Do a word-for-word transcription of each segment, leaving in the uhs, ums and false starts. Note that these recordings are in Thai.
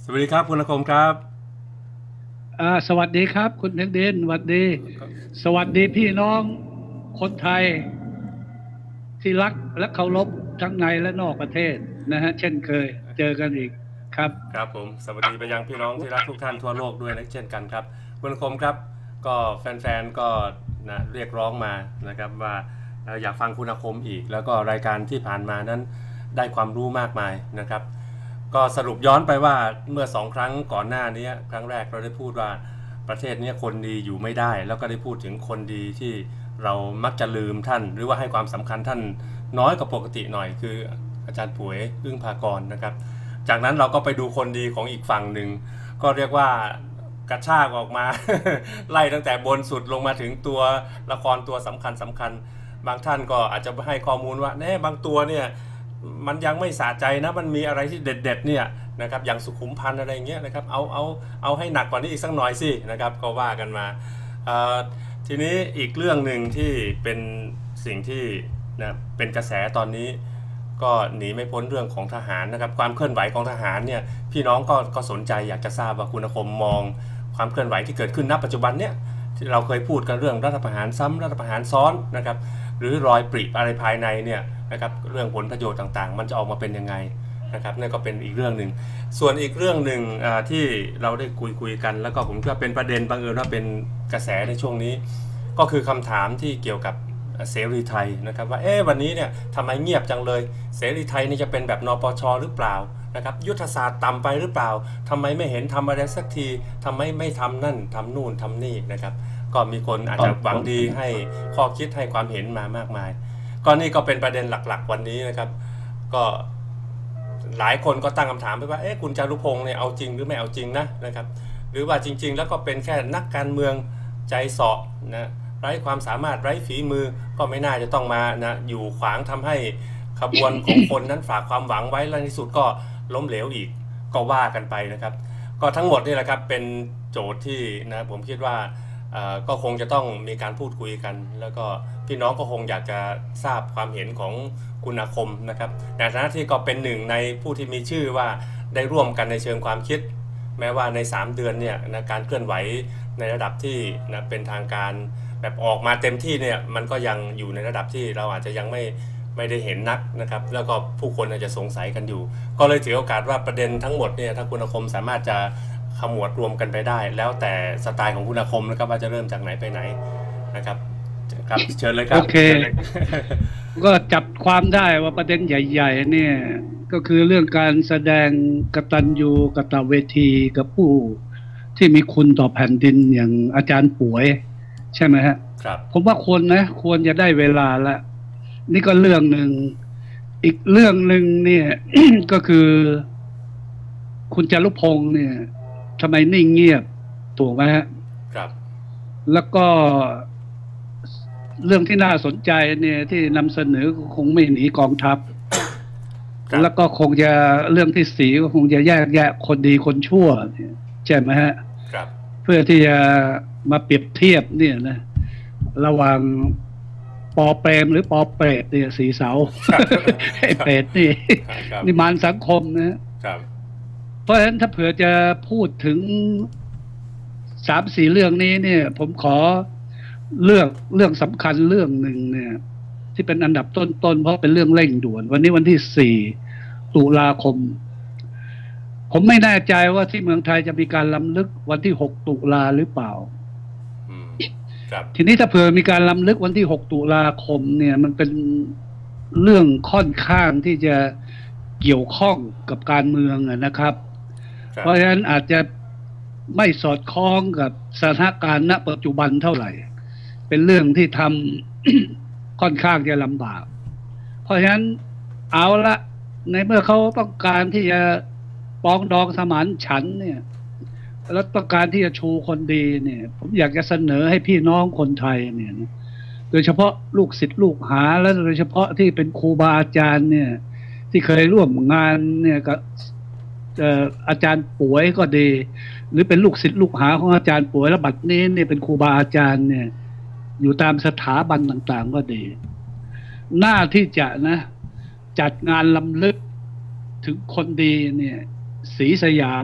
สวัสดีครับคุณอาคมครับอ่าสวัสดีครับคุณเพ็งดินสวัสดีสวัสดีพี่น้องคนไทยที่รักและเคารพทั้งในและนอกประเทศนะฮะเช่นเคยเจอกันอีกครับครับผมสวัสดีไปยังพี่น้องที่รักทุกท่านทั่วโลกด้วยนะเช่นกันครับคุณอาคมครับก็แฟนๆก็นะเรียกร้องมานะครับว่าอยากฟังคุณอาคมอีกแล้วก็รายการที่ผ่านมานั้นได้ความรู้มากมายนะครับก็สรุปย้อนไปว่าเมื่อสองครั้งก่อนหน้านี้ครั้งแรกเราได้พูดว่าประเทศนี้คนดีอยู่ไม่ได้แล้วก็ได้พูดถึงคนดีที่เรามักจะลืมท่านหรือว่าให้ความสำคัญท่านน้อยกว่าปกติหน่อยคืออาจารย์ป่วยอึ้งภากรนะครับจากนั้นเราก็ไปดูคนดีของอีกฝั่งหนึ่งก็เรียกว่ากระชากออกมาไล่ตั้งแต่บนสุดลงมาถึงตัวละครตัวสำคัญสำคัญบางท่านก็อาจจะให้ข้อมูลว่าแน่บางตัวเนี่ยมันยังไม่สะใจนะมันมีอะไรที่เด็ดๆเนี่ยนะครับอย่างสุขุมพันธ์อะไรเงี้ยนะครับเอาเอาเอาให้หนักกว่านี้อีกสักหน่อยสินะครับก็ว่ากันมาทีนี้อีกเรื่องหนึ่งที่เป็นสิ่งที่นะเป็นกระแสตอนนี้ก็หนีไม่พ้นเรื่องของทหารนะครับความเคลื่อนไหวของทหารเนี่ยพี่น้องก็ก็สนใจอยากจะทราบว่าคุณอาคมมองความเคลื่อนไหวที่เกิดขึ้นณปัจจุบันเนี่ยที่เราเคยพูดกันเรื่องรัฐประหารซ้ำรัฐประหารซ้อนนะครับหรือรอยปริอะไรภายในเนี่ยนะครับเรื่องผลประโยชน์ต่างๆมันจะออกมาเป็นยังไงนะครับนั่นก็เป็นอีกเรื่องหนึ่งส่วนอีกเรื่องหนึ่งที่เราได้คุยคุยกันแล้วก็ผมคิดว่าเป็นประเด็นบังเอิญว่าเป็นกระแสในช่วงนี้ก็คือคำถามที่เกี่ยวกับเสรีไทยนะครับว่าเอ๊ะวันนี้เนี่ยทำไมเงียบจังเลยเสรีไทยนี่จะเป็นแบบนปชหรือเปล่านะครับยุทธศาสตร์ต่ำไปหรือเปล่าทำไมไม่เห็นทำอะไรสักทีทำไมไม่ทำนั่นทำนู่นทำนี่นะครับก็มีคนอาจจะหวังดีให้ข้อคิดให้ความเห็นมามากมายก็นี่ก็เป็นประเด็นหลักๆวันนี้นะครับก็หลายคนก็ตั้งคำถามไปว่าเอ๊ะคุณจารุพงษ์เนี่ยเอาจริงหรือไม่เอาจริงนะนะครับหรือว่าจริงๆแล้วก็เป็นแค่นักการเมืองใจเสาะนะไร้ความสามารถไร้ฝีมือก็ไม่น่าจะต้องมานะอยู่ขวางทำให้ขบวนของคนนั้นฝากความหวังไว้แล้วในที่สุดก็ล้มเหลวอีกก็ว่ากันไปนะครับก็ทั้งหมดนี่แหละครับเป็นโจทย์ที่นะผมคิดว่าก็คงจะต้องมีการพูดคุยกันแล้วก็พี่น้องก็คงอยากจะทราบความเห็นของคุณอาคมนะครับในฐานะที่ก็เป็นหนึ่งในผู้ที่มีชื่อว่าได้ร่วมกันในเชิงความคิดแม้ว่าในสามเดือนเนี่ยนะการเคลื่อนไหวในระดับที่นะเป็นทางการแบบออกมาเต็มที่เนี่ยมันก็ยังอยู่ในระดับที่เราอาจจะยังไม่ไม่ได้เห็นนักนะครับแล้วก็ผู้คนอาจจะสงสัยกันอยู่ก็เลยถือโอกาสว่าประเด็นทั้งหมดเนี่ยถ้าคุณอาคมสามารถจะขมวดรวมกันไปได้แล้วแต่สไตล์ของคุณอาคมนะครับว่าจะเริ่มจากไหนไปไหนนะครับครับเชิญเลยครับโอเคก็จับความได้ว่าประเด็นใหญ่ๆเนี่ยก็คือเรื่องการแสดงกตัญญูกตเวทีกับผู้ที่มีคุณต่อแผ่นดินอย่างอาจารย์ป่วยใช่ไหมฮะครับผมว่าควรนะควรจะได้เวลาละนี่ก็เรื่องหนึ่งอีกเรื่องหนึ่งเนี่ย ก็คือคุณจารุพงษ์เนี่ยทำไมนิ่งเงียบถูกไหมฮะครับแล้วก็เรื่องที่น่าสนใจเนี่ยที่นำเสนอคงไม่หนีกองทัพแล้วก็คงจะเรื่องที่สีก็คงจะแยกแยะคนดีคนชั่วใช่ไหมฮะเพื่อที่จะมาเปรียบเทียบเนี่ยนะระหว่างปอเปรมหรือปอเปรตเนี่ยสีเสาไอ้เปรตนี่นี่มารสังคมนะเพราะฉะนั้นถ้าเผื่อจะพูดถึงสามสี่เรื่องนี้เนี่ยผมขอเลือกเรื่องสำคัญเรื่องหนึ่งเนี่ยที่เป็นอันดับต้นๆเพราะเป็นเรื่องเร่งด่วนวันนี้วันที่สี่ตุลาคมผมไม่แน่ใจว่าที่เมืองไทยจะมีการล้ำลึกวันที่หกตุลาหรือเปล่าทีนี้ถ้าเผื่อมีการล้ำลึกวันที่หกตุลาคมเนี่ยมันเป็นเรื่องค่อนข้างที่จะเกี่ยวข้องกับการเมืองนะครับเพราะฉะนั้นอาจจะไม่สอดคล้องกับสถานการณ์ณปัจจุบันเท่าไหร่เป็นเรื่องที่ทำค่อนข้างจะลำบากเพราะฉะนั้นเอาละในเมื่อเขาต้องการที่จะปองดองสมานฉันท์เนี่ยแล้วต้องการที่จะชูคนดีเนี่ยผมอยากจะเสนอให้พี่น้องคนไทยเนี่ยโดยเฉพาะลูกศิษย์ลูกหาและโดยเฉพาะที่เป็นครูบาอาจารย์เนี่ยที่เคยร่วมงานเนี่ยกับอาจารย์ป่วยก็ดีหรือเป็นลูกศิษย์ลูกหาของอาจารย์ป่วยและบัดนี้เนี่ยเป็นครูบาอาจารย์เนี่ยอยู่ตามสถาบันต่างๆก็ดีหน้าที่จะนะจัดงานรำลึกถึงคนดีเนี่ยศรีสยาม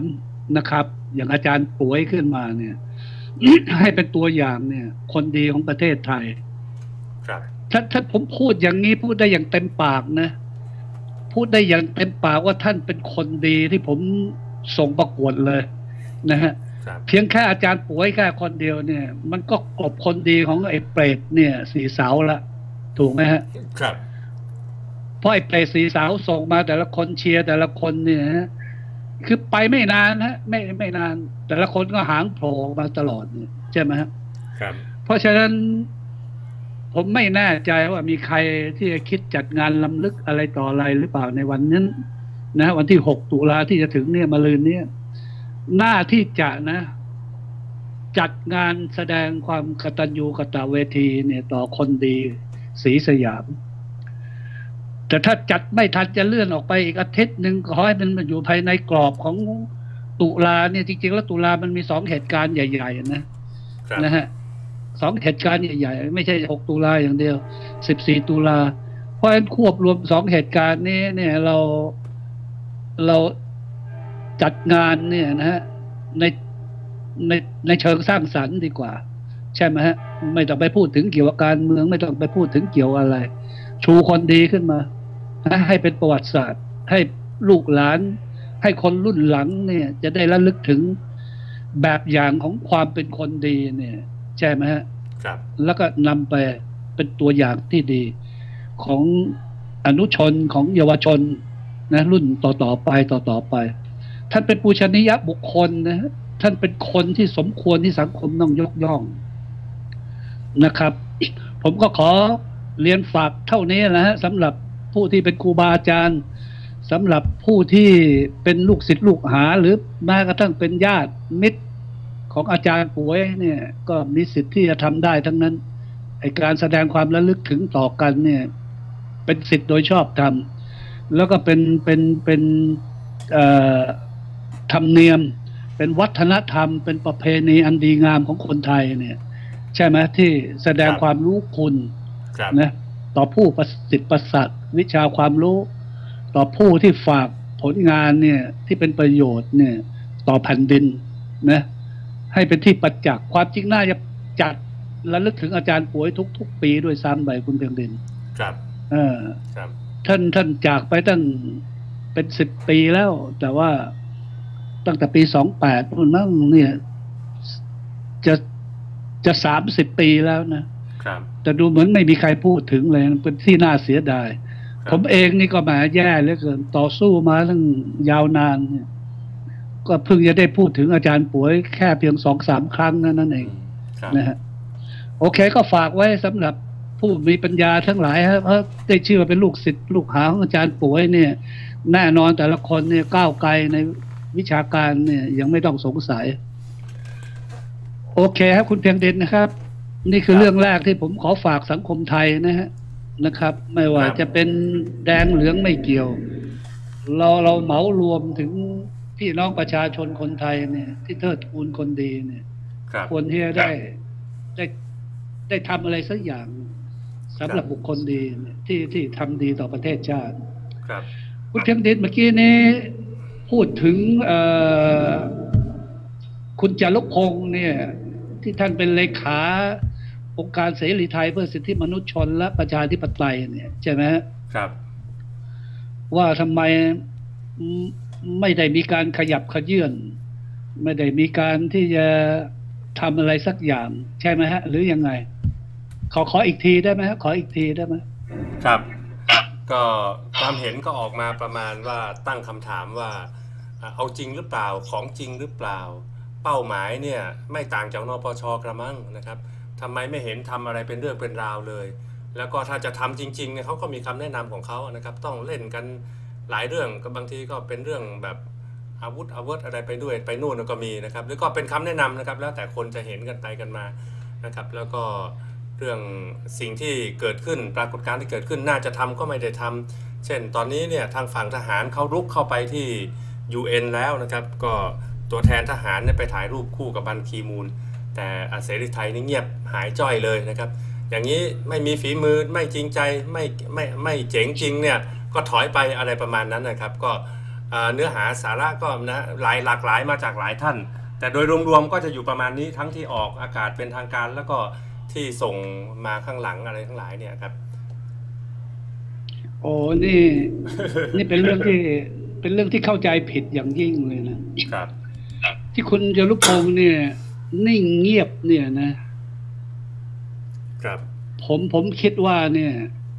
นะครับ อย่างอาจารย์ป่วยขึ้นมาเนี่ย ให้เป็นตัวอย่างเนี่ย คนดีของประเทศไทยครับถ้าถ้าผมพูดอย่างนี้พูดได้อย่างเต็มปากนะพูดได้อย่างเต็มปากว่าท่านเป็นคนดีที่ผมส่งประกวดเลยนะฮะเพียงแค่อาจารย์ป่วยแค่คนเดียวเนี่ย มันก็กลบคนดีของไอ้เปรตเนี่ยสีสาวละถูกไหมฮะครับเพราะไอ้เปรตสีสาวส่งมาแต่ละคนเชียร์แต่ละคนเนี่ยคือไปไม่นานฮะไม่ไม่นานแต่ละคนก็หางโผล่มาตลอดเนี่ยใช่ไหมฮะครับเพราะฉะนั้นผมไม่แน่ใจว่ามีใครที่จะคิดจัดงานล้ำลึกอะไรต่ออะไรหรือเปล่าในวันนั้นนะวันที่หกตุลาที่จะถึงเนี่ยมะรืนเนี่ยหน้าที่จะนะจัดงานแสดงความกตัญญูกตเวทีเนี่ยต่อคนดีศรีสยามแต่ถ้าจัดไม่ทันจะเลื่อนออกไปอีกอาทิตย์หนึ่งขอให้มันอยู่ภายในกรอบของตุลาเนี่ยจริงๆแล้วตุลามันมีสองเหตุการณ์ใหญ่ๆนะนะฮะสองเหตุการณ์ใหญ่ๆไม่ใช่หกตุลาอย่างเดียวสิบสี่ตุลาเพราะฉะนั้นควบรวมสองเหตุการณ์นี้เนี่ยเราเราจัดงานเนี่ยนะฮะในในในเชิงสร้างสรรค์ดีกว่าใช่ไหมฮะไม่ต้องไปพูดถึงเกี่ยวกับการเมืองไม่ต้องไปพูดถึงเกี่ยวอะไรชูคนดีขึ้นมาให้เป็นประวัติศาสตร์ให้ลูกหลานให้คนรุ่นหลังเนี่ยจะได้ระลึกถึงแบบอย่างของความเป็นคนดีเนี่ยใช่ไหมฮะครับแล้วก็นำไปเป็นตัวอย่างที่ดีของอนุชนของเยาวชนนะรุ่นต่อๆไปต่อๆไปท่านเป็นปูชนียบุคคลนะท่านเป็นคนที่สมควรที่สังคมต้องยกย่องนะครับผมก็ขอเรียนฝากเท่านี้นะฮะสำหรับผู้ที่เป็นครูบาอาจารย์สำหรับผู้ที่เป็นลูกศิษย์ลูกหาหรือแม้กระทั่งเป็นญาติมิตรของอาจารย์ป่วยเนี่ยก็มีสิทธิ์ที่จะทำได้ทั้งนั้นไอ้การแสดงความระลึกถึงต่อกันเนี่ยเป็นสิทธิ์โดยชอบธรรมแล้วก็เป็นเป็นเป็นธรรมเนียมเป็นวัฒนธรรมเป็นประเพณีอันดีงามของคนไทยเนี่ยใช่ไหมที่แสดงความรู้คุณนะต่อผู้ประสิทธิ์ประสาทวิชาความรู้ต่อผู้ที่ฝากผลงานเนี่ยที่เป็นประโยชน์เนี่ยต่อแผ่นดินนะให้เป็นที่ประจักษ์ความจริงน่าจะจัดระลึกถึงอาจารย์ป่วยทุกๆปีด้วยซ้ำไปคุณเพียงดินครับเออครับท่านท่านจากไปตั้งเป็นสิบปีแล้วแต่ว่าตั้งแต่ปีสองแปดนั่งเนี่ยจะจะสามสิบปีแล้วนะครับแต่ดูเหมือนไม่มีใครพูดถึงเลยเป็นที่น่าเสียดายผมเองนี่ก็แหมแย่เหลือเกินต่อสู้มาตั้งยาวนานเนี่ยก็เพิ่งจะได้พูดถึงอาจารย์ป่วยแค่เพียงสองสามครั้งนั่นเองนะฮะโอเคก็ฝากไว้สำหรับผู้มีปัญญาทั้งหลายครับเพราะได้ชื่อว่าเป็นลูกศิษย์ลูกหาของอาจารย์ป่วยเนี่ยแน่นอนแต่ละคนเนี่ยก้าวไกลในวิชาการเนี่ยยังไม่ต้องสงสัยโอเคครับคุณเพียงดินนะครับนี่คือเรื่องแรกที่ผมขอฝากสังคมไทยนะฮะนะครับไม่ว่าจะเป็นแดงเหลืองไม่เกี่ยวเราเราเหมารวมถึงพี่น้องประชาชนคนไทยเนี่ยที่เทิดทูนคนดีเนี่ยควรที่จะได้ได้ได้ทำอะไรสักอย่างสำหรับบุคคลดีที่ที่ทำดีต่อประเทศชาติครับคุณเพียงดินเมื่อกี้นี้พูดถึงคุณจารุพงษ์เนี่ยที่ท่านเป็นเลขาองค์การเสรีไทยเพื่อสิทธิมนุษยชนและประชาธิปไตยเนี่ยใช่ไหมครับว่าทำไมไม่ได้มีการขยับขยื่นไม่ได้มีการที่จะทำอะไรสักอย่างใช่ไหมฮะหรือยังไงขอขออีกทีได้ไหมฮะขออีกทีได้ไหมครับก็ความเห็นก็ออกมาประมาณว่าตั้งคำถามว่าเอาจริงหรือเปล่าของจริงหรือเปล่าเป้าหมายเนี่ยไม่ต่างจากนปช.กระมังนะครับทำไมไม่เห็นทำอะไรเป็นเรื่องเป็นราวเลยแล้วก็ถ้าจะทำจริงๆเนี่ยเขาก็มีคำแนะนำของเขานะครับต้องเล่นกันหลายเรื่องก็บางทีก็เป็นเรื่องแบบอาวุธอาวุธอะไรไปด้วยไปนู่นก็มีนะครับหรือก็เป็นคำแนะนำนะครับแล้วแต่คนจะเห็นกันไปกันมานะครับแล้วก็เรื่องสิ่งที่เกิดขึ้นปรากฏการณ์ที่เกิดขึ้นน่าจะทำก็ไม่ได้ทำเช่นตอนนี้เนี่ยทางฝั่งทหารเขารุกเข้าไปที่ ยู เอ็น แล้วนะครับก็ตัวแทนทหารเนี่ยไปถ่ายรูปคู่กับบันคีมูนแต่เสรีไทยนี่เงียบหายจ้อยเลยนะครับอย่างนี้ไม่มีฝีมือไม่จริงใจไม่ไม่ไม่เจ๋งจริงเนี่ยก็ถอยไปอะไรประมาณนั้นนะครับก็เนื้อหาสาระก็นะหลายหลากหลายมาจากหลายท่านแต่โดยรวมๆก็จะอยู่ประมาณนี้ทั้งที่ออกอากาศเป็นทางการแล้วก็ที่ส่งมาข้างหลังอะไรทั้งหลายเนี่ยครับโอ้นี่ นี่เป็นเรื่องที่เป็นเรื่องที่เข้าใจผิดอย่างยิ่งเลยนะครับที่คุณจรุพงษ์เนี่ยนิ่งเงียบเนี่ยนะครับผมผมคิดว่าเนี่ย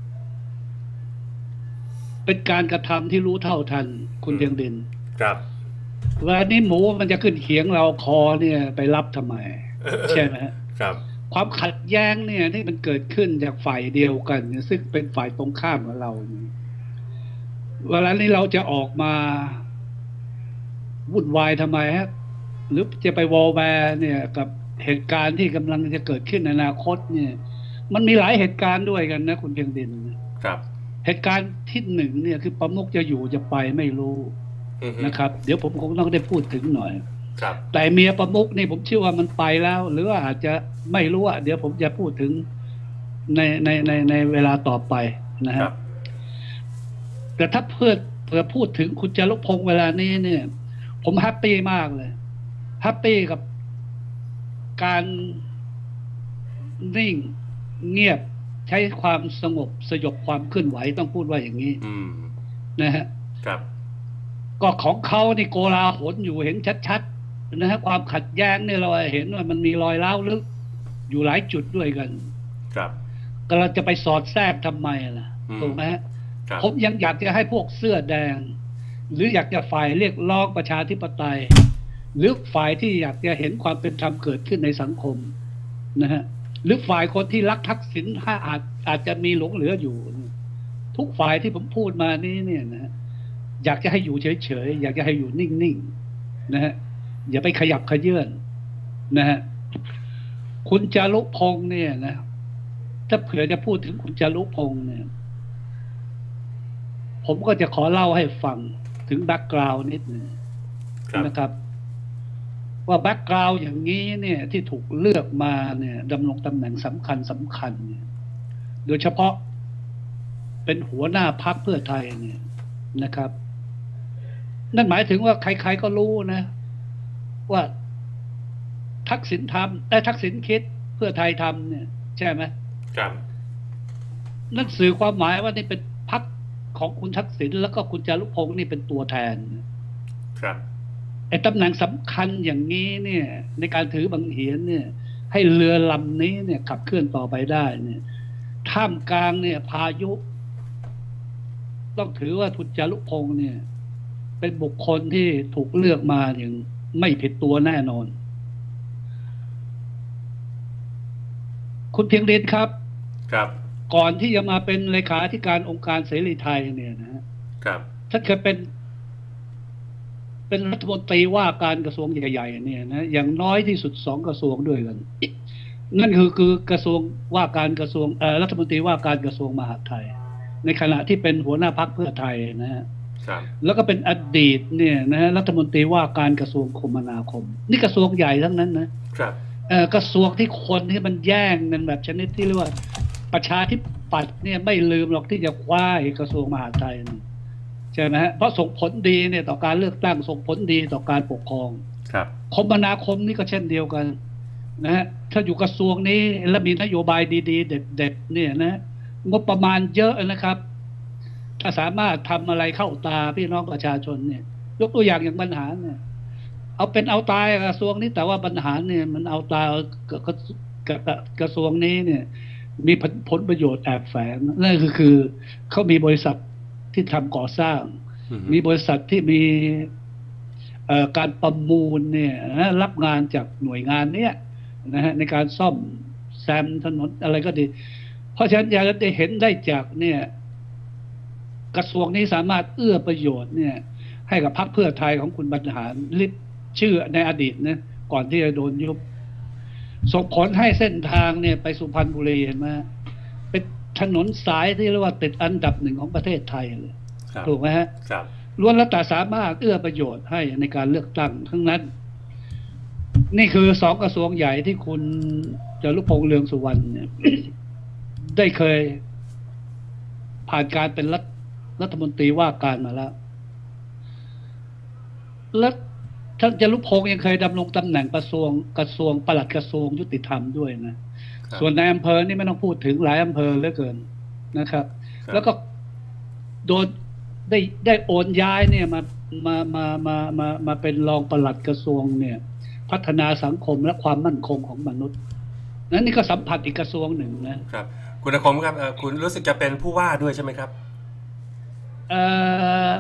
เป็นการกระทำที่รู้เท่าทันคุณเพียงดินครับว่านี่หมูมันจะขึ้นเขียงเราคอเนี่ยไปรับทำไมใช่ไหมครับความขัดแย้งเนี่ยที่มันเกิดขึ้นจากฝ่ายเดียวกันซึ่งเป็นฝ่ายตรงข้ามกับเราเวลานี้เราจะออกมาวุ่นวายทำไมฮะหรือจะไปวอลแวร์เนี่ยกับเหตุการณ์ที่กำลังจะเกิดขึ้นในอนาคตเนี่ยมันมีหลายเหตุการณ์ด้วยกันนะคุณเพียงดินครับเหตุการณ์ที่หนึ่งเนี่ยคือประมุขจะอยู่จะไปไม่รู้นะครับเดี๋ยวผมคงต้องได้พูดถึงหน่อยครับแต่เมียประมุขนี่ผมเชื่อว่ามันไปแล้วหรือว่าอาจจะไม่รู้อ่ะเดี๋ยวผมจะพูดถึงในในในในเวลาต่อไปนะครับแต่ถ้าเพื่อเพื่อพูดถึงคุณจรุพงษ์เวลานี้เนี่ยผมแฮปปี้มากเลยแฮปปี้กับการนิ่งเงียบใช้ความสงบสยบความเคลื่อนไหวต้องพูดว่าอย่างนี้นะฮะครับก็ของเขานี่โกลาหลอยู่เห็นชัดๆนะฮะความขัดแย้งเนี่ยเราเห็นว่ามันมีรอยร้าวลึกอยู่หลายจุดด้วยกันครับก็เราจะไปสอดแทรกทำไมล่ะถูกไหมฮะผมยังอยากจะให้พวกเสื้อแดงหรืออยากจะฝ่ายเรียกร้องประชาธิปไตยหรือฝ่ายที่อยากจะเห็นความเป็นธรรมเกิดขึ้นในสังคมนะฮะหรือฝ่ายคนที่รักทักษิณถ้าอาจอาจจะมีหลงเหลืออยู่ทุกฝ่ายที่ผมพูดมานี้เนี่ยนะอยากจะให้อยู่เฉยๆอยากจะให้อยู่นิ่งๆนะฮะอย่าไปขยับขยื่นนะฮะคุณจารุพงษ์เนี่ยนะถ้าเผื่อจะพูดถึงคุณจารุพงษ์เนี่ยผมก็จะขอเล่าให้ฟังถึงแบ็กกราวน์นิดหนึ่งนะครับว่าแบ็กกราวน์อย่างนี้เนี่ยที่ถูกเลือกมาเนี่ยดำรงตำแหน่งสำคัญสำคัญเนี่ยโดยเฉพาะเป็นหัวหน้าพรรคเพื่อไทยเนี่ยนะครับนั่นหมายถึงว่าใครๆก็รู้นะว่าทักษิณทำแต่ทักษิณคิดเพื่อไทยทำเนี่ยใช่ไหมครับนั่นสื่อความหมายว่านี่เป็นพรรคของคุณทักษิณแล้วก็คุณจารุพงษ์นี่เป็นตัวแทนครับไอ้ตำแหน่งสำคัญอย่างนี้เนี่ยในการถือบังเหียนเนี่ยให้เรือลำนี้เนี่ยขับเคลื่อนต่อไปได้เนี่ยท่ามกลางเนี่ยพายุต้องถือว่าคุณจารุพงษ์เนี่ยเป็นบุคคลที่ถูกเลือกมาอย่างไม่ผิดตัวแน่นอนคุณเพียงดินครับครับก่อนที่จะมาเป็นเลขาธิการองค์การเสรีไทยเนี่ยนะครับท่านเคยเป็นเป็นรัฐมนตรีว่าการกระทรวงใหญ่ๆเนี่ยนะอย่างน้อยที่สุดสองกระทรวงด้วยกันนั่นคือคือกระทรวงว่าการกระทรวงเอ่อรัฐมนตรีว่าการกระทรวงมหาดไทยในขณะที่เป็นหัวหน้าพรรคเพื่อไทยนะฮะแล้วก็เป็นอดีตเนี่ยนะรัฐมนตรีว่าการกระทรวงคมนาคมนี่กระทรวงใหญ่ทั้งนั้นนะครับเอ่อกระทรวงที่คนที่มันแย่งกันแบบชนิดที่เรียกว่าประชาธิปัตย์เนี่ยไม่ลืมหรอกที่จะคว้ากระทรวงมหาดไทยใช่ไหมฮะเพราะส่งผลดีเนี่ยต่อการเลือกตั้งส่งผลดีต่อการปกครองครับคมนาคมนี่ก็เช่นเดียวกันนะฮะถ้าอยู่กระทรวงนี้แล้วมีนโยบายดีๆเด็ดๆเนี่ยนะงบประมาณเยอะนะครับถ้าสามารถทำอะไรเข้าตาพี่น้องประชาชนเนี่ยยกตัวอย่างอย่างบรรหารเนี่ยเอาเป็นเอาตายกระทรวงนี้แต่ว่าบรรหารเนี่ยมันเอาตายกระทรวงนี้เนี่ยมีผลประโยชน์แอบแฝงนั่นคือคือเขามีบริษัทที่ทำก่อสร้างมีบริษัทที่มีการประมูลเนี่ยนะรับงานจากหน่วยงานเนี้ยนะฮะในการซ่อมแซมถนนอะไรก็ดีเพราะฉะนั้นอยากจะเห็นได้จากเนี่ยกระทรวงนี้สามารถเอื้อประโยชน์เนี่ยให้กับพรรคเพื่อไทยของคุณบรรหารลิศชื่อในอดีตนะก่อนที่จะโดนยุบส่งผลให้เส้นทางเนี่ยไปสุพรรณบุรีเห็นไหมเป็นถนนสายที่เรียกว่าติดอันดับหนึ่งของประเทศไทยเลยถูกไหมฮะครับล้วนแล้วแต่สามารถเอื้อประโยชน์ให้ในการเลือกตั้งทั้งนั้นนี่คือสองกระทรวงใหญ่ที่คุณจารุพงษ์เรืองสุวรรณเนี่ย ได้เคยผ่านการเป็นรัฐรัฐมนตรีว่าการมาแล้วแล้วท่านจรุพงศ์ยังเคยดำรงตำแหน่งกระทรวงกระทรวงปลัดกระทรวงยุติธรรมด้วยนะส่วนในอำเภอนี่ไม่ต้องพูดถึงหลายอำเภอเหลือเกินนะครับแล้วก็โดนได้ได้โอนย้ายเนี่ยมามามามามามาเป็นรองปลัดกระทรวงเนี่ยพัฒนาสังคมและความมั่นคงของมนุษย์นั้นนี่ก็สัมผัสอีกกระทรวงหนึ่งนะครับคุณอาคมครับคุณรู้สึกจะเป็นผู้ว่าด้วยใช่ไหมครับเอ่อ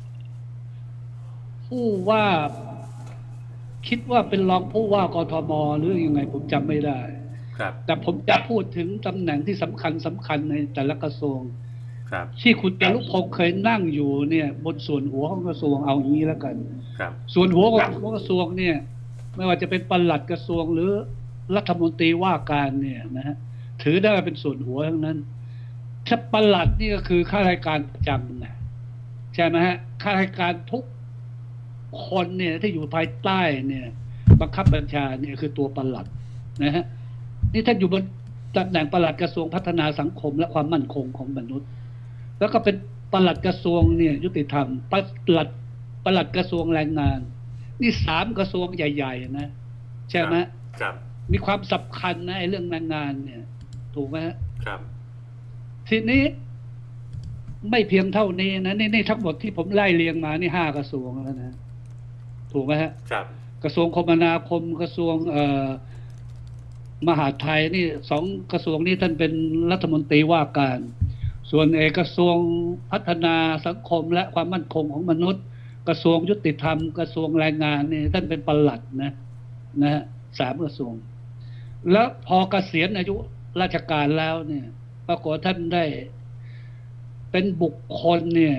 ผู้ว่าคิดว่าเป็นรองผู้ว่ากทมหรือยังไงผมจำไม่ได้ครับแต่ผมจะพูดถึงตำแหน่งที่สำคัญสำคัญในแต่ละกระทรวงครับที่คุณจรุพงศ์เคยนั่งอยู่เนี่ยบนส่วนหัวของกระทรวงเอางี้แล้วกันครับส่วนหัวของกระทรวงเนี่ยไม่ว่าจะเป็นปลัดกระทรวงหรือรัฐมนตรีว่าการเนี่ยนะฮะถือได้ว่าเป็นส่วนหัวทั้งนั้นถ้าปลัดนี่ก็คือข้าราชการประจำนะใช่ไหมฮะข้าราชการทุกคนเนี่ยที่อยู่ภายใต้เนี่ยบังคับบัญชาเนี่ยคือตัวปลัดนะฮะนี่ท่านอยู่บนตำแหน่งปลัดกระทรวงพัฒนาสังคมและความมั่นคงของมนุษย์แล้วก็เป็นปลัดกระทรวงเนี่ยยุติธรรมปลัดปลัดกระทรวงแรงงานนี่สามกระทรวงใหญ่ๆนะใช่ไหมครับมีความสำคัญนะไอ้เรื่องแรงงานเนี่ยถูกไหมครับทีนี้ไม่เพียงเท่านี้นะนี่นี่ทั้งหมดที่ผมไล่เรียงมานี่ห้ากระทรวงแล้วนะถูกไหมฮะครับกระทรวงคมนาคมกระทรวงเอ่อมหาดไทยนี่สองกระทรวงนี้ท่านเป็นรัฐมนตรีว่าการส่วนเอกกระทรวงพัฒนาสังคมและความมั่นคงของมนุษย์กระทรวงยุติธรรมกระทรวงแรงงานนี่ท่านเป็นปลัดนะนะฮะสามกระทรวงแล้วพอเกษียณอายุราชการแล้วเนี่ยปรากฏท่านได้เป็นบุคคลเนี่ย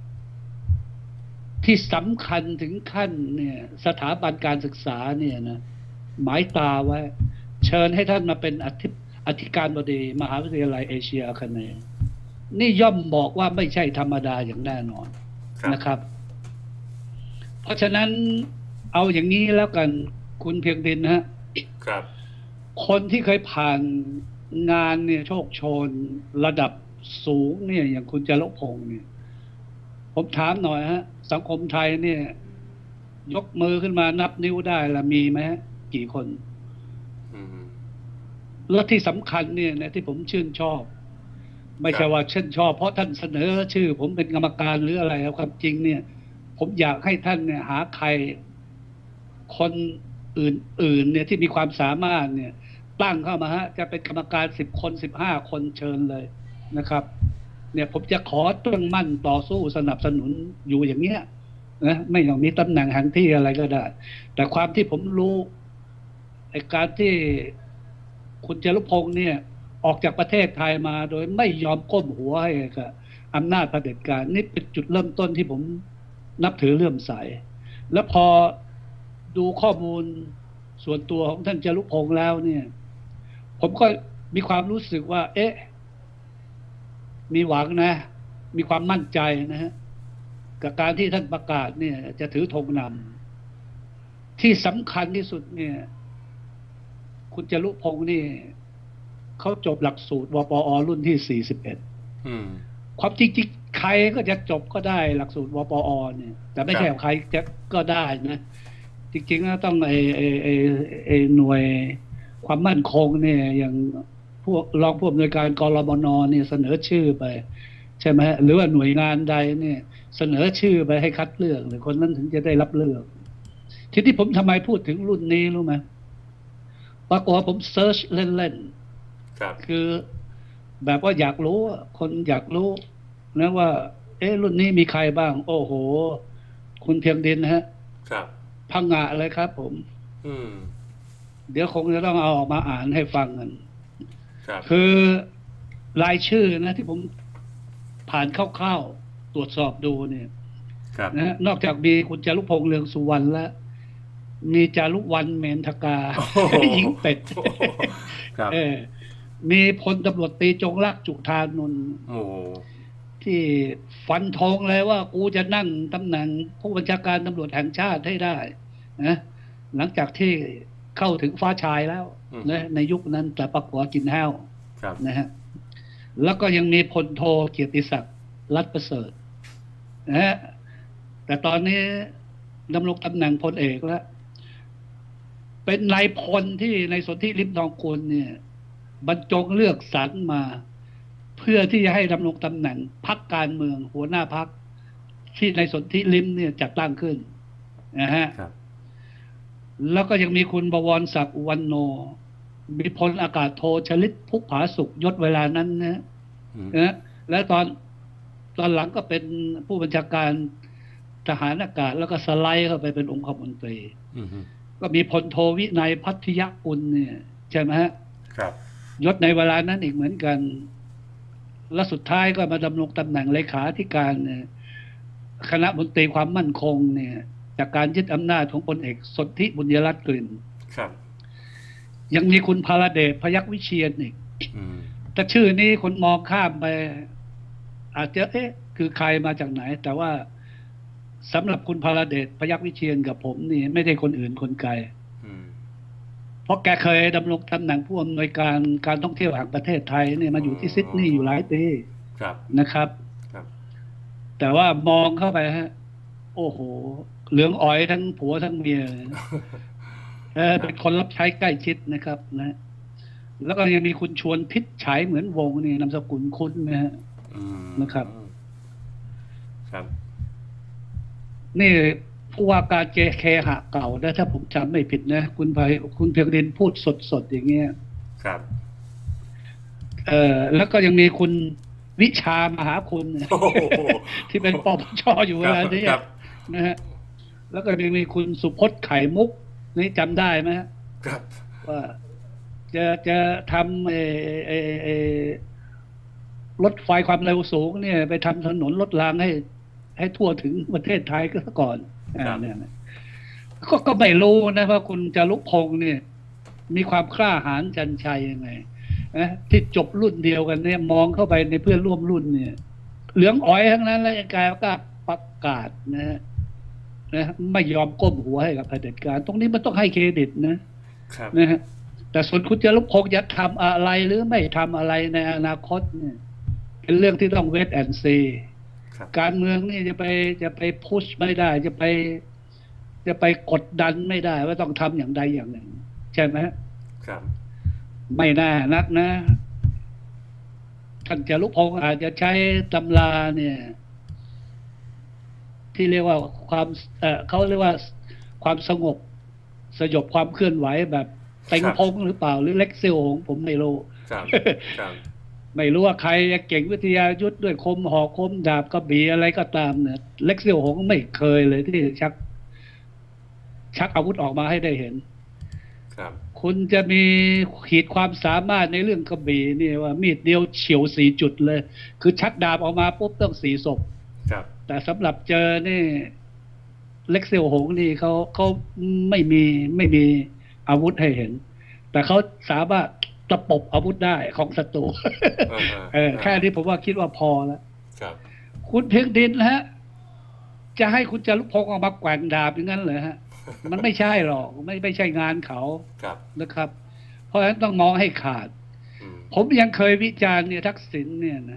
ที่สำคัญถึงขั้นเนี่ยสถาบันการศึกษาเนี่ยนะหมายตาไว้เชิญให้ท่านมาเป็นอธิอธิการบดีมหาวิทยาลัยเอเชียอาคเนย์นี่ย่อมบอกว่าไม่ใช่ธรรมดาอย่างแน่นอนนะครับเพราะฉะนั้นเอาอย่างนี้แล้วกันคุณเพียงดินฮะครับคนที่เคยผ่านงานเนี่ยโชคโชนระดับสูงเนี่ยอย่างคุณจรุพงศ์เนี่ยผมถามหน่อยฮะสังคมไทยเนี่ยยกมือขึ้นมานับนิ้วได้ละมีไหมกี่คนแล้วที่สำคัญเนี่ยนะที่ผมชื่นชอบไม่ใช่ว่าชื่นชอบเพราะท่านเสนอชื่อผมเป็นกรรมการหรืออะไรครับความจริงเนี่ยผมอยากให้ท่านเนี่ยหาใครคนอื่นๆเนี่ยที่มีความสามารถเนี่ยตั้งเข้ามาฮะจะเป็นกรรมการสิบคนสิบห้าคนเชิญเลยนะครับเนี่ยผมจะขอตั้งมั่นต่อสู้สนับสนุนอยู่อย่างเงี้ยนะไม่ต้องมีตำแหน่งแห่งที่อะไรก็ได้แต่ความที่ผมรู้ในการที่คุณจรุพงศ์เนี่ยออกจากประเทศไทยมาโดยไม่ยอมก้มหัวให้กับอำนาจเผด็จการนี่เป็นจุดเริ่มต้นที่ผมนับถือเลื่อมใสแล้วพอดูข้อมูลส่วนตัวของท่านจรุพงศ์แล้วเนี่ยผมก็มีความรู้สึกว่าเอ๊ะมีหวังนะมีความมั่นใจนะฮะกับการที่ท่านประกาศเนี่ยจะถือธงนำที่สำคัญที่สุดเนี่ยคุณจรุพงศ์นี่เขาจบหลักสูตรวปอรุ่นที่สี่สิบเอ็ดความจริงๆใครก็จะจบก็ได้หลักสูตรวปอเนี่ยแต่ไม่ใช่ใครจะก็ได้นะจริงๆแล้วต้องไอไอไอไอหน่วยความมั่นคงเนี่ยอย่างพวกรองผู้อำนวยการกรมนเนี่ยเสนอชื่อไปใช่ไหมหรือว่าหน่วยงานใดเนี่ยเสนอชื่อไปให้คัดเลือกหรือคนนั้นถึงจะได้รับเลือกทีนี้ผมทำไมพูดถึงรุ่นนี้รู้ไหมปรากฏว่าผมเซิร์ชเล่นๆคือแบบว่าอยากรู้คนอยากรู้นะว่าเอ๊ะรุ่นนี้มีใครบ้างโอ้โหคุณเพียงดินฮะพังงะเลยครับผมเดี๋ยวคงจะต้องเอาออกมาอ่านให้ฟังกันคือรายชื่อนะที่ผมผ่านคร่าวๆตรวจสอบดูเนี่ยนะนอกจากมีคุณจารุพงษ์เรืองสุวรรณแล้วมีจารุวรรณเมนทกาหญิงเป็ดเออมีพลตำรวจตรีจงรักจุฑานนท์ที่ฟันธงเลยว่ากูจะนั่งตำแหน่งผู้บัญชาการตำรวจแห่งชาติให้ได้นะหลังจากที่เข้าถึงฟ้าชายแล้วนะในยุคนั้นแต่ปรากฏกินแห้วนะฮะแล้วก็ยังมีพลโทเกียรติศักดิ์รัตน์ประเสริฐนะฮะแต่ตอนนี้ดำรงตำแหน่งพลเอกแล้ว เป็นนายพลที่ในสนธิลิ้มทองกุลเนี่ยบรรจงเลือกสรรมา เพื่อที่จะให้ดำรงตำแหน่งพรรคการเมืองหัวหน้าพรรคที่ในสนธิลิ้มเนี่ยจัดตั้งขึ้นนะฮะแล้วก็ยังมีคุณบวรศักดิ์อุวันโนมีพลอากาศโทชลิตพุกผาสุขยศเวลานั้นนะนะและตอนตอนหลังก็เป็นผู้บัญชาการทหารอากาศแล้วก็สไลด์เข้าไปเป็นองคมนตรีก็มีพลโทวินัยพัทยกุลเนี่ยใช่ไหมฮะครับยศในเวลานั้นอีกเหมือนกันและสุดท้ายก็มาดำรงตำแหน่งเลขาธิการเนี่ยคณะมนตรีความมั่นคงเนี่ยจากการยึดอำนาจของพลเอกสนธิบุญยรัตน์กลิ่นครับยังมีคุณพาลเดชพยัคฆ์วิเชียรอีกแต่ชื่อนี้คนมองข้ามไปอาจจะเอ๊ะคือใครมาจากไหนแต่ว่าสำหรับคุณพาลเดชพยัคฆ์วิเชียรกับผมนี่ไม่ได้คนอื่นคนไกลเพราะแกเคยดำรงตำแหน่งผู้อำนวยการการท่องเที่ยวแห่งประเทศไทยเนี่ยมาอยู่ที่ซิดนีย์อยู่หลายปีนะครับแต่ว่ามองเข้าไปฮะโอ้โหเหลืองอ๋อยทั้งผัวทั้งเมียเออเป็นคนรับใช้ใกล้ชิดนะครับนะแล้วก็ยังมีคุณชวนพิษฉายเหมือนวงนี่นามสกุลคุ้นนะฮะนะครับครับนี่ผู้ว่าการเจเคหะเก่านะถ้าผมจำไม่ผิดนะคุณไพคุณเพียงดินพูดสดๆอย่างเงี้ยครับเออแล้วก็ยังมีคุณวิชามหาคุณที่เป็นปปชอยู่เวลานี้นะฮะแล้วก็ยังมีคุณสุพจน์ไข่มุกนี่จำได้ไหมครับว่าจะจะทำเอเอเอรถไฟความเร็วสูงเนี่ยไปทำถนนรถรางให้ให้ทั่วถึงประเทศไทยก็ซะก่อนเนี่ยก็ก็ไม่รู้นะว่าคุณจารุพงษ์เนี่ยมีความกล้าหาญจันชัยยังไงนะที่จบรุ่นเดียวกันเนี่ยมองเข้าไปในเพื่อนร่วมรุ่นเนี่ยเหลืองอ๋อยทั้งนั้นแล้วยังกลายก็ประกาศนะนะไม่ยอมก้มหัวให้กับเผด็จการตรงนี้มันต้องให้เครดิตนะนะฮะแต่ส่วนคุณจารุพงษ์จะทำอะไรหรือไม่ทำอะไรในอนาคตเนี่ยเป็นเรื่องที่ต้องเวทแอนด์ซีการเมืองนี่จะไปจะไปพุชไม่ได้จะไปจะไปกดดันไม่ได้ว่าต้องทำอย่างใดอย่างหนึ่งใช่ไหมครับไม่น่านักนะท่านจารุพงษ์อาจจะใช้ตำราเนี่ยที่เรียกว่าความเอ่อเขาเรียกว่าความสงบสยบความเคลื่อนไหวแบบเต็งพงหรือเปล่าหรือเล็กเซลของผมไม่รู้ครับครับไม่รู้ว่าใครจะเก่งวิทยายุทธด้วยคมหอกคมดาบกระบี่อะไรก็ตามเนี่ยเล็กเซียวหงไม่เคยเลยที่ชักชักอาวุธออกมาให้ได้เห็นครับคุณจะมีขีดความสามารถในเรื่องกระบี่นี่ว่ามีดเดียวเฉียวสี่จุดเลยคือชักดาบออกมาปุ๊บต้องสี่ศพครับแต่สำหรับเจอนี่เล็กเซียวหงนี่เขาเขาไม่มีไม่มีอาวุธให้เห็นแต่เขาสามารถตะปบอาวุธได้ของศัตรูเออแค่นี้ผมว่าคิดว่าพอแล้วครับคุณเพียงดินฮะจะให้คุณจารุพงษ์ออกมาแกว่งดาบอย่างนั้นเหรอฮะมันไม่ใช่หรอกไม่ไม่ใช่งานเขานะครับเพราะฉะนั้นต้องมองให้ขาดผมยังเคยวิจารณ์เนี่ยทักษิณเนี่ยนะ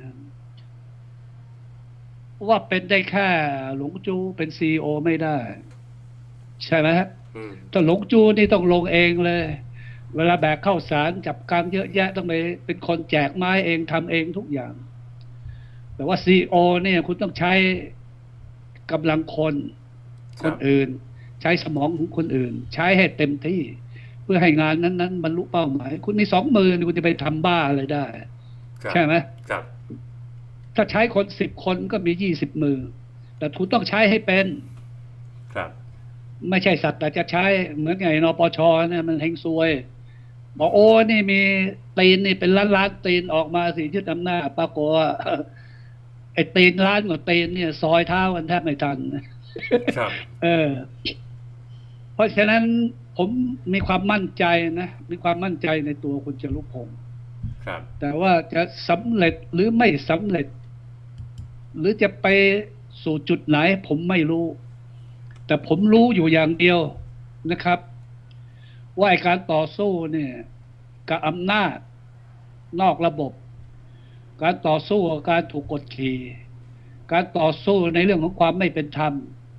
ว่าเป็นได้แค่หลงจูเป็นซีอีโอไม่ได้ใช่ไหมฮะถ้าหลงจูนี่ต้องลงเองเลยเวลาแบกข้าวสารจับกางเยอะแยะต้องไปเป็นคนแจกไม้เองทำเองทุกอย่างแต่ว่าซีอีโอเนี่ยคุณต้องใช้กำลังคนคนอื่นใช้สมองของคนอื่นใช้ให้เต็มที่เพื่อให้งานนั้นๆบรรลุเป้าหมายคุณมีสองมือคุณจะไปทำบ้าอะไรได้ใช่ไหมครับถ้าใช้คนสิบคนก็มียี่สิบมือแต่คุณต้องใช้ให้เป็นครับไม่ใช่สัตว์แต่จะใช้เหมือนไงนปชเนี่ยมันเฮงซวยบอกโอ้นี่มีตีนนี่เป็นล้านล้านตีนออกมาสิยึดอำนาจปรากฏว่าไอ้ตีนล้านกว่าตีนเนี่ยซอยเท้ากันแทบไม่ทันครับเออเพราะฉะนั้นผมมีความมั่นใจนะมีความมั่นใจในตัวคุณจารุพงษ์ครับแต่ว่าจะสำเร็จหรือไม่สำเร็จหรือจะไปสู่จุดไหนผมไม่รู้แต่ผมรู้อยู่อย่างเดียวนะครับว่าการต่อสู้เนี่ยกับอำนาจนอกระบบการต่อสู้กับการถูกกดขี่การต่อสู้ในเรื่องของความไม่เป็นธรรม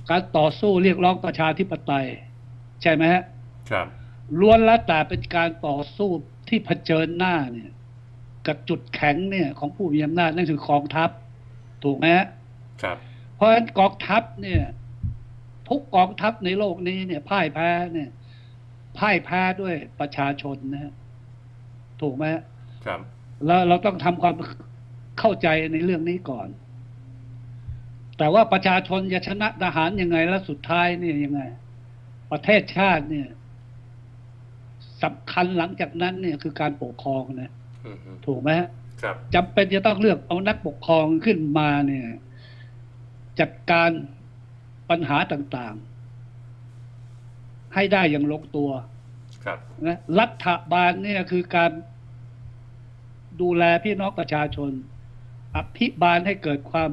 การต่อสู้เรียกร้องประชาธิปไตยใช่ไหมฮะครับล้วนแล้วแต่เป็นการต่อสู้ที่เผชิญหน้าเนี่ยกับจุดแข็งเนี่ยของผู้มีอำนาจนั่นคือกองทัพถูกไหมฮะครับเพราะฉะนั้นกองทัพเนี่ยทุกกองทัพในโลกนี้เนี่ยพ่ายแพ้เนี่ยพ่ายแพ้ด้วยประชาชนนะฮะถูกไหมครับแล้วเราต้องทำความเข้าใจในเรื่องนี้ก่อนแต่ว่าประชาชนจะชนะทหารยังไงแล้วสุดท้ายเนี่ยยังไงประเทศชาติเนี่ยสำคัญหลังจากนั้นเนี่ยคือการปกครองนะถูกไหมครับจำเป็นจะต้องเลือกเอานักปกครองขึ้นมาเนี่ยจัดการปัญหาต่างๆให้ได้อย่างลงตัวครับนะรัฐบาลเนี่ยคือการดูแลพี่น้องประชาชนอภิบาลให้เกิดความ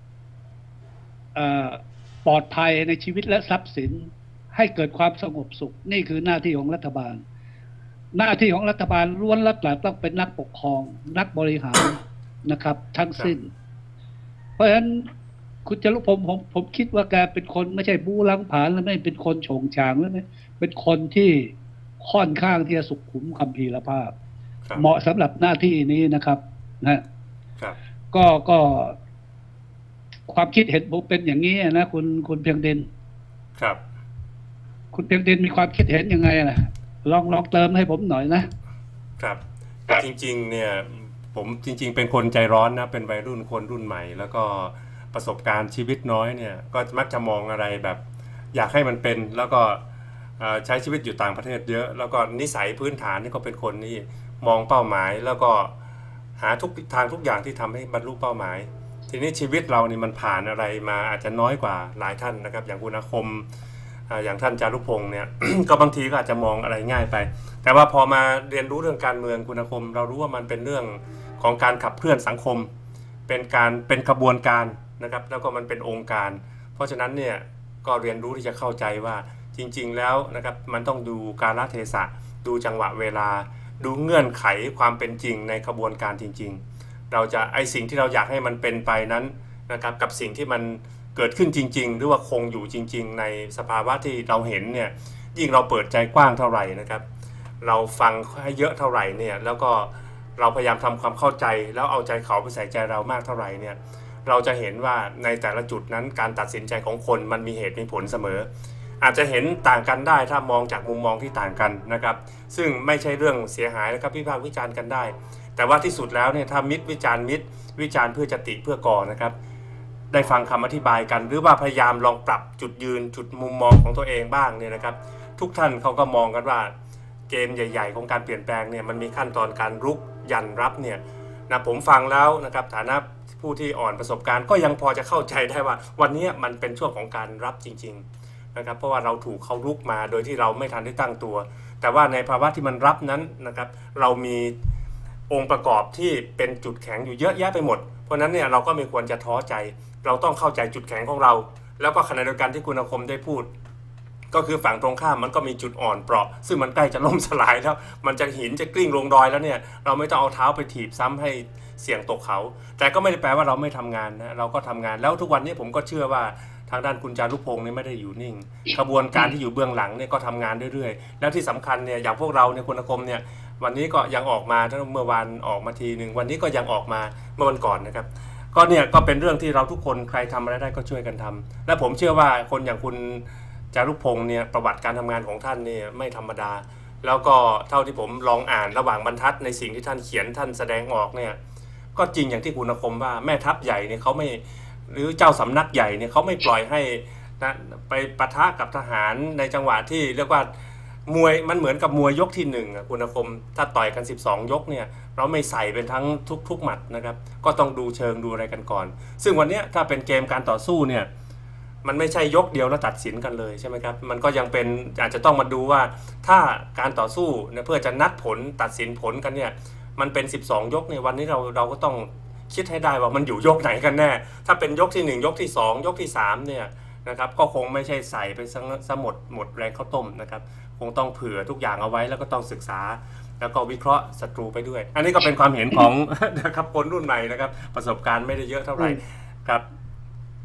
ปลอดภัยในชีวิตและทรัพย์สินให้เกิดความสงบสุขนี่คือหน้าที่ของรัฐบาลหน้าที่ของรัฐบาลล้วนแล้วแต่ต้องเป็นนักปกครองนักบริหารนะครับทั้งสิ้นเพราะฉะนั้นคุณจรุพงศ์ผมผมคิดว่าแกเป็นคนไม่ใช่บู๊ล้างผลาญและไม่เป็นคนโฉงฉางแล้วเป็นคนที่ค่อนข้างที่จะสุขุมคัมภีรภาพเหมาะสำหรับหน้าที่นี้นะครับนะก็ก็ความคิดเห็นผมเป็นอย่างนี้นะคุณคุณเพียงดินครับคุณเพียงดินมีความคิดเห็นยังไงล่ะลองลองเติมให้ผมหน่อยนะครับจริงๆเนี่ยผมจริงๆเป็นคนใจร้อนนะเป็นวัยรุ่นคนรุ่นใหม่แล้วก็ประสบการณ์ชีวิตน้อยเนี่ยก็มักจะมองอะไรแบบอยากให้มันเป็นแล้วก็ใช้ชีวิตอยู่ต่างประเทศเยอะแล้วก็นิสัยพื้นฐานนี่ก็เป็นคนที่มองเป้าหมายแล้วก็หาทุกทางทุกอย่างที่ทำให้บรรลุเป้าหมายทีนี้ชีวิตเรานี่มันผ่านอะไรมาอาจจะน้อยกว่าหลายท่านนะครับอย่างคุณอาคมอย่างท่านจารุพงษ์เนี่ย ก็บางทีก็อาจจะมองอะไรง่ายไปแต่ว่าพอมาเรียนรู้เรื่องการเมืองคุณอาคมเรารู้ว่ามันเป็นเรื่องของการขับเคลื่อนสังคมเป็นการเป็นกระบวนการนะครับแล้วก็มันเป็นองค์การเพราะฉะนั้นเนี่ยก็เรียนรู้ที่จะเข้าใจว่าจริงๆแล้วนะครับมันต้องดูกาลเทศะดูจังหวะเวลาดูเงื่อนไขความเป็นจริงในกระบวนการจริงๆเราจะไอสิ่งที่เราอยากให้มันเป็นไปนั้นนะครับกับสิ่งที่มันเกิดขึ้นจริงๆหรือว่าคงอยู่จริงๆในสภาวะที่เราเห็นเนี่ยยิ่งเราเปิดใจกว้างเท่าไหร่นะครับเราฟังให้เยอะเท่าไหร่เนี่ยแล้วก็เราพยายามทำความเข้าใจแล้วเอาใจเขาไปใส่ใจเรามากเท่าไหร่เนี่ยเราจะเห็นว่าในแต่ละจุดนั้นการตัดสินใจของคนมันมีเหตุมีผลเสมออาจจะเห็นต่างกันได้ถ้ามองจากมุมมองที่ต่างกันนะครับซึ่งไม่ใช่เรื่องเสียหายนะครับวิพากษ์วิจารณ์กันได้แต่ว่าที่สุดแล้วเนี่ยถ้ามิตรวิจารณ์มิตรวิจารณ์เพื่อจะติเพื่อก่อนะครับได้ฟังคำอธิบายกันหรือว่าพยายามลองปรับจุดยืนจุดมุมมองของตัวเองบ้างเนี่ยนะครับทุกท่านเขาก็มองกันว่าเกมใหญ่ๆของการเปลี่ยนแปลงเนี่ยมันมีขั้นตอนการรุกยันรับเนี่ยนะผมฟังแล้วนะครับฐานะผู้ที่อ่อนประสบการณ์ก็ยังพอจะเข้าใจได้ว่าวันนี้มันเป็นช่วงของการรับจริงๆนะครับเพราะว่าเราถูกเขารุกมาโดยที่เราไม่ทันได้ตั้งตัวแต่ว่าในภาวะที่มันรับนั้นนะครับเรามีองค์ประกอบที่เป็นจุดแข็งอยู่เยอะแยะไปหมดเพราะนั้นเนี่ยเราก็ไม่ควรจะท้อใจเราต้องเข้าใจจุดแข็งของเราแล้วก็ขณะเดียวกันที่คุณอาคมได้พูดก็คือฝั่งตรงข้ามมันก็มีจุดอ่อนเปราะซึ่งมันใกล้จะล่มสลายแล้วมันจะหินจะกลิ้งลงดอยแล้วเนี่ยเราไม่ต้องเอาเท้าไปถีบซ้ำให้เสี่ยงตกเขาแต่ก็ไม่ได้แปลว่าเราไม่ทำงานนะเราก็ทำงานแล้วทุกวันนี้ผมก็เชื่อว่าทางด้านคุณจารุพงษ์เนี่ยไม่ได้อยู่นิ่งกระบวนการที่อยู่เบื้องหลังเนี่ยก็ทำงานเรื่อยๆแล้วที่สำคัญเนี่ยอย่างพวกเราเนี่ยคุณอาคมเนี่ยวันนี้ก็ยังออกมาเมื่อวานออกมาทีหนึ่งวันนี้ก็ยังออกมาเมื่อวันก่อนนะครับก็เนี่ยก็เป็นเรื่องที่เราทุกคนใครทำอะไรได้ก็ช่วยกันทำและผมเชื่อว่าคนอย่างคุณจารุพงษ์เนี่ยประวัติการทำงานของท่านเนี่ยไม่ธรรมดาแล้วก็เท่าที่ผมลองอ่านระหว่างบรรทัดในสิ่งที่ท่านเขียนท่านแสดงออกเนี่ยก็จริงอย่างที่คุณอาคมว่าแม่ทัพใหญ่เนี่ยเขาไม่หรือเจ้าสำนักใหญ่เนี่ยเขาไม่ปล่อยให้นะไปปะทะกับทหารในจังหวะที่เรียกว่ามวยมันเหมือนกับมวยยกที่หนึ่งคุณอาคมถ้าต่อยกันสิบสองยกเนี่ยเราไม่ใส่เป็นทั้งทุกๆหมัดนะครับก็ต้องดูเชิงดูอะไรกันก่อนซึ่งวันนี้ถ้าเป็นเกมการต่อสู้เนี่ยมันไม่ใช่ยกเดียวแล้วตัดสินกันเลยใช่ไหมครับมันก็ยังเป็นอาจจะต้องมาดูว่าถ้าการต่อสู้เนี่ยเพื่อจะนัดผลตัดสินผลกันเนี่ยมันเป็นสิบสองยกเนี่ยวันนี้เราเราก็ต้องคิดให้ได้ว่ามันอยู่ยกไหนกันแน่ถ้าเป็นยกที่หนึ่งยกที่สองยกที่สามเนี่ยนะครับก็คงไม่ใช่ใส่ไปซะหมดหมดแรงข้าวต้มนะครับคงต้องเผื่อทุกอย่างเอาไว้แล้วก็ต้องศึกษาแล้วก็วิเคราะห์ศัตรูไปด้วยอันนี้ก็เป็นความเห็นของ นะครับคนรุ่นใหม่นะครับประสบการณ์ไม่ได้เยอะเท่าไหร่ครับ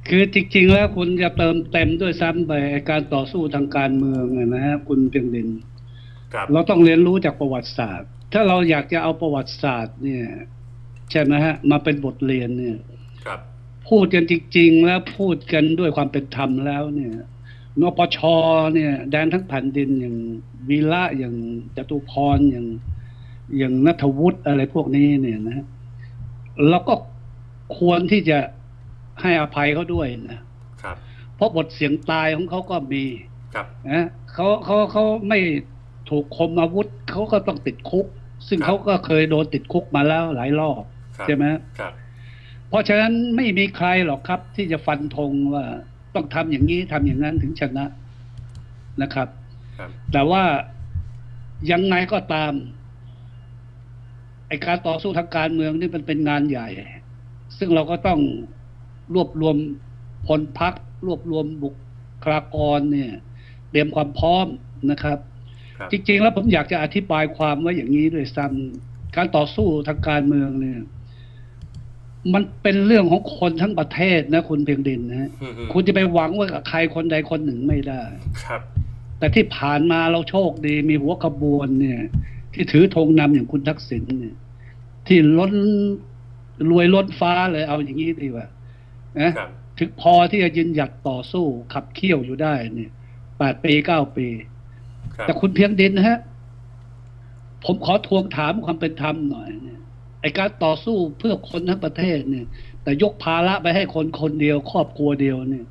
คือจริงๆแล้วคุณจะเติมเต็มด้วยซ้ำไปการต่อสู้ทางการเมืองนะฮะคุณเพียงดินครับเราต้องเรียนรู้จากประวัติศาสตร์ถ้าเราอยากจะเอาประวัติศาสตร์เนี่ยใช่ไหมฮะมาเป็นบทเรียนเนี่ยครับพูดกันจริงๆแล้วพูดกันด้วยความเป็นธรรมแล้วเนี่ยนปชเนี่ยแดนทั้งแผ่นดินอย่างวีระอย่างจตุพรอย่างอย่างณัฐวุฒิอะไรพวกนี้เนี่ยนะเราก็ควรที่จะให้อภัยเขาด้วยนะครับเพราะบทเสียงตายของเขาก็มีครับนะเขาเขาเขาไม่ถูกคมอาวุธเขาก็ต้องติดคุกซึ่งเขาก็เคยโดนติดคุกมาแล้วหลายรอบใช่ไหมครับเพราะฉะนั้นไม่มีใครหรอกครับที่จะฟันธงว่าต้องทำอย่างนี้ทำอย่างนั้นถึงชนะนะครับแต่ว่ายังไงก็ตามไอการต่อสู้ทางการเมืองนี่มันเป็นงานใหญ่ซึ่งเราก็ต้องรวบรวมพลพรรครวบรวมบุคลากรเนี่ยเตรียมความพร้อมนะครับจริงๆแล้วผมอยากจะอธิบายความว่าอย่างนี้ด้วยซ้ำการต่อสู้ทางการเมืองเนี่ยมันเป็นเรื่องของคนทั้งประเทศนะคุณเพียงดินนะคุณจะไปหวังว่ากับใครคนใดคนหนึ่งไม่ได้ครับแต่ที่ผ่านมาเราโชคดีมีหัวขบวนเนี่ยที่ถือธงนำอย่างคุณทักษิณเนี่ยที่ล้นรวยล้นฟ้าเลยเอาอย่างนี้ดีกว่านะถึงพอที่จะยืนหยัดต่อสู้ขับเคี่ยวอยู่ได้เนี่ยแปดปีเก้าปีแต่คุณเพียงดินนะฮะผมขอทวงถามความเป็นธรรมหน่อยเนี่ยไอการต่อสู้เพื่อคนทั้งประเทศเนี่ยแต่ยกภาระไปให้คนคนเดียวครอบครัวเดียวเนี่ย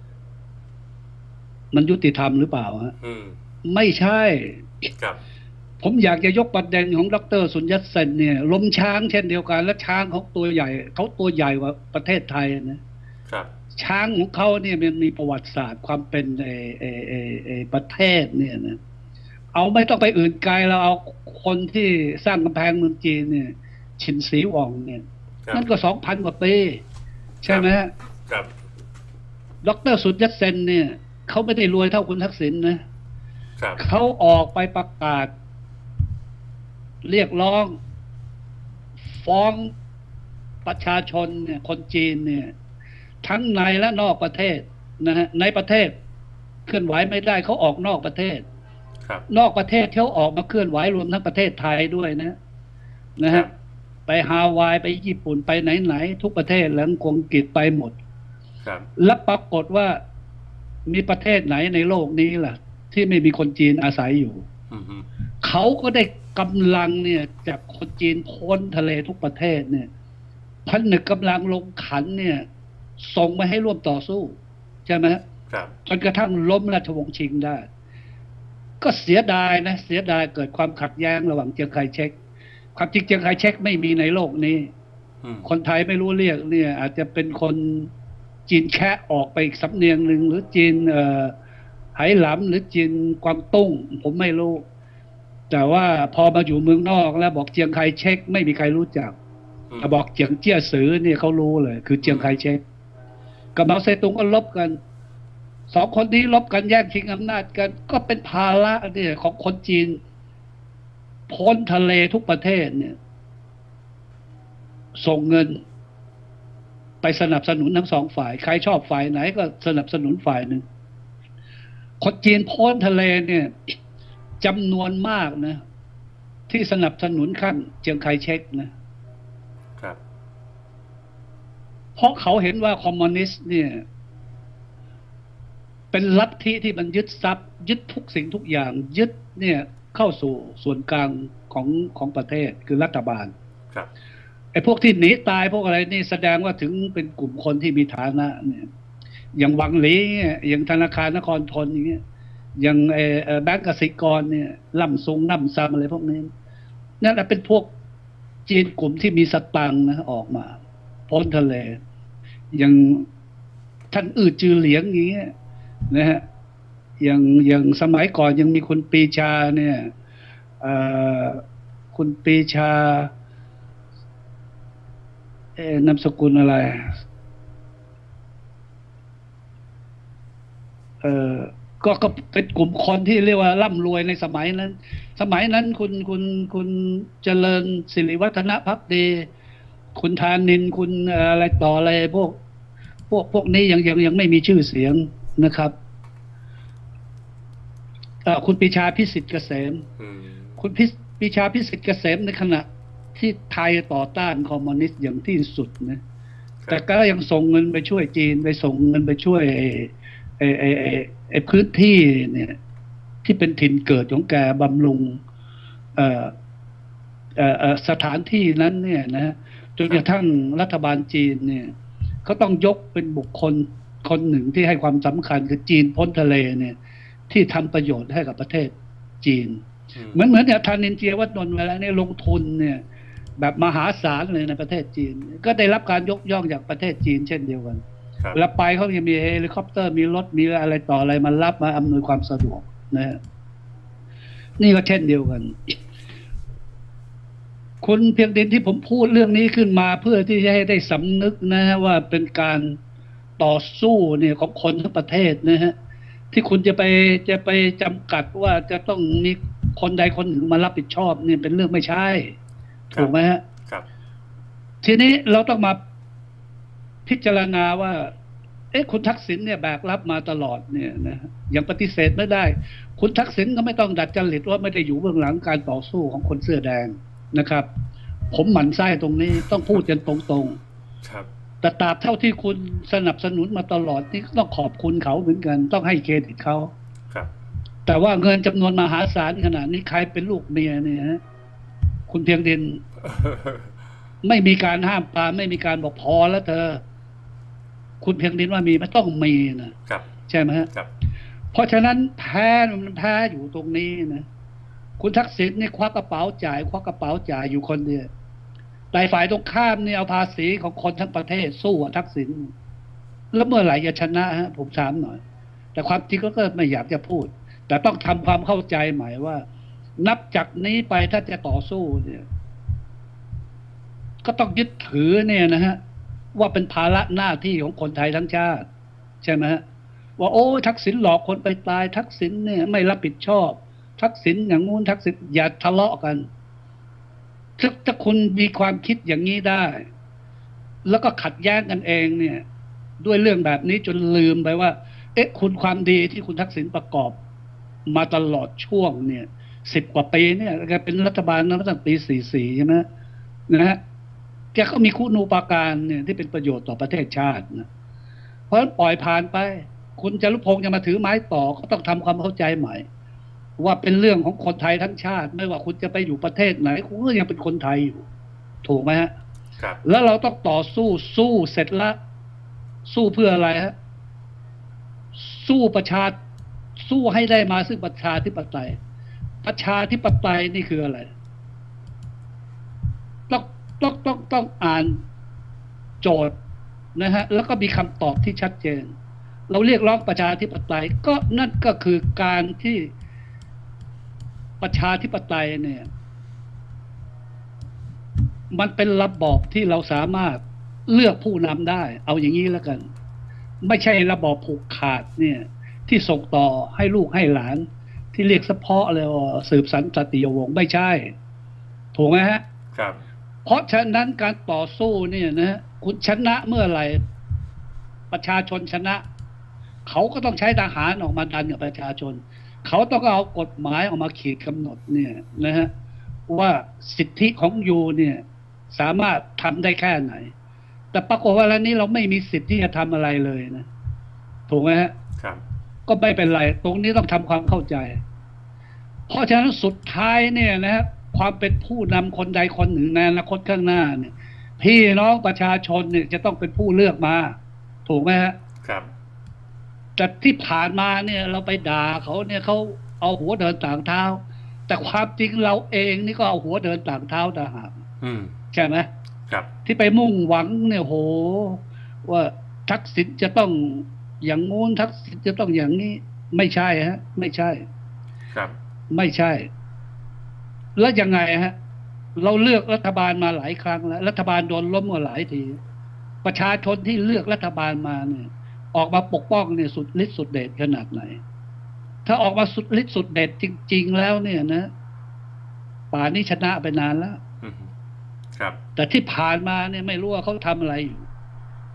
มันยุติธรรมหรือเปล่าฮะไม่ใช่ครับผมอยากจะยกประเด็นของดร.สุญญเซนเนี่ยล้มช้างเช่นเดียวกันและช้างเขาตัวใหญ่เขาตัวใหญ่กว่าประเทศไทยนะครับช้างของเขาเนี่ยมันมีประวัติศาสตร์ความเป็นเอเอเอเอประเทศเนี่ยนะเอาไม่ต้องไปอื่นไกลเราเอาคนที่สร้างกำแพงเมืองจีนเนี่ยชินสีหว่องเนี่ยนั่นก็สองพันกว่าปีใช่ไหมครับดร.สุญญเซนเนี่ยเขาไม่ได้รวยเท่าคุณทักษิณนะเขาออกไปประกาศเรียกร้องฟ้องประชาชนเนี่ยคนจีนเนี่ยทั้งในและนอกประเทศนะฮะในประเทศเคลื่อนไหวไม่ได้เขาออกนอกประเทศนอกประเทศเขาออกมาเคลื่อนไหวรวมทั้งประเทศไทยด้วยนะนะฮะไปฮาวายไปญี่ปุ่นไปไหนๆทุกประเทศแล้วคงกิจไปหมดและปรากฏว่ามีประเทศไหนในโลกนี้ล่ะที่ไม่มีคนจีนอาศัยอยู่เขาก็ได้กำลังเนี่ยจากคนจีนพ้นทะเลทุกประเทศเนี่ยพันหนึ่งกำลังลงขันเนี่ยส่งมาให้ร่วมต่อสู้ใช่ไหมครับจนกระทั่งล้มราชวงศ์ชิงได้ก็เสียดายนะเสียดายเกิดความขัดแย้งระหว่างเจียงไคเชกความจริงเจียงไคเชกไม่มีในโลกนี้คนไทยไม่รู้เรียกเนี่ยอาจจะเป็นคนจีนแคะออกไปอีกสำเนียงหนึ่งหรือจีนเอ่อไหหลำหรือจีนกวางตุ้งผมไม่รู้แต่ว่าพอมาอยู่เมืองนอกแล้วบอกเจียงไคเชกไม่มีใครรู้จักแต่บอกเจียงเจี้ยซือเนี่ยเขารู้เลยคือเจียงไคเชกกับเมาเซตุงก็ลบกันสองคนนี้ลบกันแย่งชิงอำนาจกันก็เป็นภาระเนี่ยของคนจีนพ้นทะเลทุกประเทศเนี่ยส่งเงินไปสนับสนุนทั้งสองฝ่ายใครชอบฝ่ายไหนก็สนับสนุนฝ่ายหนึ่งคนจีนพ้นทะเลเนี่ยจำนวนมากนะที่สนับสนุนข้างเจียงไคเชกนะครับเพราะเขาเห็นว่าคอมมิวนิสต์เนี่ยเป็นลัทธิที่มันยึดทรัพย์ยึดทุกสิ่งทุกอย่างยึดเนี่ยเข้าสู่ส่วนกลางของของประเทศคือรัฐบาลครับไอ้พวกที่หนีตายพวกอะไรนี่แสดงว่าถึงเป็นกลุ่มคนที่มีฐานะเนี่ยอย่างวังหลีอย่างธนาคารนครธนอย่างเงี้ยอย่างไอ้แบงก์กสิกรเนี่ยล่ำซุงล่ำซ้ำอะไรพวกนี้นั่นแหละเป็นพวกจีนกลุ่มที่มีสตังค์นะออกมาพ้นทะเลอย่างท่านอื้อจือเหลียงอย่างเงี้ยนะฮะอย่างอย่างสมัยก่อนยังมีคุณปีชาเนี่ยคุณปีชาเอ่อนามสกุลอะไรเอ่อก็ก็เป็นกลุ่มคนที่เรียกว่าร่ำรวยในสมัยนั้นสมัยนั้นคุณคุณคุณเจริญศิริวัฒนภักดีคุณธานินคุณอะไรต่ออะไรพวกพวกพวกนี้ยังยังยังไม่มีชื่อเสียงนะครับคุณปรีชาพิสิทธิ์เกษมคุณปรีชาพิสิทธิ์เกษมในขณะที่ไทยต่อต้านคอมมิวนิสต์อย่างที่สุดนะแต่ก็ยังส่งเงินไปช่วยจีนไปส่งเงินไปช่วยไอ้ไอ้ไอ้ไอ้พื้นที่เนี่ยที่เป็นถิ่นเกิดของแกบำรุงเอ่อเอ่อสถานที่นั้นเนี่ยนะจนกระทั่งรัฐบาลจีนเนี่ยเขาต้องยกเป็นบุคคลคนหนึ่งที่ให้ความสำคัญคือจีนพ้นทะเลเนี่ยที่ทำประโยชน์ให้กับประเทศจีนเหมือนเหมือนเนี่ยธานินเจียวัฒนนท์เวลาเนี่ยลงทุนเนี่ยแบบมหาศาลเลยในประเทศจีนก็ได้รับการยกย่องจากประเทศจีนเช่นเดียวกันเวลาไปเขาจะมีเฮลิคอปเตอร์มีรถมีอะไรต่ออะไรมารับมาอำนวยความสะดวกนะนี่ก็เช่นเดียวกันคุณเพียงดินที่ผมพูดเรื่องนี้ขึ้นมาเพื่อที่จะให้ได้สำนึกนะฮะว่าเป็นการต่อสู้เนี่ยของคนทั้งประเทศนะฮะที่คุณจะไปจะไปจำกัดว่าจะต้องมีคนใดคนหนึ่งมารับผิดชอบเนี่ยเป็นเรื่องไม่ใช่ถูกไหมฮะครับทีนี้เราต้องมาพิจารณาว่าเอ๊ะคุณทักษิณเนี่ยแบกรับมาตลอดเนี่ยนะยังปฏิเสธไม่ได้คุณทักษิณก็ไม่ต้องดัดจริตว่าไม่ได้อยู่เบื้องหลังการต่อสู้ของคนเสื้อแดงนะครับผมหมั่นไส้ตรงนี้ต้องพูดกันตรงๆครับแต่ตราบเท่าที่คุณสนับสนุนมาตลอดนี่ต้องขอบคุณเขาเหมือนกันต้องให้เครดิตเขาครับแต่ว่าเงินจำนวนมหาศาลขนาดนี้ใครเป็นลูกเมียเนี่ยฮะคุณเพียงดิน ไม่มีการห้ามปรามไม่มีการบอกพอแล้วเธอคุณเพียงดินว่ามีไม่ต้องมีนะครับใช่ไหมฮะครับเพราะฉะนั้นแพ้มันแพ้อยู่ตรงนี้นะคุณทักษิณนี่ควักกระเป๋าจ่ายควักกระเป๋าจ่ายอยู่คนเดียวแต่ฝ่ายตรงข้ามเนี่ยเอาภาษีของคนทั้งประเทศสู้ทักษิณแล้วเมื่อไหร่จะชนะฮะผมถามหน่อยแต่ความจริงก็ไม่อยากจะพูดแต่ต้องทำความเข้าใจใหม่ว่านับจากนี้ไปถ้าจะต่อสู้เนี่ยก็ต้องยึดถือเนี่ยนะฮะว่าเป็นภาระหน้าที่ของคนไทยทั้งชาติใช่ไหมฮะว่าโอ้ทักษิณหลอกคนไปตายทักษิณเนี่ยไม่รับผิดชอบทักษิณอย่างงู้นทักษิณอย่าทะเลาะกันถ้าถ้าคุณมีความคิดอย่างนี้ได้แล้วก็ขัดแย้งกันเองเนี่ยด้วยเรื่องแบบนี้จนลืมไปว่าเอ๊ะคุณความดีที่คุณทักษิณประกอบมาตลอดช่วงเนี่ยสิบกว่าปีเนี่ยแกเป็นรัฐบาลตั้งแต่ปีสี่สี่ใช่ไหมนะฮะแกก็มีคุณูปการเนี่ยที่เป็นประโยชน์ต่อประเทศชาตินะเพราะฉะนั้นปล่อยผ่านไปคุณจารุพงษ์จะมาถือไม้ต่อก็ต้องทำความเข้าใจใหม่ว่าเป็นเรื่องของคนไทยทั้งชาติไม่ว่าคุณจะไปอยู่ประเทศไหนคุณก็ยังเป็นคนไทยอยู่ถูกไหมฮะครับแล้วเราต้องต่อสู้สู้เสร็จแล้วสู้เพื่ออะไรฮะสู้ประชาสู้ให้ได้มาซึ่งประชาธิปไตยประชาธิปไตยนี่คืออะไรต้องต้องต้องต้องอ่านโจทย์นะฮะแล้วก็มีคำตอบที่ชัดเจนเราเรียกร้องประชาธิปไตยก็นั่นก็คือการที่ประชาธิปไตยเนี่ยมันเป็นระบอบที่เราสามารถเลือกผู้นำได้เอาอย่างนี้แล้วกันไม่ใช่ระบอบผูกขาดเนี่ยที่ส่งต่อให้ลูกให้หลานที่เรียกเฉพาะเลยว่าสืบสันตติยวงศ์ไม่ใช่ถูกไหมฮะครับเพราะฉะนั้นการต่อสู้เนี่ยนะคุณชนะเมื่อไหร่ประชาชนชนะเขาก็ต้องใช้ทหารออกมาดันกับประชาชนเขาต้องเอากฎหมายออกมาขีดกำหนดเนี่ยนะฮะว่าสิทธิของยูเนี่ยสามารถทำได้แค่ไหนแต่ปรากฏว่าแล้วนี้เราไม่มีสิทธิ์ที่จะทำอะไรเลยนะถูกไหมฮะครับก็ไม่เป็นไรตรงนี้ต้องทำความเข้าใจเพราะฉะนั้นสุดท้ายเนี่ยนะฮะความเป็นผู้นำคนใดคนหนึ่งในอนาคตข้างหน้าเนี่ยพี่น้องประชาชนเนี่ยจะต้องเป็นผู้เลือกมาถูกไหมฮะครับแต่ที่ผ่านมาเนี่ยเราไปด่าเขาเนี่ยเขาเอาหัวเดินต่างเท้าแต่ความจริงเราเองนี่ก็เอาหัวเดินต่างเท้าต่างหากใช่ไหมครับที่ไปมุ่งหวังเนี่ยโหว่าทักษิณจะต้องอย่างงู้นทักษิณจะต้องอย่างนี้ไม่ใช่ฮะไม่ใช่ครับไม่ใช่แล้วยังไงฮะเราเลือกรัฐบาลมาหลายครั้งแล้วรัฐบาลโดนล้มมาหลายทีประชาชนที่เลือกรัฐบาลมาเนี่ยออกมาปกป้องเนี่ยสุดฤทธิ์สุดเดชขนาดไหนถ้าออกมาสุดฤทธิ์สุดเดชจริงๆแล้วเนี่ยนะป่านนี้ชนะไปนานแล้วครับแต่ที่ผ่านมาเนี่ยไม่รู้ว่าเขาทำอะไรอยู่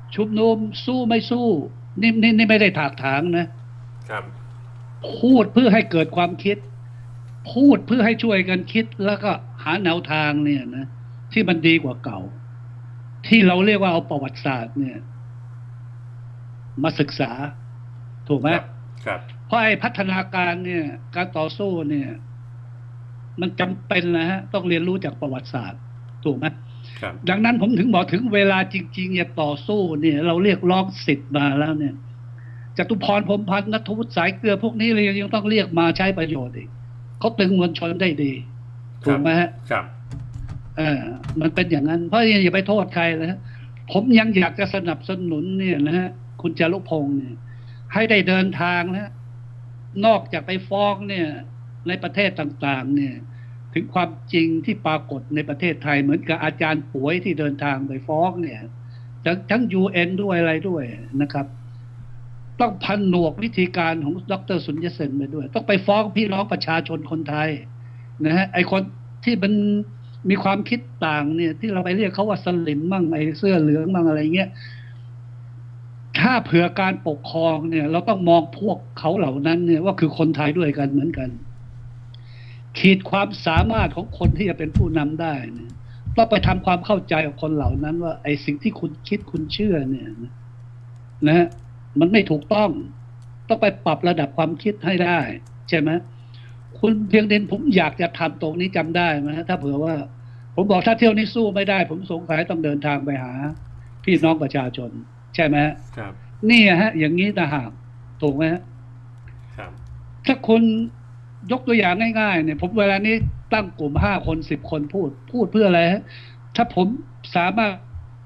ชุมนุมสู้ไม่สู้นี่นี่นี่ไม่ได้ถากถางนะครับพูดเพื่อให้เกิดความคิดพูดเพื่อให้ช่วยกันคิดแล้วก็หาแนวทางเนี่ยนะที่มันดีกว่าเก่าที่เราเรียกว่าเอาประวัติศาสตร์เนี่ยมาศึกษาถูกไหมครับเพราะไอ้พัฒนาการเนี่ยการต่อสู้เนี่ยมันจำเป็นนะฮะต้องเรียนรู้จากประวัติศาสตร์ถูกไหมครับดังนั้นผมถึงบอกถึงเวลาจริงๆอย่าต่อสู้เนี่ยเราเรียกร้องสิทธิ์มาแล้วเนี่ยจตุพรพรหมพันธ์ณัฐวุฒิสายเกลือพวกนี้เลยยังต้องเรียกมาใช้ประโยชน์อีกเขาตึงมวลชนได้ดีถูกไหมฮะครับเออมันเป็นอย่างนั้นเพราะอย่าไปโทษใครนะฮะผมยังอยากจะสนับสนุนเนี่ยนะฮะคุณจารุพงศ์เนี่ยให้ได้เดินทางนะนอกจากไปฟ้องเนี่ยในประเทศต่างๆเนี่ยถึงความจริงที่ปรากฏในประเทศไทยเหมือนกับอาจารย์ป่วยที่เดินทางไปฟ้องเนี่ยทั้งทั้ง ยู เอ็น ด้วยอะไรด้วยนะครับต้องพันหนวกวิธีการของดร.สุญญเซนไปด้วยต้องไปฟ้องพี่น้องประชาชนคนไทยนะฮะไอคนที่มันมีความคิดต่างเนี่ยที่เราไปเรียกเขาว่าสลิมมั่งไอเสื้อเหลืองมั่งอะไรเงี้ยถ้าเผื่อการปกครองเนี่ยเราต้องมองพวกเขาเหล่านั้นเนี่ยว่าคือคนไทยด้วยกันเหมือนกันขีดความสามารถของคนที่จะเป็นผู้นำได้เนี่ยต้องไปทำความเข้าใจกับคนเหล่านั้นว่าไอ้สิ่งที่คุณคิดคุณเชื่อเนี่ยนะฮะมันไม่ถูกต้องต้องไปปรับระดับความคิดให้ได้ใช่ไหมคุณเพียงเด่นผมอยากจะทำตรงนี้จำได้ไหมถ้าเผื่อว่าผมบอกถ้าเที่ยวนี้สู้ไม่ได้ผมสงสัยต้องเดินทางไปหาพี่น้องประชาชนใช่ไหมครับนี่ฮะอย่างนี้นะฮะถูกไหมครับถ้าคุณยกตัวอย่างง่ายๆเนี่ยผมเวลานี้ตั้งกลุ่มห้าคนสิบคนพูดพูดเพื่ออะไรฮะถ้าผมสามารถ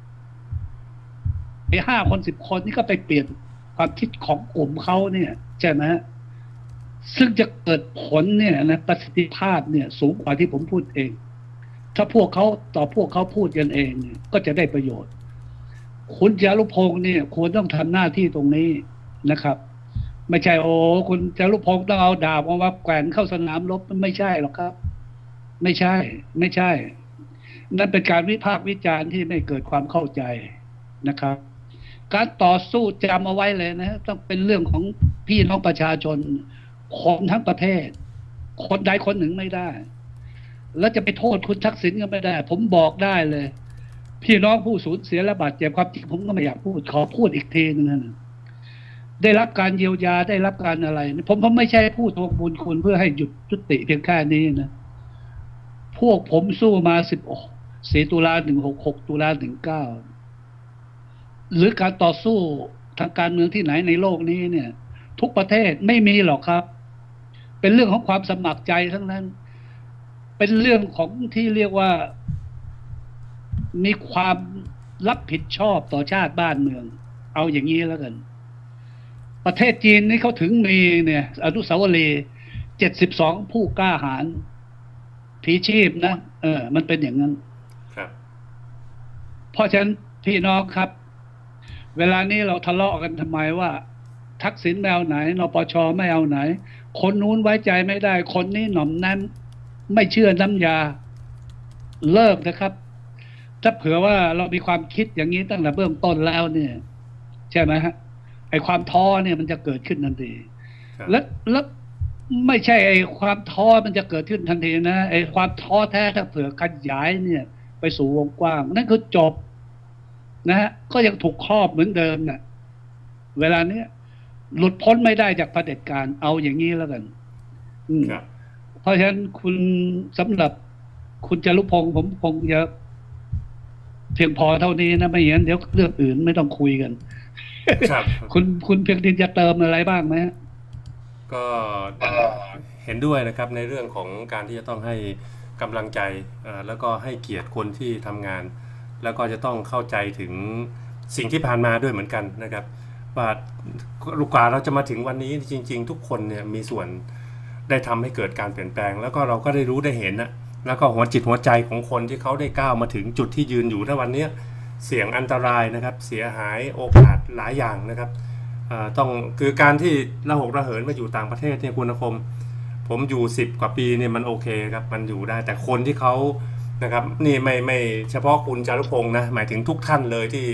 ไอ้ห้าคนสิบคนนี่ก็ไปเปลี่ยนความคิดของกลุ่มเขาเนี่ยใช่ไหมซึ่งจะเกิดผลเนี่ยนะประสิทธิภาพเนี่ยสูงกว่าที่ผมพูดเองถ้าพวกเขาต่อพวกเขาพูดกันเองเนี่ยก็จะได้ประโยชน์คุณจารุพงศ์เนี่ยควรต้องทำหน้าที่ตรงนี้นะครับไม่ใช่โอ้คุณจารุพงศ์ต้องเอาดาบมาว่าแกว่งเข้าสนามรบมันไม่ใช่หรอกครับไม่ใช่ไม่ใช่นั่นเป็นการวิพากษ์วิจารณ์ที่ไม่เกิดความเข้าใจนะครับการต่อสู้จำเอาไว้เลยนะต้องเป็นเรื่องของพี่น้องประชาชนคนทั้งประเทศคนใดคนหนึ่งไม่ได้แล้วจะไปโทษคุณทักษิณก็ไม่ได้ผมบอกได้เลยพี่น้องผู้สูญเสียและบาดเจ็บความจริงผมก็ไม่อยากพูดขอพูดอีกทีนึงนะได้รับการเยียวยาได้รับการอะไรผมผมไม่ใช่พูดทวงบุญคุณเพื่อให้หยุดจุติเพียงแค่นี้นะพวกผมสู้มาสิบสี่ตุลาหนึ่งหกหกตุลาหนึ่งเก้าหรือการต่อสู้ทางการเมืองที่ไหนในโลกนี้เนี่ยทุกประเทศไม่มีหรอกครับเป็นเรื่องของความสมัครใจทั้งนั้นเป็นเรื่องของที่เรียกว่ามีความรับผิดชอบต่อชาติบ้านเมืองเอาอย่างนี้แล้วกันประเทศจีนนี่เขาถึงมีเนี่ยอนุสาวรีย์เจ็ดสิบสองผู้กล้าหาญผีชีพนะเออมันเป็นอย่างนั้นครับเพราะฉะนั้นพี่น้องครับเวลานี้เราทะเลาะกันทำไมว่าทักษิณไม่เอาไหนนปชไม่เอาไหนคนนู้นไว้ใจไม่ได้คนนี้หน่อมนั้นไม่เชื่อน้ำยาเลิกนะครับถ้าเผื่อว่าเรามีความคิดอย่างนี้ตั้งแต่เบื้องต้นแล้วเนี่ยใช่ไหมฮะไอ้ความท้อเนี่ยมันจะเกิดขึ้นทันทีแล้วแล้วไม่ใช่ไอ้ความท้อมันจะเกิดขึ้นทันทีนะไอ้ความท้อแท้ถ้าเผื่อขยายเนี่ยไปสู่วงกว้างนั่นคือจบนะฮะก็ยังถูกครอบเหมือนเดิมน่ะเวลาเนี้ยหลุดพ้นไม่ได้จากเผด็จการเอาอย่างนี้แล้วกันเพราะฉะนั้นคุณสำหรับคุณจารุพงศ์ผมคงจะเพียงพอเท่านี้นะไม่อย่างนั้นเดี๋ยวเรื่องอื่นไม่ต้องคุยกันครับคุณคุณเพียงดินจะเติมอะไรบ้างไหมก็เห็นด้วยนะครับในเรื่องของการที่จะต้องให้กำลังใจแล้วก็ให้เกียรติคนที่ทำงานแล้วก็จะต้องเข้าใจถึงสิ่งที่ผ่านมาด้วยเหมือนกันนะครับว่าลูกกาเราจะมาถึงวันนี้จริงๆทุกคนเนี่ยมีส่วนได้ทำให้เกิดการเปลี่ยนแปลงแล้วก็เราก็ได้รู้ได้เห็นนะแล้วก็หัวจิตหัวใจของคนที่เขาได้ก้าวมาถึงจุดที่ยืนอยู่ในวันนี้เสี่ยงอันตรายนะครับเสียหายโอกาสหลายอย่างนะครับต้องคือการที่ระหกระเหินมาอยู่ต่างประเทศเนี่ยคุณคมผมอยู่สิบกว่าปีเนี่ยมันโอเคครับมันอยู่ได้แต่คนที่เขานะครับนี่ไม่ไม่เฉพาะคุณจารุพงศ์นะหมายถึงทุกท่านเลยที่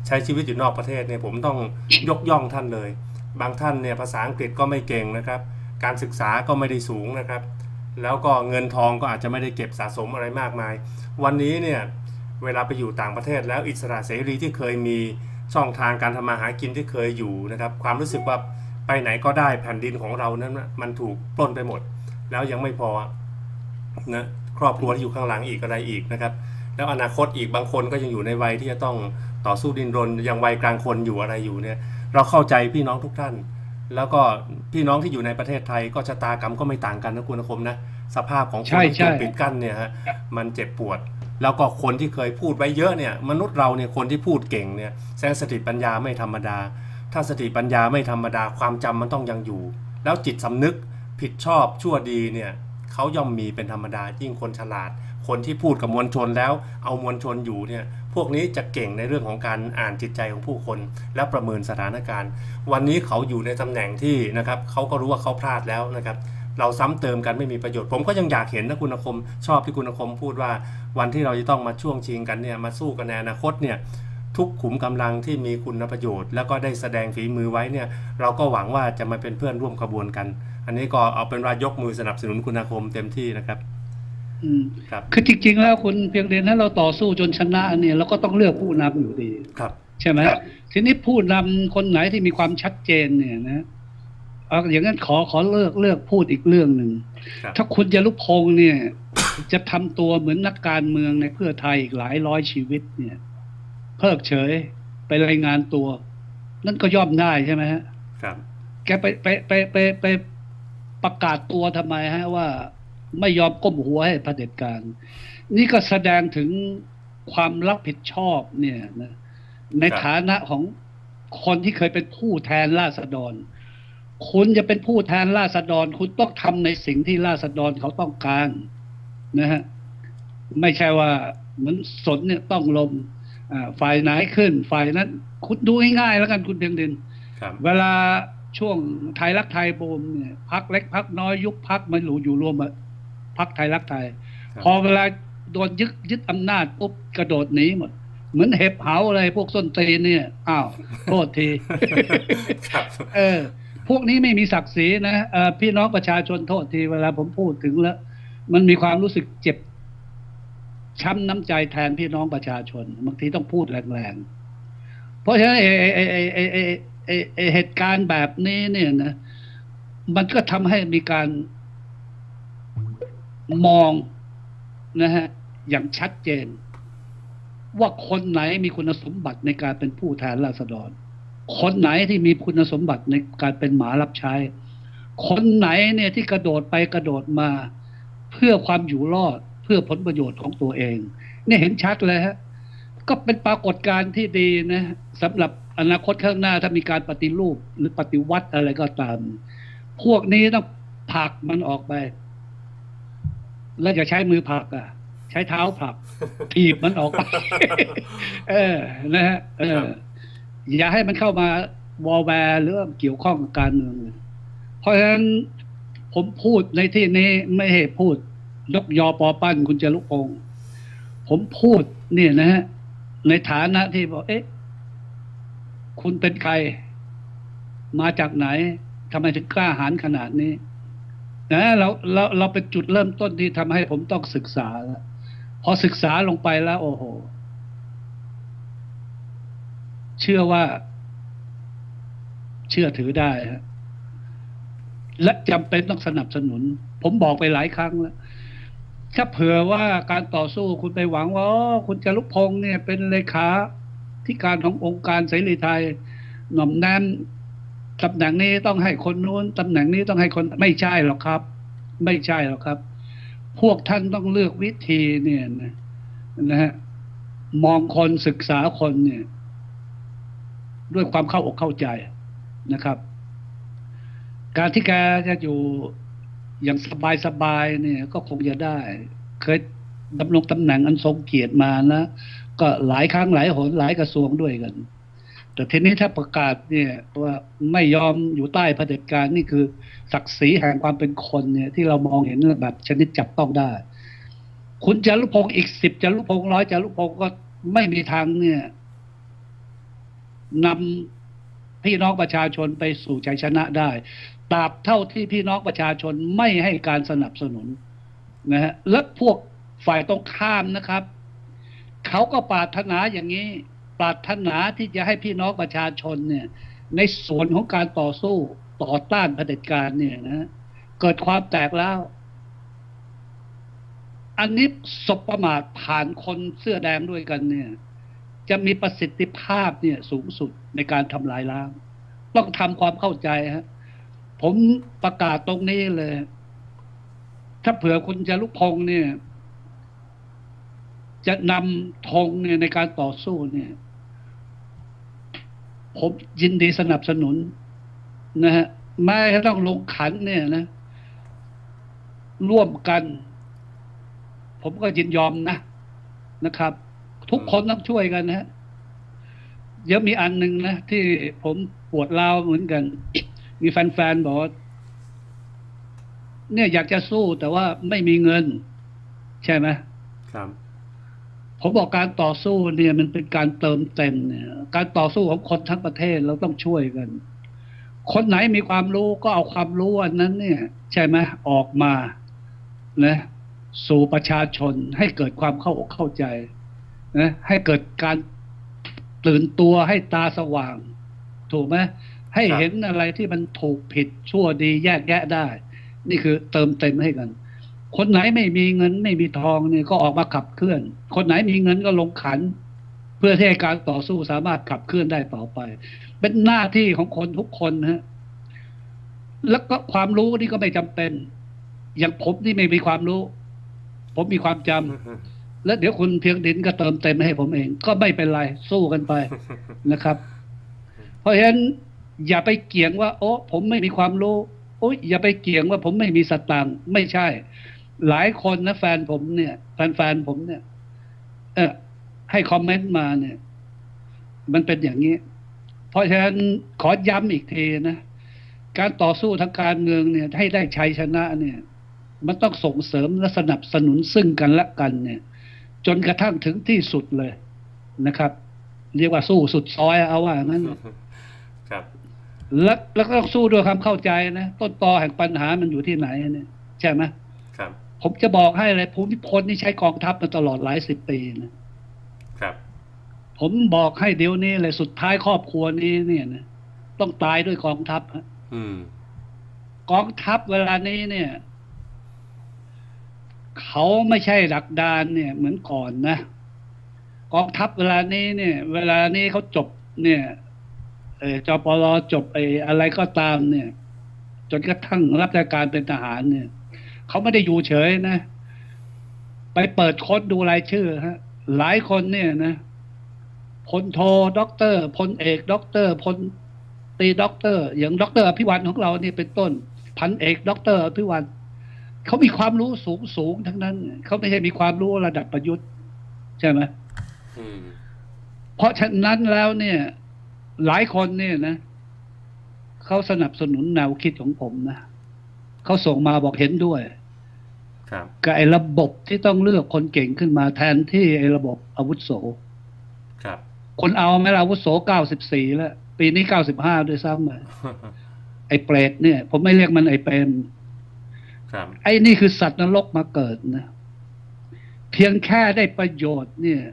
ใช้ชีวิตอยู่นอกประเทศเนี่ยผมต้องยกย่องท่านเลยบางท่านเนี่ยภาษาอังกฤษก็ไม่เก่งนะครับการศึกษาก็ไม่ได้สูงนะครับแล้วก็เงินทองก็อาจจะไม่ได้เก็บสะสมอะไรมากมายวันนี้เนี่ยเวลาไปอยู่ต่างประเทศแล้วอิสระเสรีที่เคยมีช่องทางการทำมาหากินที่เคยอยู่นะครับความรู้สึกว่าไปไหนก็ได้แผ่นดินของเรานั้นมันถูกปล้นไปหมดแล้วยังไม่พอนะครอบครัวที่อยู่ข้างหลังอีกอะไรอีกนะครับแล้วอนาคตอีกบางคนก็ยังอยู่ในวัยที่จะต้องต่อสู้ดิ้นรนยังวัยกลางคนอยู่อะไรอยู่เนี่ยเราเข้าใจพี่น้องทุกท่านแล้วก็พี่น้องที่อยู่ในประเทศไทยก็ชะตากรรมก็ไม่ต่างกันนะคุณอาคมนะสภาพของคนที่ถูกปิดกั้นเนี่ยฮะมันเจ็บปวดแล้วก็คนที่เคยพูดไว้เยอะเนี่ยมนุษย์เราเนี่ยคนที่พูดเก่งเนี่ยแสดงสติปัญญาไม่ธรรมดาถ้าสติปัญญาไม่ธรรมดาความจำมันต้องยังอยู่แล้วจิตสำนึกผิดชอบชั่วดีเนี่ยเขาย่อมมีเป็นธรรมดายิ่งคนฉลาดคนที่พูดกับมวลชนแล้วเอามวลชนอยู่เนี่ยพวกนี้จะเก่งในเรื่องของการอ่านจิตใจของผู้คนและประเมินสถานการณ์วันนี้เขาอยู่ในตำแหน่งที่นะครับเขาก็รู้ว่าเขาพลาดแล้วนะครับเราซ้ำเติมกันไม่มีประโยชน์ผมก็ยังอยากเห็นนะคุณอาคมชอบที่คุณอาคมพูดว่าวันที่เราจะต้องมาช่วงชิงกันเนี่ยมาสู้กันในอนาคตเนี่ยทุกขุมกำลังที่มีคุณประโยชน์แล้วก็ได้แสดงฝีมือไว้เนี่ยเราก็หวังว่าจะมาเป็นเพื่อนร่วมขบวนกันอันนี้ก็เอาเป็นว่ายกมือสนับสนุนคุณอาคมเต็มที่นะครับอืมครับคือจริงๆแล้วคุณเพียงเรียนถ้าเราต่อสู้จนชนะเนี่ยเราก็ต้องเลือกผู้นำอยู่ดีครับใช่ไหมทีนี้ผู้นำคนไหนที่มีความชัดเจนเนี่ยนะเอาอย่างนั้นขอขอเลือกเลือกพูดอีกเรื่องหนึ่งถ้าคุณจรุพงษ์เนี่ยจะทำตัวเหมือนนักการเมืองในเพื่อไทยอีกหลายร้อยชีวิตเนี่ยเพิกเฉยไปรายงานตัวนั่นก็ย่อมได้ใช่ไหมฮะครับแกไปไปไปไปไปประกาศตัวทำไมฮะว่าไม่ยอมก้มหัวให้เผด็จการนี่ก็แสดงถึงความรับผิดชอบเนี่ยนะในฐานะของคนที่เคยเป็นผู้แทนราษฎรคุณจะเป็นผู้แทนราษฎรคุณต้องทำในสิ่งที่ราษฎรเขาต้องการนะฮะไม่ใช่ว่าเหมือนสนเนี่ยต้องลมฝ่ายไหนขึ้นฝ่ายนั้นคุณดูง่ายๆแล้วกันคุณเพียงดินเวลาช่วงไทยรักไทยบูมเนี่ยพรรคเล็กพรรคน้อยยุบพรรคมันหลูอยู่รวมพรรคไทยรักไทยพอเวลาโดนยึดยึดอำนาจปุ๊บกระโดดหนีหมดเหมือนเห็บเหาอะไรพวกส้นตีนเนี่ยอ้าวโทษทีเออพวกนี้ไม่มีศักดิ์ศรีนะเออพี่น้องประชาชนโทษทีเวลาผมพูดถึงแล้วมันมีความรู้สึกเจ็บช้ำน้ำใจแทนพี่น้องประชาชนบางทีต้องพูดแรงๆเพราะฉะนั้นไอ้ไอ้ไอ้ไอ้ไอ้ไอ้ไอ้เหตุการณ์แบบนี้เนี่ยนะมันก็ทำให้มีการมองนะฮะอย่างชัดเจนว่าคนไหนมีคุณสมบัติในการเป็นผู้แทนราษฎรคนไหนที่มีคุณสมบัติในการเป็นหมารับใช้คนไหนเนี่ยที่กระโดดไปกระโดดมาเพื่อความอยู่รอดเพื่อผลประโยชน์ของตัวเองนี่เห็นชัดเลยฮะก็เป็นปรากฏการณ์ที่ดีนะสำหรับอนาคตข้างหน้าถ้ามีการปฏิรูปหรือปฏิวัติอะไรก็ตามพวกนี้ต้องผลักมันออกไปแล้วจะใช้มือผลักอ่ะใช้เท้าผลักถีบมันออกไปเออนะฮะเอออย่าให้มันเข้ามาวอลแวร์หรือเกี่ยวข้องกับการเมืองเลยเพราะฉะนั้นผมพูดในที่นี้ไม่ให้พูดยกยอปอปั้นคุณจรุพงษ์ผมพูดเนี่ยนะฮะในฐานะที่บอกเอ๊ะคุณเป็นใครมาจากไหนทำไมถึงกล้าหาญขนาดนี้นะเราเราเราเป็นจุดเริ่มต้นที่ทำให้ผมต้องศึกษาแล้วพอศึกษาลงไปแล้วโอ้โหเชื่อว่าเชื่อถือได้ฮะและจำเป็นต้องสนับสนุนผมบอกไปหลายครั้งแล้วถ้าเผื่อว่าการต่อสู้คุณไปหวังว่าคุณจรุพงษ์เนี่ยเป็นเลขาธิการขององค์การเสรีไทยหน่อมแนมตำแหน่งนี้ต้องให้คนนู้นตำแหน่งนี้ต้องให้คนไม่ใช่หรอกครับไม่ใช่หรอกครับพวกท่านต้องเลือกวิธีเนี่ยนะนะฮะมองคนศึกษาคนเนี่ยด้วยความเข้าอกเข้าใจนะครับการที่แกจะอยู่อย่างสบายๆเนี่ยก็คงจะได้เคยดำรงตำแหน่งอันทรงเกียรติมานะก็หลายครั้งหลายหนหลายกระทรวงด้วยกันแต่ทีนี้ถ้าประกาศเนี่ยว่าไม่ยอมอยู่ใต้เผด็จการนี่คือศักดิ์ศรีแห่งความเป็นคนเนี่ยที่เรามองเห็นแบบชนิดจับต้องได้คุณจรุพงษ์อีกสิบจรุพงษ์ร้อยจรุพงษ์ก็ไม่มีทางเนี่ยนำพี่น้องประชาชนไปสู่ชัยชนะได้ตราบเท่าที่พี่น้องประชาชนไม่ให้การสนับสนุนนะฮะและพวกฝ่ายตรงข้ามนะครับเขาก็ปรารถนาอย่างนี้ปรารถนาที่จะให้พี่น้องประชาชนเนี่ยในส่วนของการต่อสู้ต่อต้านเผด็จการเนี่ยนะเกิดความแตกแล้วอันนี้สบประมาทผ่านคนเสื้อแดงด้วยกันเนี่ยจะมีประสิทธิภาพเนี่ยสูงสุดในการทำลายล้างต้องทำความเข้าใจฮะผมประกาศตรงนี้เลยถ้าเผื่อคุณจารุพงษ์เนี่ยจะนำธงเนี่ยในการต่อสู้เนี่ยผมยินดีสนับสนุนนะฮะไม่ต้องลงขันเนี่ยนะร่วมกันผมก็ยินยอมนะนะครับทุกคนต้องช่วยกันนะฮะเดี๋ยวมีอันหนึ่งนะที่ผมปวดร้าวเหมือนกันมีแฟนๆบอกเนี่ยอยากจะสู้แต่ว่าไม่มีเงินใช่ไหมครับผมบอกการต่อสู้เนี่ยมันเป็นการเติมเต็มเนี่ยการต่อสู้ของคนทั้งประเทศเราต้องช่วยกันคนไหนมีความรู้ก็เอาความรู้อันนั้นเนี่ยใช่ไหมออกมานะสู่ประชาชนให้เกิดความเข้าอกเข้าใจนะให้เกิดการตื่นตัวให้ตาสว่างถูกไหมให้เห็นอะไรที่มันถูกผิดชั่วดีแยกแยะได้นี่คือเติมเต็มให้กันคนไหนไม่มีเงินไม่มีทองเนี่ยก็ออกมาขับเคลื่อนคนไหนมีเงินก็ลงขันเพื่อให้การต่อสู้สามารถขับเคลื่อนได้ต่อไปเป็นหน้าที่ของคนทุกคนฮะแล้วก็ความรู้นี่ก็ไม่จำเป็นอย่างผมนี่ไม่มีความรู้ผมมีความจำแล้วเดี๋ยวคุณเพียงดินก็เติมเต็มให้ผมเองก็ไม่เป็นไรสู้กันไปนะครับเพราะฉะนั้นอย่าไปเกี่ยงว่าโอ้ผมไม่มีความรู้โอ้ยอย่าไปเกี่ยงว่าผมไม่มีสตางค์ไม่ใช่หลายคนนะแฟนผมเนี่ยแฟนๆผมเนี่ยเออให้คอมเมนต์มาเนี่ยมันเป็นอย่างนี้เพราะฉะนั้นขอย้ำอีกทีนะการต่อสู้ทางการเมืองเนี่ยให้ได้ชัยชนะเนี่ยมันต้องส่งเสริมและสนับสนุนซึ่งกันและกันเนี่ยจนกระทั่งถึงที่สุดเลยนะครับเรียกว่าสู้สุดซอยเอาว่างั้นครับแล้วแล้วก็ต้องสู้ด้วยความเข้าใจนะต้นตอแห่งปัญหามันอยู่ที่ไหนเนี่ยใช่ไหมครับผมจะบอกให้เลยภูมิพลนี่ใช้กองทัพมาตลอดหลายสิบปีนะครับผมบอกให้เดี๋ยวนี้เลยสุดท้ายครอบครัวนี้เนี่ยนะต้องตายด้วยกองทัพฮะกองทัพเวลานี้เนี่ยเขาไม่ใช่ดักดานเนี่ยเหมือนก่อนนะกองทัพเวลานี้เนี่ยเวลานี้เขาจบเนี่ยเออจปรจบไอ้อะไรก็ตามเนี่ยจนกระทั่งรับราชการเป็นทหารเนี่ยเขาไม่ได้อยู่เฉยนะไปเปิดค้นดูรายชื่อฮะหลายคนเนี่ยนะพลโทด็อกเตอร์พลเอกด็อกเตอร์พลตรีด็อกเตอร์อย่างด็อกเตอร์อภิวันของเรานี่เป็นต้นพันเอกด็อกเตอร์อภิวันเขามีความรู้สูงสูงทั้งนั้นเขาไม่ใช่มีความรู้ระดับประยุทธ์ใช่ไหมเพราะฉะนั้นแล้วเนี่ยหลายคนเนี่ยนะเขาสนับสนุนแนวคิดของผมนะเขาส่งมาบอกเห็นด้วยกับไอ้ระบบที่ต้องเลือกคนเก่งขึ้นมาแทนที่ไอ้ระบบอาวุโสครับคนเอาไหมล่ะอาวุโสเก้าสิบสี่แล้วปีนี้เก้าสิบห้าด้วยซ้ำเลยไอ้เปรตเนี่ยผมไม่เรียกมันไอ้เปรมไอ้นี่คือสัตว์นรกมาเกิดนะเพียงแค่ได้ประโยชน์เนี่ย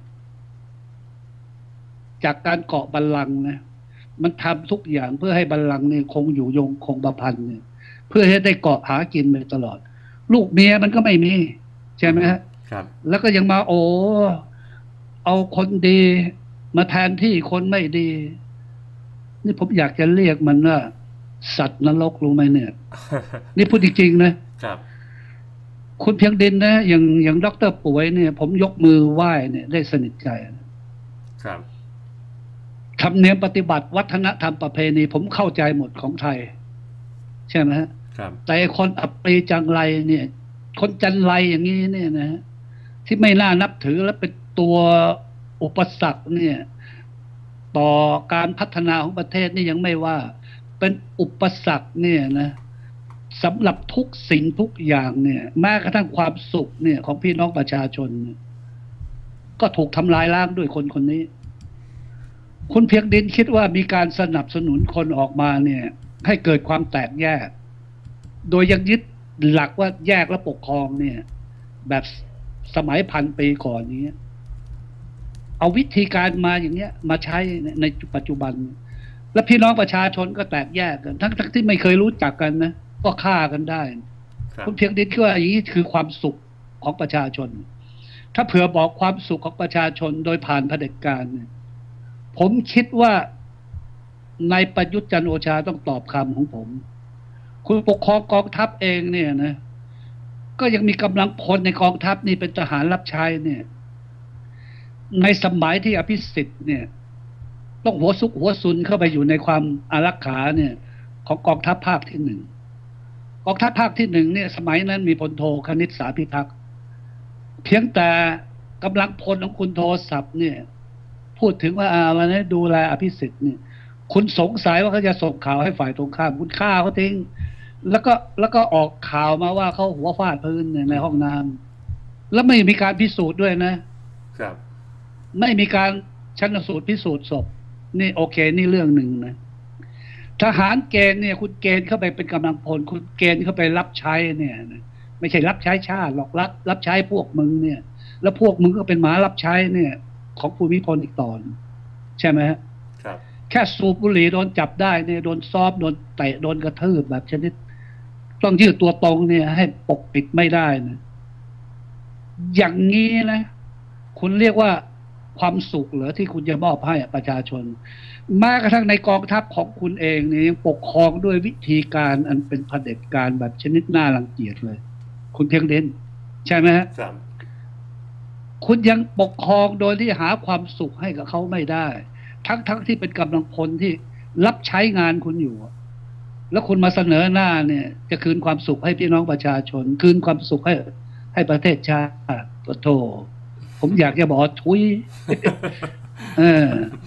จากการเกาะบัลลังก์นะมันทำทุกอย่างเพื่อให้บัลลังก์เนี่ยคงอยู่ยงคงประพันธ์เนี่ยเพื่อให้ได้เกาะหากินไปตลอดลูกเมียมันก็ไม่มีใช่ไหมฮะครับแล้วก็ยังมาโอ้เอาคนดีมาแทนที่คนไม่ดีนี่ผมอยากจะเรียกมันว่าสัตว์นรกรู้ไหมเนี่ย นี่พูดจริงๆนะครับคุณเพียงดินนะอย่างอย่างด็อกเตอร์ป่วยเนี่ยผมยกมือไหว้เนี่ยได้สนิทใจครับธรรมเนียมปฏิบัติวัฒนธรรมประเพณีผมเข้าใจหมดของไทยใช่ไหมฮะแต่คนอัปรีจังไรเนี่ยคนจันไรอย่างนี้เนี่ยนะที่ไม่น่านับถือและเป็นตัวอุปสรรคเนี่ยต่อการพัฒนาของประเทศนี่ยังไม่ว่าเป็นอุปสรรคเนี่ยนะสำหรับทุกสิ่งทุกอย่างเนี่ยแม้กระทั่งความสุขเนี่ยของพี่น้องประชาชนก็ถูกทำลายล้างด้วยคนคนนี้คุณเพียงดินคิดว่ามีการสนับสนุนคนออกมาเนี่ยให้เกิดความแตกแยกโดยยังยึดหลักว่าแยกและปกครองเนี่ยแบบสมัยพันปีก่อนนี้เอาวิธีการมาอย่างเงี้ยมาใช้ในปัจจุบันและพี่น้องประชาชนก็แตกแยกกันทั้งทั้งที่ไม่เคยรู้จักกันนะก็ฆ่ากันได้คุณเพียงดินคิดว่าอย่างนี้คือความสุขของประชาชนถ้าเผื่อบอกความสุขของประชาชนโดยผ่านเผด็จการเนี่ยผมคิดว่าในประยุทธ์จันทร์โอชาต้องตอบคำของผมคุณปกครองกองทัพเองเนี่ยนะก็ยังมีกำลังพลในกองทัพนี่เป็นทหารรับใช้เนี่ยในสมัยที่อภิสิทธิ์เนี่ยต้องหัวซุกหัวซุนเข้าไปอยู่ในความอารักขาเนี่ยของกองทัพภาคที่หนึ่งกองทัพภาคที่หนึ่งเนี่ยสมัยนั้นมีพลโทคณิตสาพิทักษ์เพียงแต่กำลังพลของคุณโทศัพท์เนี่ยพูดถึงว่าอาวันนี้ดูแลอภิสิทธิ์เนี่ยคุณสงสัยว่าเขาจะส่งข่าวให้ฝ่ายตรงข้ามคุณฆ่าเขาทิ้งแล้วก็แล้วก็ออกข่าวมาว่าเขาหัวฟาดพื้นในห้องน้ำแล้วไม่มีการพิสูจน์ด้วยนะครับไม่มีการชันสูตรพิสูจน์ศพนี่โอเคนี่เรื่องหนึ่งนะทหารเกณฑ์เนี่ยคุณเกณฑ์เข้าไปเป็นกำลังพลคุณเกณฑ์เข้าไปรับใช้เนี่ยไม่ใช่รับใช้ชาติหรอกรับรับใช้พวกมึงเนี่ยแล้วพวกมึงก็เป็นหมารับใช้เนี่ยของภูมิพลอีกตอนใช่ไหมฮะครับแค่สูบบุหรี่โดนจับได้เนี่ยโดนซ้อมโดนเตะโดนกระทืบแบบชนิดต้องยืดตัวตรงเนี่ยให้ปกปิดไม่ได้นะอย่างนี้นะคุณเรียกว่าความสุขเหรอที่คุณจะมอบให้ประชาชนแม้กระทั่งในกองทัพของคุณเองเนี่ยยังปกครองด้วยวิธีการอันเป็นเผด็จการแบบชนิดน่ารังเกียจเลยคุณเพียงเด่นใช่ไหมฮะคุณยังปกครองโดยที่หาความสุขให้กับเขาไม่ได้ทั้งทั้งที่เป็นกำลังพลที่รับใช้งานคุณอยู่แล้วคุณมาเสนอหน้าเนี่ยจะคืนความสุขให้พี่น้องประชาชนคืนความสุขให้ให้ประเทศชาติโธ่ผมอยากจะบอกทุยเออ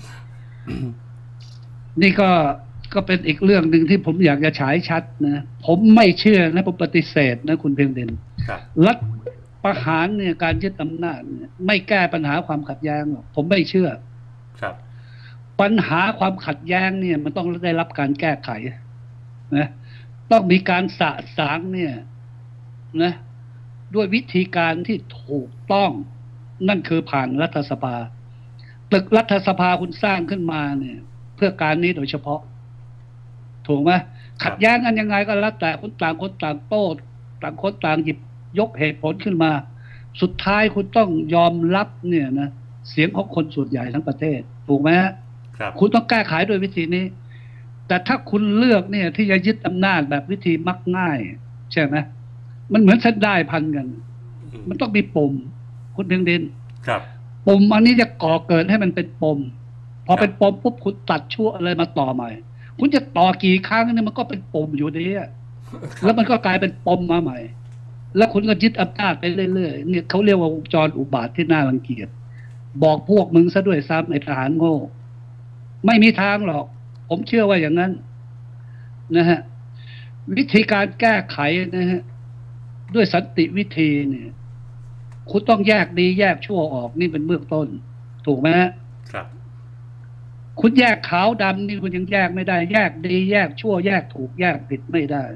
นี่ก็ก็เป็นอีกเรื่องหนึ่งที่ผมอยากจะฉายชัดนะผมไม่เชื่อนะผมปฏิเสธนะคุณเพียงเด่นรัฐประหารเนี่ยการยึดอำนาจเนี่ยไม่แก้ปัญหาความขัดแย้งหรอกผมไม่เชื่อครับปัญหาความขัดแย้งเนี่ยมันต้องได้รับการแก้ไขนะต้องมีการสะสางเนี่ยนะด้วยวิธีการที่ถูกต้องนั่นคือผ่านรัฐสภาตึกรัฐสภาคุณสร้างขึ้นมาเนี่ยเพื่อการนี้โดยเฉพาะถูกไหมขัดแย้งกันยังไงก็แล้วแต่คนต่างคนต่างโต้ต่างคนต่างหยิบยกเหตุผลขึ้นมาสุดท้ายคุณต้องยอมรับเนี่ยนะเสียงของคนส่วนใหญ่ทั้งประเทศถูกไหมครับคุณต้องแก้ไขโดยวิธีนี้แต่ถ้าคุณเลือกเนี่ยที่จะยึดอำนาจแบบวิธีมักง่ายใช่ไหมมันเหมือนเส้นได้พันกันมันต้องมีปมคุณเพียงดินครับปมอันนี้จะก่อเกิดให้มันเป็นปมพอเป็นปมปุ๊บคุณตัดชั่วอะไรมาต่อใหม่คุณจะต่อกี่ครั้งเนี่ยมันก็เป็นปมอยู่ดีแล้วมันก็กลายเป็นปมมาใหม่แล้วคุณก็ยึดอำนาจไปเรื่อยๆเนี่ยเขาเรียกว่าวงจรอุบาทที่น่ารังเกียจบอกพวกมึงซะด้วยซ้ำไอ้ทหารโง่ไม่มีทางหรอกผมเชื่อว่าอย่างนั้นนะฮะวิธีการแก้ไขนะฮะด้วยสันติวิธีเนี่ยคุณต้องแยกดีแยกชั่วออกนี่เป็นเบื้องต้นถูกไหมฮะครับคุณแยกขาวดำนี่คุณยังแยกไม่ได้แยกดีแยกชั่วแยกถูกแยกผิดไม่ได้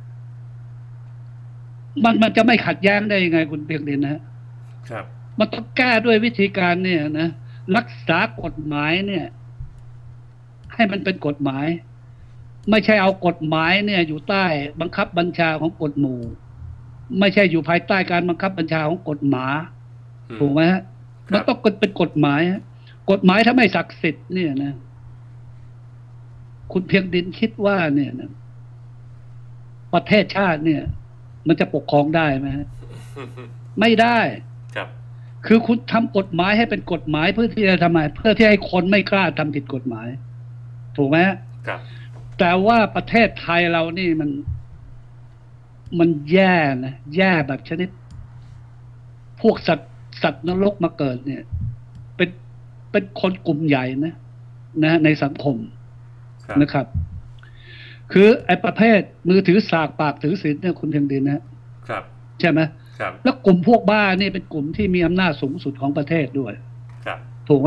มันมันจะไม่ขัดแย้งได้ยังไงคุณเพียงเด่นนะครับมันต้องแก้ด้วยวิธีการเนี่ยนะรักษากฎหมายเนี่ยให้มันเป็นกฎหมายไม่ใช่เอากฎหมายเนี่ยอยู่ใต้บังคับบัญชาของกฎหมู่ไม่ใช่อยู่ภายใต้การบังคับบัญชาของกฎหมายถูกไหมฮะมันต้องเป็นกฎหมายกฎหมายถ้าไม่ศักดิ์สิทธิ์เนี่ยนะคุณเพียงดินคิดว่าเนี่ยนะประเทศชาติเนี่ยมันจะปกครองได้ไหมไม่ได้ครับคือคุณทำกฎหมายให้เป็นกฎหมายเพื่อที่จะทำไมเพื่อที่ให้คนไม่กล้าทำผิดกฎหมายถูกไหมครับแต่ว่าประเทศไทยเรานี่มันมันแย่นะแย่แบบชนิดพวกสัตว์สัตว์นรกมาเกิดเนี่ยเป็นเป็นคนกลุ่มใหญ่นะนะในสังคมนะครับ คือไอ้ประเภทมือถือสากปากถือศีลเนี่ยคุณเพียงดินนะครับใช่ไหมครับแล้วกลุ่มพวกบ้านี่เป็นกลุ่มที่มีอำนาจสูงสุดของประเทศด้วยครับถูกไหม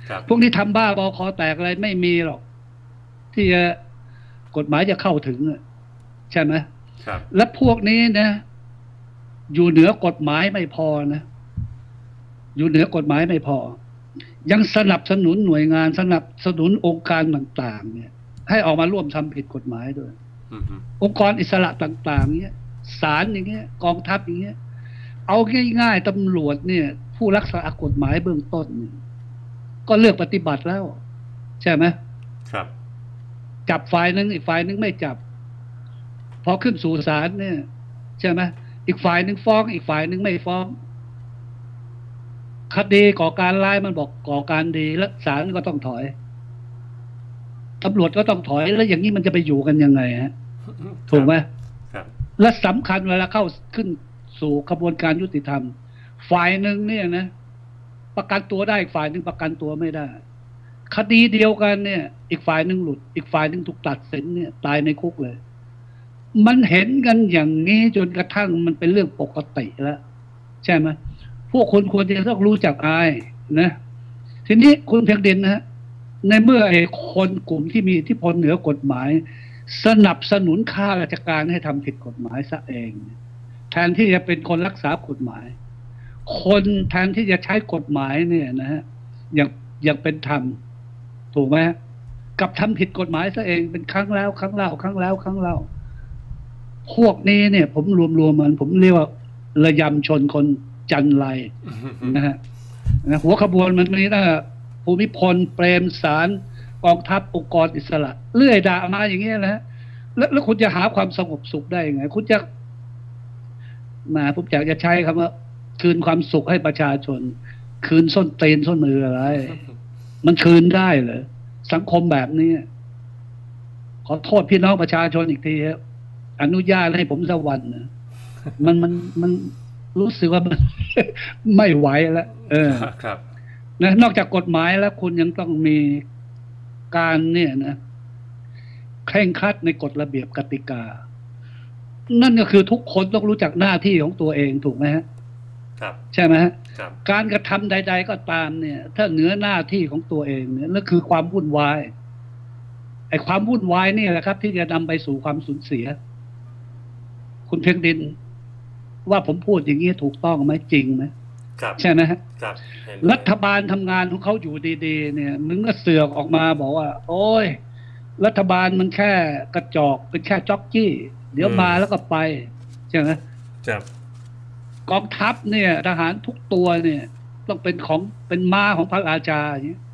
พวกนี้ทำบ้าบอคอแตกอะไรไม่มีหรอกที่จะกฎหมายจะเข้าถึงใช่ไหมครับและพวกนี้นะอยู่เหนือกฎหมายไม่พอนะอยู่เหนือกฎหมายไม่พอยังสนับสนุนหน่วยงานสนับสนุนองค์การต่างๆเนี่ยให้ออกมาร่วมทำผิดกฎหมายด้วยองค์กรอิสระต่างๆเนี่ยศาลอย่างเงี้ยกองทัพอย่างเงี้ยเอาง่ายๆตำรวจเนี่ยผู้รักษากฎหมายเบื้องต้นก็เลือกปฏิบัติแล้วใช่ไหมครับจับฝ่ายนึงอีกฝ่ายนึงไม่จับพอขึ้นสู่ศาลเนี่ยใช่ไหมอีกฝ่ายนึงฟ้องอีกฝ่ายนึงไม่ฟ้องคดีก่อการร้ายมันบอกก่อการดีแล้วศาลก็ต้องถอยตำรวจก็ต้องถอยแล้วอย่างนี้มันจะไปอยู่กันยังไงฮะถูกไหมและสำคัญเวลาเข้าขึ้นสู่กระบวนการยุติธรรมฝ่ายหนึ่งเนี่ยนะประกันตัวได้อีกฝ่ายหนึ่งประกันตัวไม่ได้คดีเดียวกันเนี่ยอีกฝ่ายหนึ่งหลุดอีกฝ่ายหนึ่งถูกตัดสินเนี่ยตายในคุกเลยมันเห็นกันอย่างนี้จนกระทั่งมันเป็นเรื่องปกติแล้วใช่ไหมพวกคนควรจะต้องรู้จักอายนะทีนี้คุณเพียงดินนะฮะในเมื่อไอ้คนกลุ่มที่มีอิทธิพลเหนือกฎหมายสนับสนุนข้าราชการให้ทำผิดกฎหมายซะเองแทนที่จะเป็นคนรักษากฎหมายคนแทนที่จะใช้กฎหมายเนี่ยนะฮะอย่างอย่างเป็นธรรมถูกไหมกับทำผิดกฎหมายซะเองเป็นครั้งแล้วครั้งเล่าครั้งแล้วครั้งเล่าพวกนี้เนี่ยผมรวมๆมันผมเรียกว่าระยำชนคนจันไรนะฮะหัวขบวนมันนี้นะภูมิพลเปรมสารกองทัพองค์กรอิสระเลื่อยด่ามาอย่างเงี้ยนะแล้วแล้วคุณจะหาความสงบสุขได้ยังไงคุณจะมาผมอยากจะใช้คำว่าคืนความสุขให้ประชาชนคืนส้นเตีนส้นมืออะไรมันคืนได้เหรอสังคมแบบนี้ขอโทษพี่น้องประชาชนอีกทีครับอนุญาตให้ผมสักวันนะมันมันมันรู้สึกว่ามัน ไม่ไหวแล้วเออครับนะนอกจากกฎหมายแล้วคุณยังต้องมีการเนี่ยนะเคร่งครัดในกฎระเบียบกติกานั่นก็คือทุกคนต้องรู้จักหน้าที่ของตัวเองถูกไหมฮะครับใช่ไหมฮะครับการกระทำใดๆก็ตามเนี่ยถ้าเหนือหน้าที่ของตัวเองเนี่ยนั่นคือความวุ่นวายไอ้ความวุ่นวายนี่แหละครับที่จะนำไปสู่ความสูญเสียคุณเพียงดินว่าผมพูดอย่างนี้ถูกต้องไหมจริงไหมใช่ไหมฮะรัฐบาลทำงานของเขาอยู่ดีๆเนี่ยมึงก็เสือกออกมาบอกว่าโอ้ยรัฐบาลมันแค่กระจอกเป็นแค่จ็อกกี้เดี๋ยวมาแล้วก็ไปใช่ไหมครับกองทัพเนี่ยทหารทุกตัวเนี่ยต้องเป็นของเป็นม้าของพระราชาอย่างนี้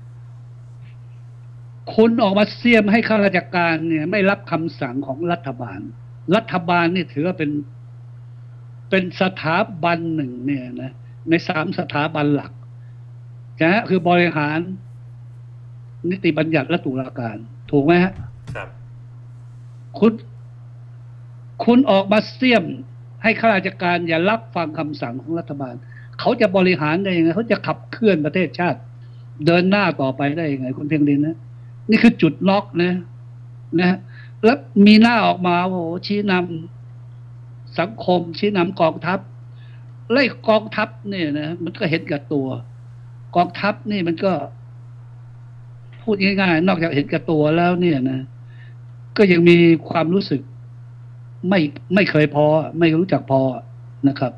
คุณออกมาเสียมให้ข้าราชการเนี่ยไม่รับคำสั่งของรัฐบาลรัฐบาลนี่ถือว่าเป็นเป็นสถาบันหนึ่งเนี่ยนะในสามสถาบันหลักนะคือบริหารนิติบัญญัติและตุลาการถูกไหมฮะครับคุณคุณออกมาเสียมให้ข้าราชการอย่ารับฟังคำสั่งของรัฐบาลเขาจะบริหารได้ยังไงเขาจะขับเคลื่อนประเทศชาติเดินหน้าต่อไปได้ยังไงคุณเพียงดินนะนี่คือจุดล็อกนะนะแล้วมีหน้าออกมาโอ้โหชี้นำสังคมชี้นำกองทัพไล่กองทัพเนี่ยนะมันก็เห็นกับตัวกองทัพนี่มันก็พูดง่ายๆนอกจากเห็นกับตัวแล้วเนี่ยนะก็ยังมีความรู้สึกไม่ไม่เคยพอไม่รู้จักพอนะครับ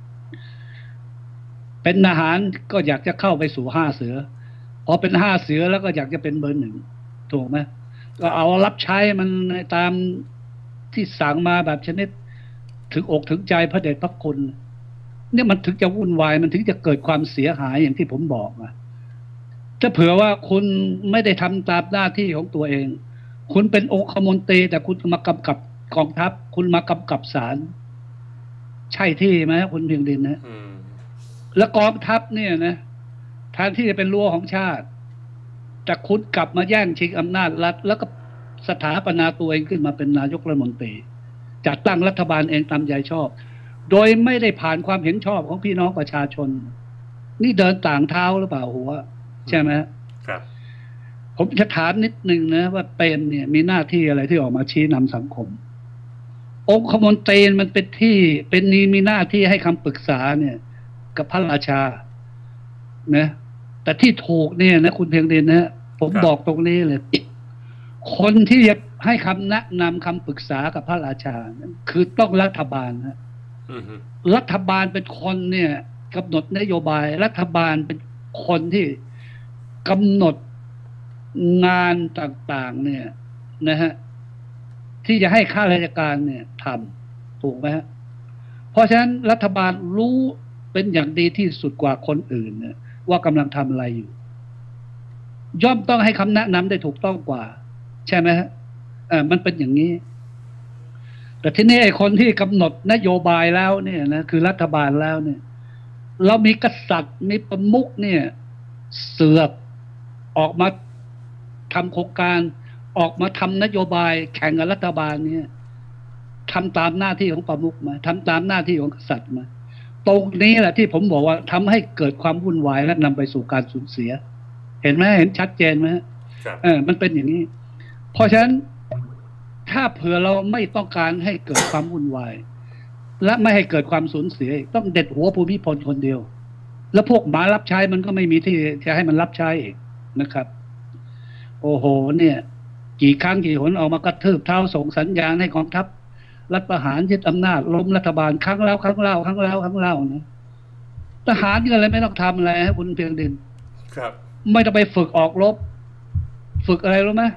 เป็นทหารก็อยากจะเข้าไปสู่ห้าเสือพอเป็นห้าเสือแล้วก็อยากจะเป็นเบอร์หนึ่งถูกไหมก็เอารับใช้มันตามที่สั่งมาแบบชนิดถึงอกถึงใจพระเดชพระคุณเนี่ยมันถึงจะวุ่นวายมันถึงจะเกิดความเสียหายอย่างที่ผมบอกอะถ้าเผื่อว่าคุณไม่ได้ทำตามหน้าที่ของตัวเองคุณเป็นองคมนตรีแต่คุณมากำกับกองทัพคุณมากำกับศาลใช่ที่ไหมคุณเพียงดินนะแล้วกองทัพเนี่ยนะแทนที่จะเป็นรั้วของชาติแต่คุณกลับมาแย่งชิงอำนาจรัฐแล้วก็สถาปนาตัวเองขึ้นมาเป็นนายกรัฐมนตรีจัดตั้งรัฐบาลเองตามใจชอบโดยไม่ได้ผ่านความเห็นชอบของพี่น้องประชาชนนี่เดินต่างเท้าหรือเปล่าหัวใช่ไหมครับผมจะถามนิดนึงนะว่าเป็นเนี่ยมีหน้าที่อะไรที่ออกมาชี้นำสังคมองคมนตรีมันเป็นที่เป็นนี้มีหน้าที่ให้คำปรึกษาเนี่ยกับพระราชานะแต่ที่ถูกเนี่ยนะคุณเพียงดินนะผมบอกตรงนี้เลยคนที่จะให้คำแนะนำคำปรึกษากับพระราชาคือต้องรัฐบาลนะรัฐบาลเป็นคนเนี่ยกำหนดนโยบายรัฐบาลเป็นคนที่กำหนดงานต่างๆเนี่ยนะฮะที่จะให้ข้าราชการเนี่ยทำถูกไหมฮะเพราะฉะนั้นรัฐบาลรู้เป็นอย่างดีที่สุดกว่าคนอื่นเนี่ยว่ากำลังทำอะไรอยู่ย่อมต้องให้คำแนะนำได้ถูกต้องกว่าใช่ไหมฮะเออมันเป็นอย่างนี้แต่ที่นี่ไอ้คนที่กำหนดนโยบายแล้วเนี่ยนะคือรัฐบาลแล้วเนี่ยเรามีกษัตริย์มีประมุขเนี่ยเสือกออกมาทำโครงการออกมาทำนโยบายแข่งกับรัฐบาลเนี่ยทำตามหน้าที่ของประมุขมาทำตามหน้าที่ของกษัตริย์มาตรงนี้แหละที่ผมบอกว่าทำให้เกิดความวุ่นวายและนำไปสู่การสูญเสียเห็นไหมเห็นชัดเจนไหมเออมันเป็นอย่างนี้เพราะฉะนั้นถ้าเผื่อเราไม่ต้องการให้เกิดความวุ่นวายและไม่ให้เกิดความสูญเสียต้องเด็ดหัวภูมิพลคนเดียวแล้วพวกหมารับใช้มันก็ไม่มีที่จะให้มันรับใช้อีกนะครับโอ้โหเนี่ยกี่ครั้งกี่หนออกมากระทืบเท้าส่งสัญญาณให้กองทัพรัฐประหารยึดอำนาจล้มรัฐบาลครั้งแล้วครั้งเล่าครั้งแล้วครั้งเล่านะทหารก็เลยไม่ต้องทำอะไรฮะคุณเพียงดินครับไม่ต้องไปฝึกออกรบฝึกอะไรรู้ไหม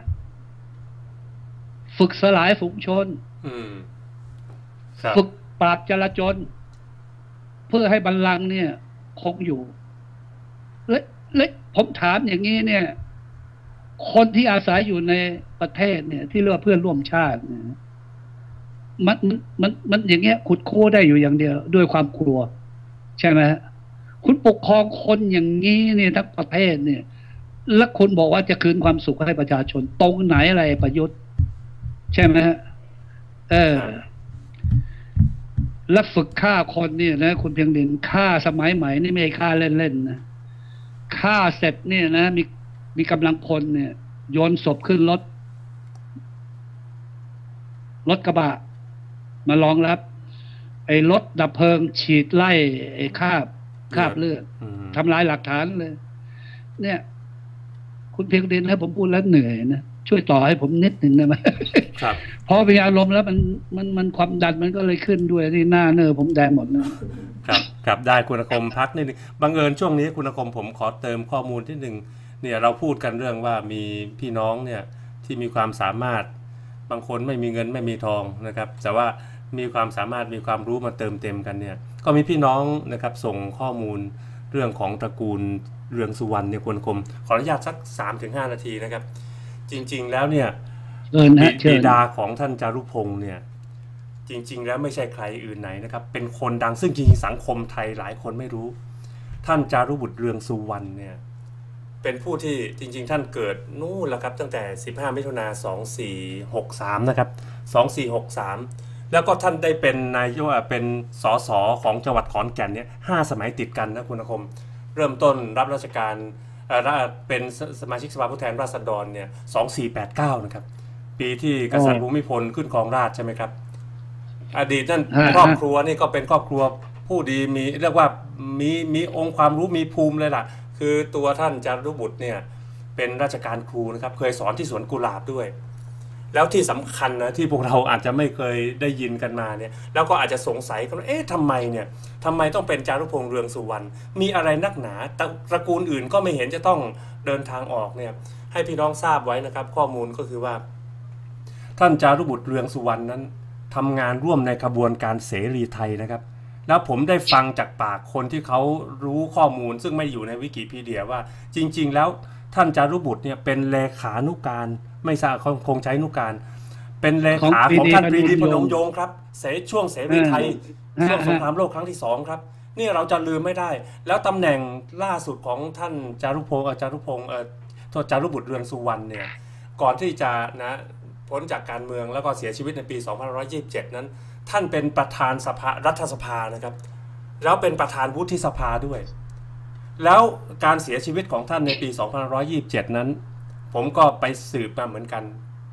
ฝึกสลายฝูงชนฝึกปราบจลาจลเพื่อให้บัลลังก์เนี่ยคงอยู่และและผมถามอย่างนี้เนี่ยคนที่อาศัยอยู่ในประเทศเนี่ยที่เรียกว่าเพื่อนร่วมชาติเนี่ยมันมันมันอย่างเงี้ยขุดโค้ได้อยู่อย่างเดียวด้วยความกลัวใช่ไหมคุณปกครองคนอย่างนี้เนี่ยทั้งประเทศเนี่ยแล้วคุณบอกว่าจะคืนความสุขให้ประชาชนตรงไหนอะไรประยุทธ์ใช่ไหมฮะเออแล้วฝึกฆ่าคนเนี่ยนะคุณเพียงดินฆ่าสมัยใหม่นี่ไม่ใช่ฆ่าเล่นๆนะฆ่าเสร็จเนี่ยนะมีมีกำลังพลเนี่ยโยนศพขึ้นรถรถกระบะมารองรับไอ้รถดับเพลิงฉีดไล่ไอ้คราบคราบเลือดทำลายหลักฐานเลยเนี่ยคุณเพียงดินให้ผมพูดแล้วเหนื่อยนะช่วยต่อให้ผมนิดหนึ่งได้ไหมครับพอมีอารมณ์แล้วมันมันมันความดันมันก็เลยขึ้นด้วยที่หน้าเนื้อผมแดงหมดนะครับครับได้คุณอาคมพักนิดนึงบังเอิญช่วงนี้คุณอาคมผมขอเติมข้อมูลที่หนึ่งเนี่ยเราพูดกันเรื่องว่ามีพี่น้องเนี่ยที่มีความสามารถบางคนไม่มีเงินไม่มีทองนะครับแต่ว่ามีความสามารถมีความรู้มาเติมเต็มกันเนี่ยก็มีพี่น้องนะครับส่งข้อมูลเรื่องของตระกูลเรืองสุวรรณเนี่ยคุณอาคมขออนุญาตสัก สามถึงห้า นาทีนะครับจริงๆแล้วเนี่ยบิดาของท่านจารุพงษ์เนี่ยจริงๆแล้วไม่ใช่ใครอื่นไหนนะครับเป็นคนดังซึ่งจริงๆสังคมไทยหลายคนไม่รู้ท่านจารุบุตรเรืองสุวรรณเนี่ยเป็นผู้ที่จริงๆท่านเกิดนู่นแล้วครับตั้งแต่สิบห้ามิถุนายนสองพันสี่ร้อยหกสิบสามนะครับสองพันสี่ร้อยหกสิบสามแล้วก็ท่านได้เป็นนายกเป็นสสของจังหวัดขอนแก่นเนี่ยห้าสมัยติดกันนะคุณอาคมเริ่มต้นรับราชการเป็นสมาชิกสภาผู้แทนราษฎรเนี่ยสองพันสี่ร้อยแปดสิบเก้านะครับปีที่กษัตริย์ภูมิพลขึ้นครองราชย์ใช่ไหมครับอดีตนั่นครอบครัวนี่ก็เป็นครอบครัวผู้ดีมีเรียกว่ามีมีองค์ความรู้มีภูมิเลยล่ะคือตัวท่านจารุบุตรเนี่ยเป็นราชการครูนะครับเคยสอนที่สวนกุหลาบด้วยแล้วที่สำคัญนะที่พวกเราอาจจะไม่เคยได้ยินกันมาเนี่ยแล้วก็อาจจะสงสัยกันว่าเอ๊ะทำไมเนี่ยทำไมต้องเป็นจารุพงษ์เรืองสุวรรณมีอะไรนักหนาตระกูลอื่นก็ไม่เห็นจะต้องเดินทางออกเนี่ยให้พี่น้องทราบไว้นะครับข้อมูลก็คือว่าท่านจารุบุตรเรืองสุวรรณนั้นทำงานร่วมในขบวนการเสรีไทยนะครับแล้วผมได้ฟังจากปากคนที่เขารู้ข้อมูลซึ่งไม่อยู่ในวิกิพีเดียว่าจริงๆแล้วท่านจารุบุตรเนี่ยเป็นเลขานุการไม่ทราบคงใช้นุการเป็นเลขาของท่านปรีดีพนมยงค์ครับเสช่วงเสรีไทยช่วงสงครามโลกครั้งที่สองครับนี่เราจะลืมไม่ได้แล้วตำแหน่งล่าสุดของท่านจารุพงษ์จารุพงษ์เอ่อจารุบุตรเรืองสุวรรณเนี่ยก่อนที่จะนะพ้นจากการเมืองแล้วก็เสียชีวิตในปีสองพันห้าร้อยยี่สิบเจ็ดนั้นท่านเป็นประธานสภารัฐสภานะครับแล้วเป็นประธานวุฒิสภาด้วยแล้วการเสียชีวิตของท่านในปีสองพันห้าร้อยยี่สิบเจ็ดนั้นผมก็ไปสืบมาเหมือนกัน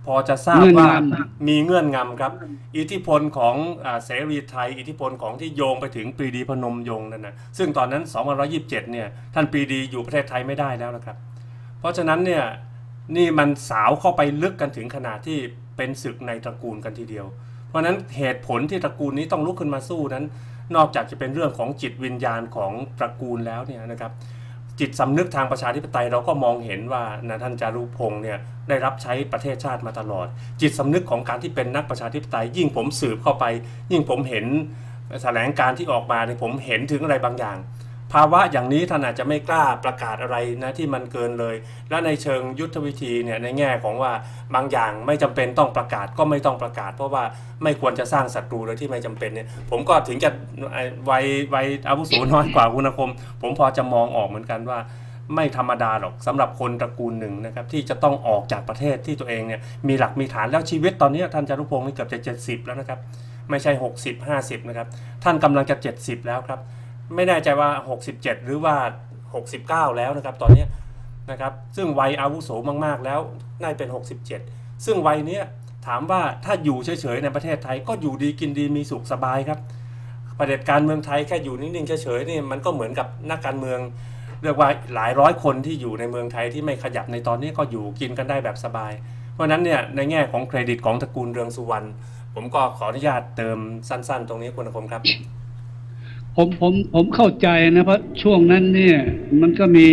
พอจะทราบว่ามีเงื่อนงำครับอิทธิพลของเสรีไทยอิทธิพลของที่โยงไปถึงปรีดีพนมยงค์นั่นนะซึ่งตอนนั้นสองพันห้าร้อยยี่สิบเจ็ดเนี่ยท่านปรีดีอยู่ประเทศไทยไม่ได้แล้วนะครับเพราะฉะนั้นเนี่ยนี่มันสาวเข้าไปลึกกันถึงขนาดที่เป็นศึกในตระกูลกันทีเดียวเพราะฉะนั้นเหตุผลที่ตระกูลนี้ต้องลุกขึ้นมาสู้นั้นนอกจากจะเป็นเรื่องของจิตวิญญาณของตระกูลแล้วเนี่ยนะครับจิตสำนึกทางประชาธิปไตยเราก็มองเห็นว่านะท่านจารุพงษ์เนี่ยได้รับใช้ประเทศชาติมาตลอดจิตสำนึกของการที่เป็นนักประชาธิปไตยยิ่งผมสืบเข้าไปยิ่งผมเห็นแถลงการที่ออกมาเนี่ยผมเห็นถึงอะไรบางอย่างภาวะอย่างนี้ท่านอาจจะไม่กล้าประกาศอะไรนะที่มันเกินเลยและในเชิงยุทธวิธีเนี่ยในแง่ของว่าบางอย่างไม่จำเป็นต้องประกาศก็ไม่ต้องประกาศเพราะว่าไม่ควรจะสร้างศัตรูโดยที่ไม่จำเป็นเนี่ยผมก็ถึงจะวัยวัยอาวุโสน้อยกว่าคุณอาคมผมพอจะมองออกเหมือนกันว่าไม่ธรรมดาหรอกสำหรับคนตระกูลหนึ่งนะครับที่จะต้องออกจากประเทศที่ตัวเองเนี่ยมีหลักมีฐานแล้วชีวิตตอนนี้ท่านจารุพงศ์นี่เกือบจะเจ็ดสิบแล้วนะครับไม่ใช่หกสิบ ห้าสิบนะครับท่านกำลังจะเจ็ดสิบแล้วครับไม่แน่ใจว่าหกสิบเจ็ดหรือว่าหกสิบเก้าแล้วนะครับตอนนี้นะครับซึ่งวัยอาวุโสมากๆแล้วน่าจะเป็นหกสิบเจ็ดซึ่งวัยนี้ถามว่าถ้าอยู่เฉยๆในประเทศไทยก็อยู่ดีกินดีมีสุขสบายครับเผด็จการเมืองไทยแค่อยู่นิ่งๆเฉยๆนี่มันก็เหมือนกับนักการเมืองเรียกว่าหลายร้อยคนที่อยู่ในเมืองไทยที่ไม่ขยับในตอนนี้ก็อยู่กินกันได้แบบสบายเพราะนั้นเนี่ยในแง่ของเครดิตของตระกูลเรืองสุวรรณผมก็ขออนุญาตเติมสั้นๆตรงนี้คุณอาคมครับผมผมผมเข้าใจนะเพราะช่วงนั้นเนี่ยมันก็มี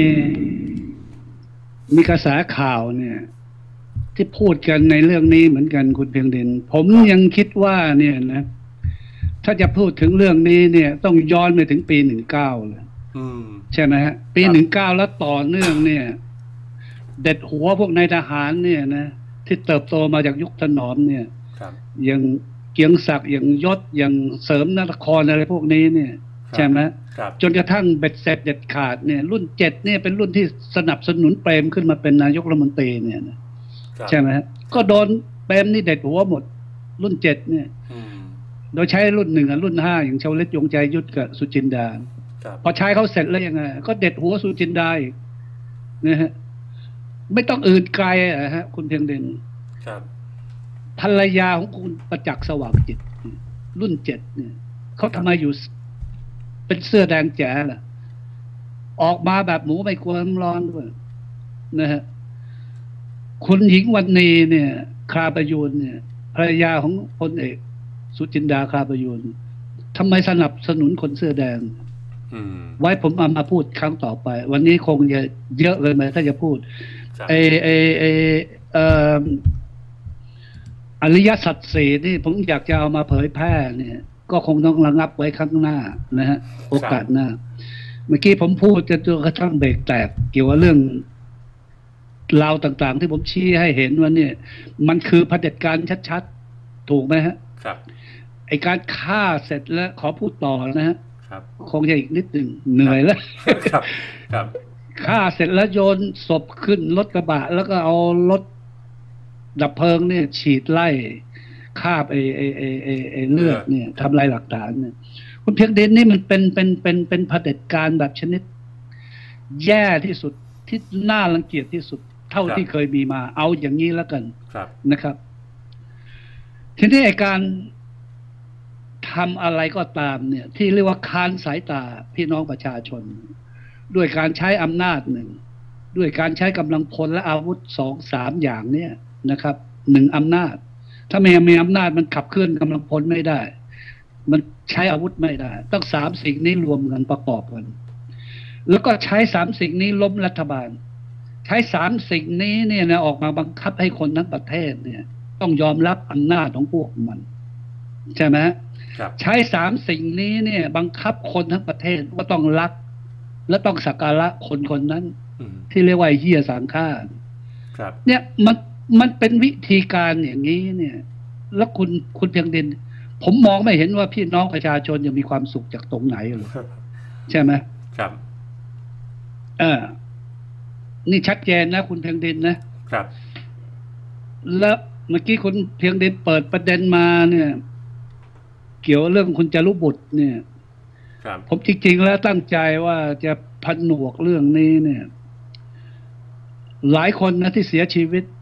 มีกระแสข่าวเนี่ยที่พูดกันในเรื่องนี้เหมือนกันคุณเพียงดินผมยังคิดว่าเนี่ยนะถ้าจะพูดถึงเรื่องนี้เนี่ยต้องย้อนไปถึงปีหนึ่งเก้าเลยใช่ไหมฮะปีหนึ่งเก้าแล้วต่อเนื่องเนี่ยเด็ดหัวพวกนายทหารเนี่ยนะที่เติบโตมาจากยุคถนอมเนี่ยอย่างเกียงศักดิ์อย่างยศอย่างเสริมนครอะไรพวกนี้เนี่ยใช่ไหมจนกระทั่งเบ็ดเสร็จเด็ดขาดเนี่ยรุ่นเจ็ดเนี่ยเป็นรุ่นที่สนับสนุนเปรมขึ้นมาเป็นนายกรัฐมนตรีเนี่ยนะใช่ไหมฮะก็โดนเปรมนี่เด็ดหัวหมดรุ่นเจ็ดเนี่ยโดยใช้รุ่นหนึ่งกับรุ่นห้าอย่างชาวลิตยงใจยุทธกับสุจินดาพอใช้เขาเสร็จแล้วยังไงก็เด็ดหัวสุจินดาอีกนะฮะไม่ต้องอื่นไกลอะฮะคุณเพียงเด่นภรรยาของคุณประจักษ์สว่างจิตรุ่นเจ็ดเนี่ยเขาทำไมอยู่เป็นเสื้อแดงแจ๋ล่ะออกมาแบบหมูไม่กลัวน้ำร้อนด้วยนะฮะคุณหญิงวรรณีเนี่ยคราประยูนเนี่ยภรรยาของพลเอกสุจินดาคราประยูนทำไมสนับสนุนคนเสื้อแดงไว้ผมเอามาพูดครั้งต่อไปวันนี้คงจะเยอะเลยไหมถ้าจะพูดไอไอไอเอ่ออริยสัจสี่นี่ผมอยากจะเอามาเผยแพร่เนี่ยก็คงต้องระงับไว้ข้างหน้านะฮะโอกาสหน้าเมื่อกี้ผมพูดจนกระทั่งเบรกแตกเกี่ยวกับเรื่องราวต่างๆที่ผมชี้ให้เห็นว่าเนี่ยมันคือเผด็จการชัดๆถูกไหมฮะครับไอการฆ่าเสร็จแล้วขอพูดต่อนะฮะคงจะอีกนิดหนึ่งเหนื่อยแล้วครับครับฆ่าเสร็จแล้วโยนศพขึ้นรถกระบะแล้วก็เอารถดับเพลิงเนี่ยฉีดไล่คาบไอ้ไอ้ไอ้ไอ้ไอ้เลือดเนี่ยทำลายหลักฐานเนี่ยคุณเพียงดินนี่มันเป็นเป็นเป็นเป็นเผด็จการแบบชนิดแย่ที่สุดที่น่ารังเกียจที่สุดเท่าที่เคยมีมาเอาอย่างนี้แล้วกันนะครับทีนี้ไอ้การทำอะไรก็ตามเนี่ยที่เรียกว่าค้านสายตาพี่น้องประชาชนด้วยการใช้อำนาจหนึ่งด้วยการใช้กำลังพลและอาวุธสองสามอย่างเนี่ยนะครับหนึ่งอำนาจถ้าไม่มีอำนาจมันขับเคลื่อนกำลังพลไม่ได้มันใช้อาวุธไม่ได้ต้องสามสิ่งนี้รวมกันประกอบกันแล้วก็ใช้สามสิ่งนี้ล้มรัฐบาลใช้สามสิ่งนี้เนี่ยนะออกมาบังคับให้คนทั้งประเทศเนี่ยต้องยอมรับอำนาจของพวกมันใช่ไหมใช้สามสิ่งนี้เนี่ยบังคับคนทั้งประเทศว่าต้องรักและต้องสักการะคนคนนั้นที่เรียกว่าเหี้ยสังฆาเนี่ยมันมันเป็นวิธีการอย่างนี้เนี่ยแล้วคุณคุณเพียงดินผมมองไม่เห็นว่าพี่น้องประชาชนจะมีความสุขจากตรงไหนเลยใช่ไหมครับเออนี่ชัดเจนนะคุณเพียงดินนะครับแล้วเมื่อกี้คุณเพียงดินเปิดประเด็นมาเนี่ยเกี่ยวเรื่องคุณจารุบุตรเนี่ยผมจริงๆแล้วตั้งใจว่าจะผนวกเรื่องนี้เนี่ยหลายคนนะที่เสียชีวิต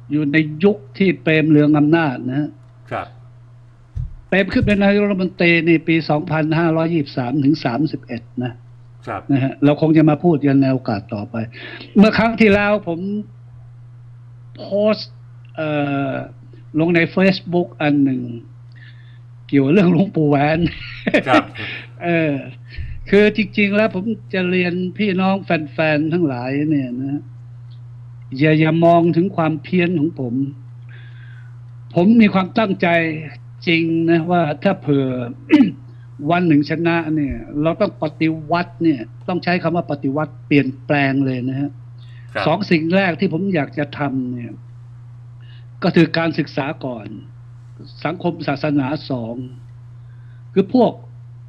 อยู่ในยุคที่เปรมเรืองอำนาจนะครับเปรมขึ้นเป็นนายกรัฐมนตรีในปีสองพันห้าร้อยยี่สิบสามถึงสามสิบเอ็ดนะครับนะฮะเราคงจะมาพูดกันในโอกาสต่อไปเมื่อครั้งที่แล้วผมโพสต์เอ่อลงใน Facebook อันหนึ่งเกี่ยวเรื่องหลวงปู่แหวนครับเออคือจริงๆแล้วผมจะเรียนพี่น้องแฟนๆทั้งหลายเนี่ยนะอย่าอย่ามองถึงความเพี้ยนของผมผมมีความตั้งใจจริงนะว่าถ้าเผื่อ วันหนึ่งชนะเนี่ยเราต้องปฏิวัติเนี่ยต้องใช้คำว่าปฏิวัติเปลี่ยนแปลงเลยนะฮะสองสิ่งแรกที่ผมอยากจะทำเนี่ยก็คือการศึกษาก่อนสังคมศาสนาสองคือพวก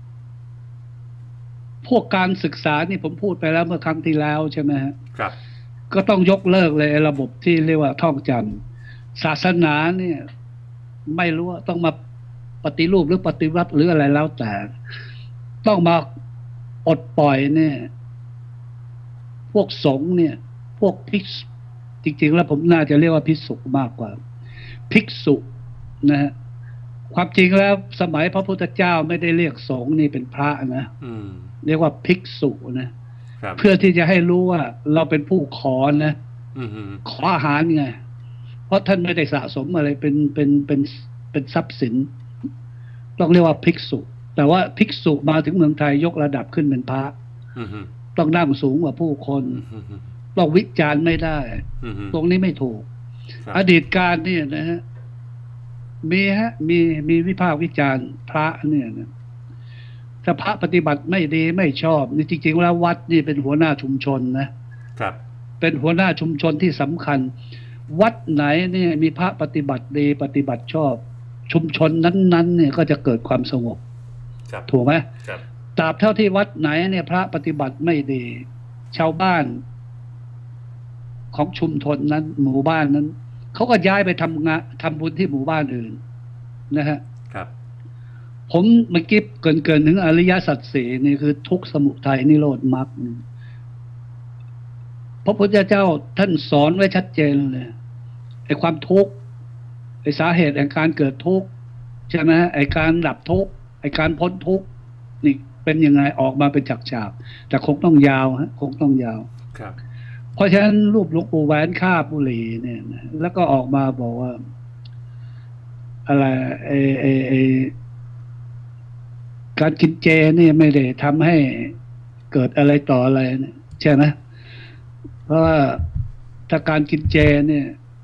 พวกการศึกษานี่ผมพูดไปแล้วเมื่อครั้งที่แล้วใช่ไหมฮะครับก็ต้องยกเลิกเลยระบบที่เรียกว่าท่องจำศาสนาเนี่ยไม่รู้ว่าต้องมาปฏิรูปหรือปฏิวัติหรืออะไรแล้วแต่ต้องมาปลดปล่อยเนี่ยพวกสงฆ์เนี่ยพวกภิกษุจริงๆแล้วผมน่าจะเรียกว่าภิกษุมากกว่าภิกษุนะฮะความจริงแล้วสมัยพระพุทธเจ้าไม่ได้เรียกสงฆ์นี่เป็นพระนะเรียกว่าภิกษุนะเพื่อที่จะให้รู้ว่าเราเป็นผู้ขอนะขออาหารไงเพราะท่านไม่ได้สะสมอะไรเป็นเป็นเป็นเป็นทรัพย์สินต้องเรียกว่าภิกษุแต่ว่าภิกษุมาถึงเมืองไทยยกระดับขึ้นเป็นพระต้องนั่งสูงกว่าผู้คนต้องวิจารณ์ไม่ได้ตรงนี้ไม่ถูกอดีตการเนี่ยนะฮะมีฮะมีมีวิพากษ์วิจารณ์พระเนี่ยนะถ้าพระปฏิบัติไม่ดีไม่ชอบนี่จริงๆแล้ววัดนี่เป็นหัวหน้าชุมชนนะครับเป็นหัวหน้าชุมชนที่สำคัญวัดไหนเนี่ยมีพระปฏิบัติดีปฏิบัติชอบชุมชนนั้นๆเนี่ยก็จะเกิดความสงบถูกไหมตราบเท่าที่วัดไหนเนี่ยพระปฏิบัติไม่ดีชาวบ้านของชุมชนนั้นหมู่บ้านนั้นเขาก็ย้ายไปทำงานทำบุญที่หมู่บ้านอื่นนะฮะครับผมเมื่อกี้เกินเกินถึงอริยสัจสี่นี่คือทุกข์สมุทัยนิโรธมรรคพระพุทธเจ้าท่านสอนไว้ชัดเจนเลยไอ้ความทุกข์ไอ้สาเหตุแห่งการเกิดทุกข์ใช่ไหมไอ้การดับทุกข์ไอ้การพ้นทุกข์นี่เป็นยังไงออกมาเป็นฉากๆแต่คงต้องยาวฮะคงต้องยาวครับเพราะฉะนั้นรูปหลวงปู่แหวนฆ่าบุหรี่เนี่ยแล้วก็ออกมาบอกว่าอะไรไอ้ไอ้ไอ้การกินเจนี่ไม่ได้ทำให้เกิดอะไรต่ออะไรเนี่ยใช่ไหมเพราะว่าถ้าการกินเจเนี่ย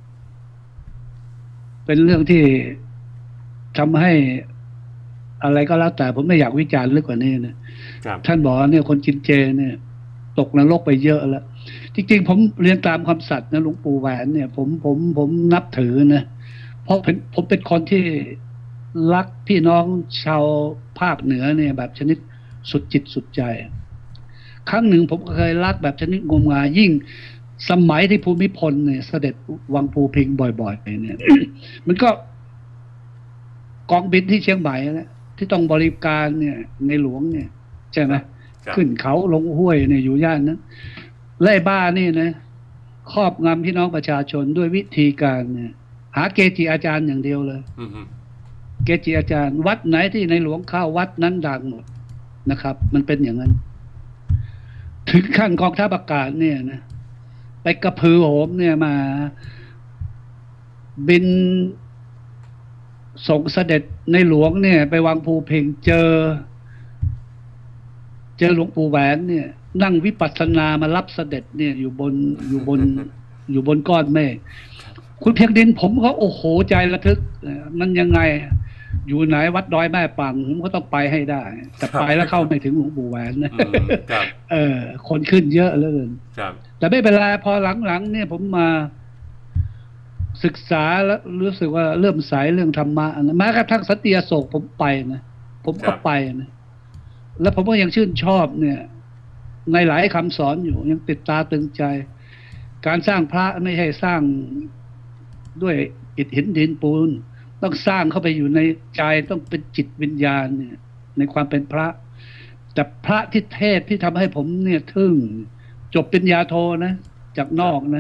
เป็นเรื่องที่ทำให้อะไรก็แล้วแต่ผมไม่อยากวิจารณ์ลึกกว่านี้นะท่านบอกเนี่ยคนกินเจเนี่ยตกนรกไปเยอะแล้วจริงๆผมเรียนตามคำสัตย์นะหลวงปู่แหวนเนี่ยผมผมผมนับถือนะเพราะผมผมเป็นคนที่รักพี่น้องชาวภาคเหนือเนี่ยแบบชนิดสุดจิตสุดใจครั้งหนึ่งผมเคยรักแบบชนิดงมงายยิ่งสมัยที่ภูมิพลเนี่ยเสด็จวังภูพิงบ่อยๆไปเนี่ย มันก็กองบินที่เชียงใหม่นะที่ต้องบริการเนี่ยในหลวงเนี่ยใช่ไหมขึ้นเขาลงห้วยเนี่ยอยู่ย่านนั้นไล่บ้านี่นะครอบงำพี่น้องประชาชนด้วยวิธีการเนี่ยหาเกจิอาจารย์อย่างเดียวเลยเกจิอาจารย์วัดไหนที่ในหลวงเข้าวัดนั้นดังหมดนะครับมันเป็นอย่างนั้นถึงขั้นกองทัพอากาศเนี่ยนะไปกระพือโหมเนี่ยมาบินส่งเสด็จในหลวงเนี่ยไปวังภูเพ็งเจอเจอหลวงปู่แหวนเนี่ยนั่งวิปัสสนามารับเสด็จเนี่ยอยู่บนอยู่บนอยู่บนก้อนเมฆคุณเพียงดินผมก็โอ้โหใจระทึกมันยังไงอยู่ไหนวัดดอยแม่ปังผมก็ต้องไปให้ได้แต่ไปแล้วเข้าไม่ถึงหลวงปู่แหวนนะเออคนขึ้นเยอะเลยแต่ไม่เป็นไรพอหลังๆเนี่ยผมมาศึกษาแล้วรู้สึกว่าเริ่มสายเรื่องธรรมะนะแม้กระทั่งสันติอโศกผมไปนะผมก็ไปนะแล้วผมก็ยังชื่นชอบเนี่ยในหลายคำสอนอยู่ยังติดตาตึงใจการสร้างพระไม่ใช่สร้างด้วยอิฐหินดินปูนต้องสร้างเข้าไปอยู่ในใจต้องเป็นจิตวิญญาณเนี่ยในความเป็นพระแต่พระที่เทศที่ทำให้ผมเนี่ยทึ่งจบปริญญาโทนะจากนอกนะ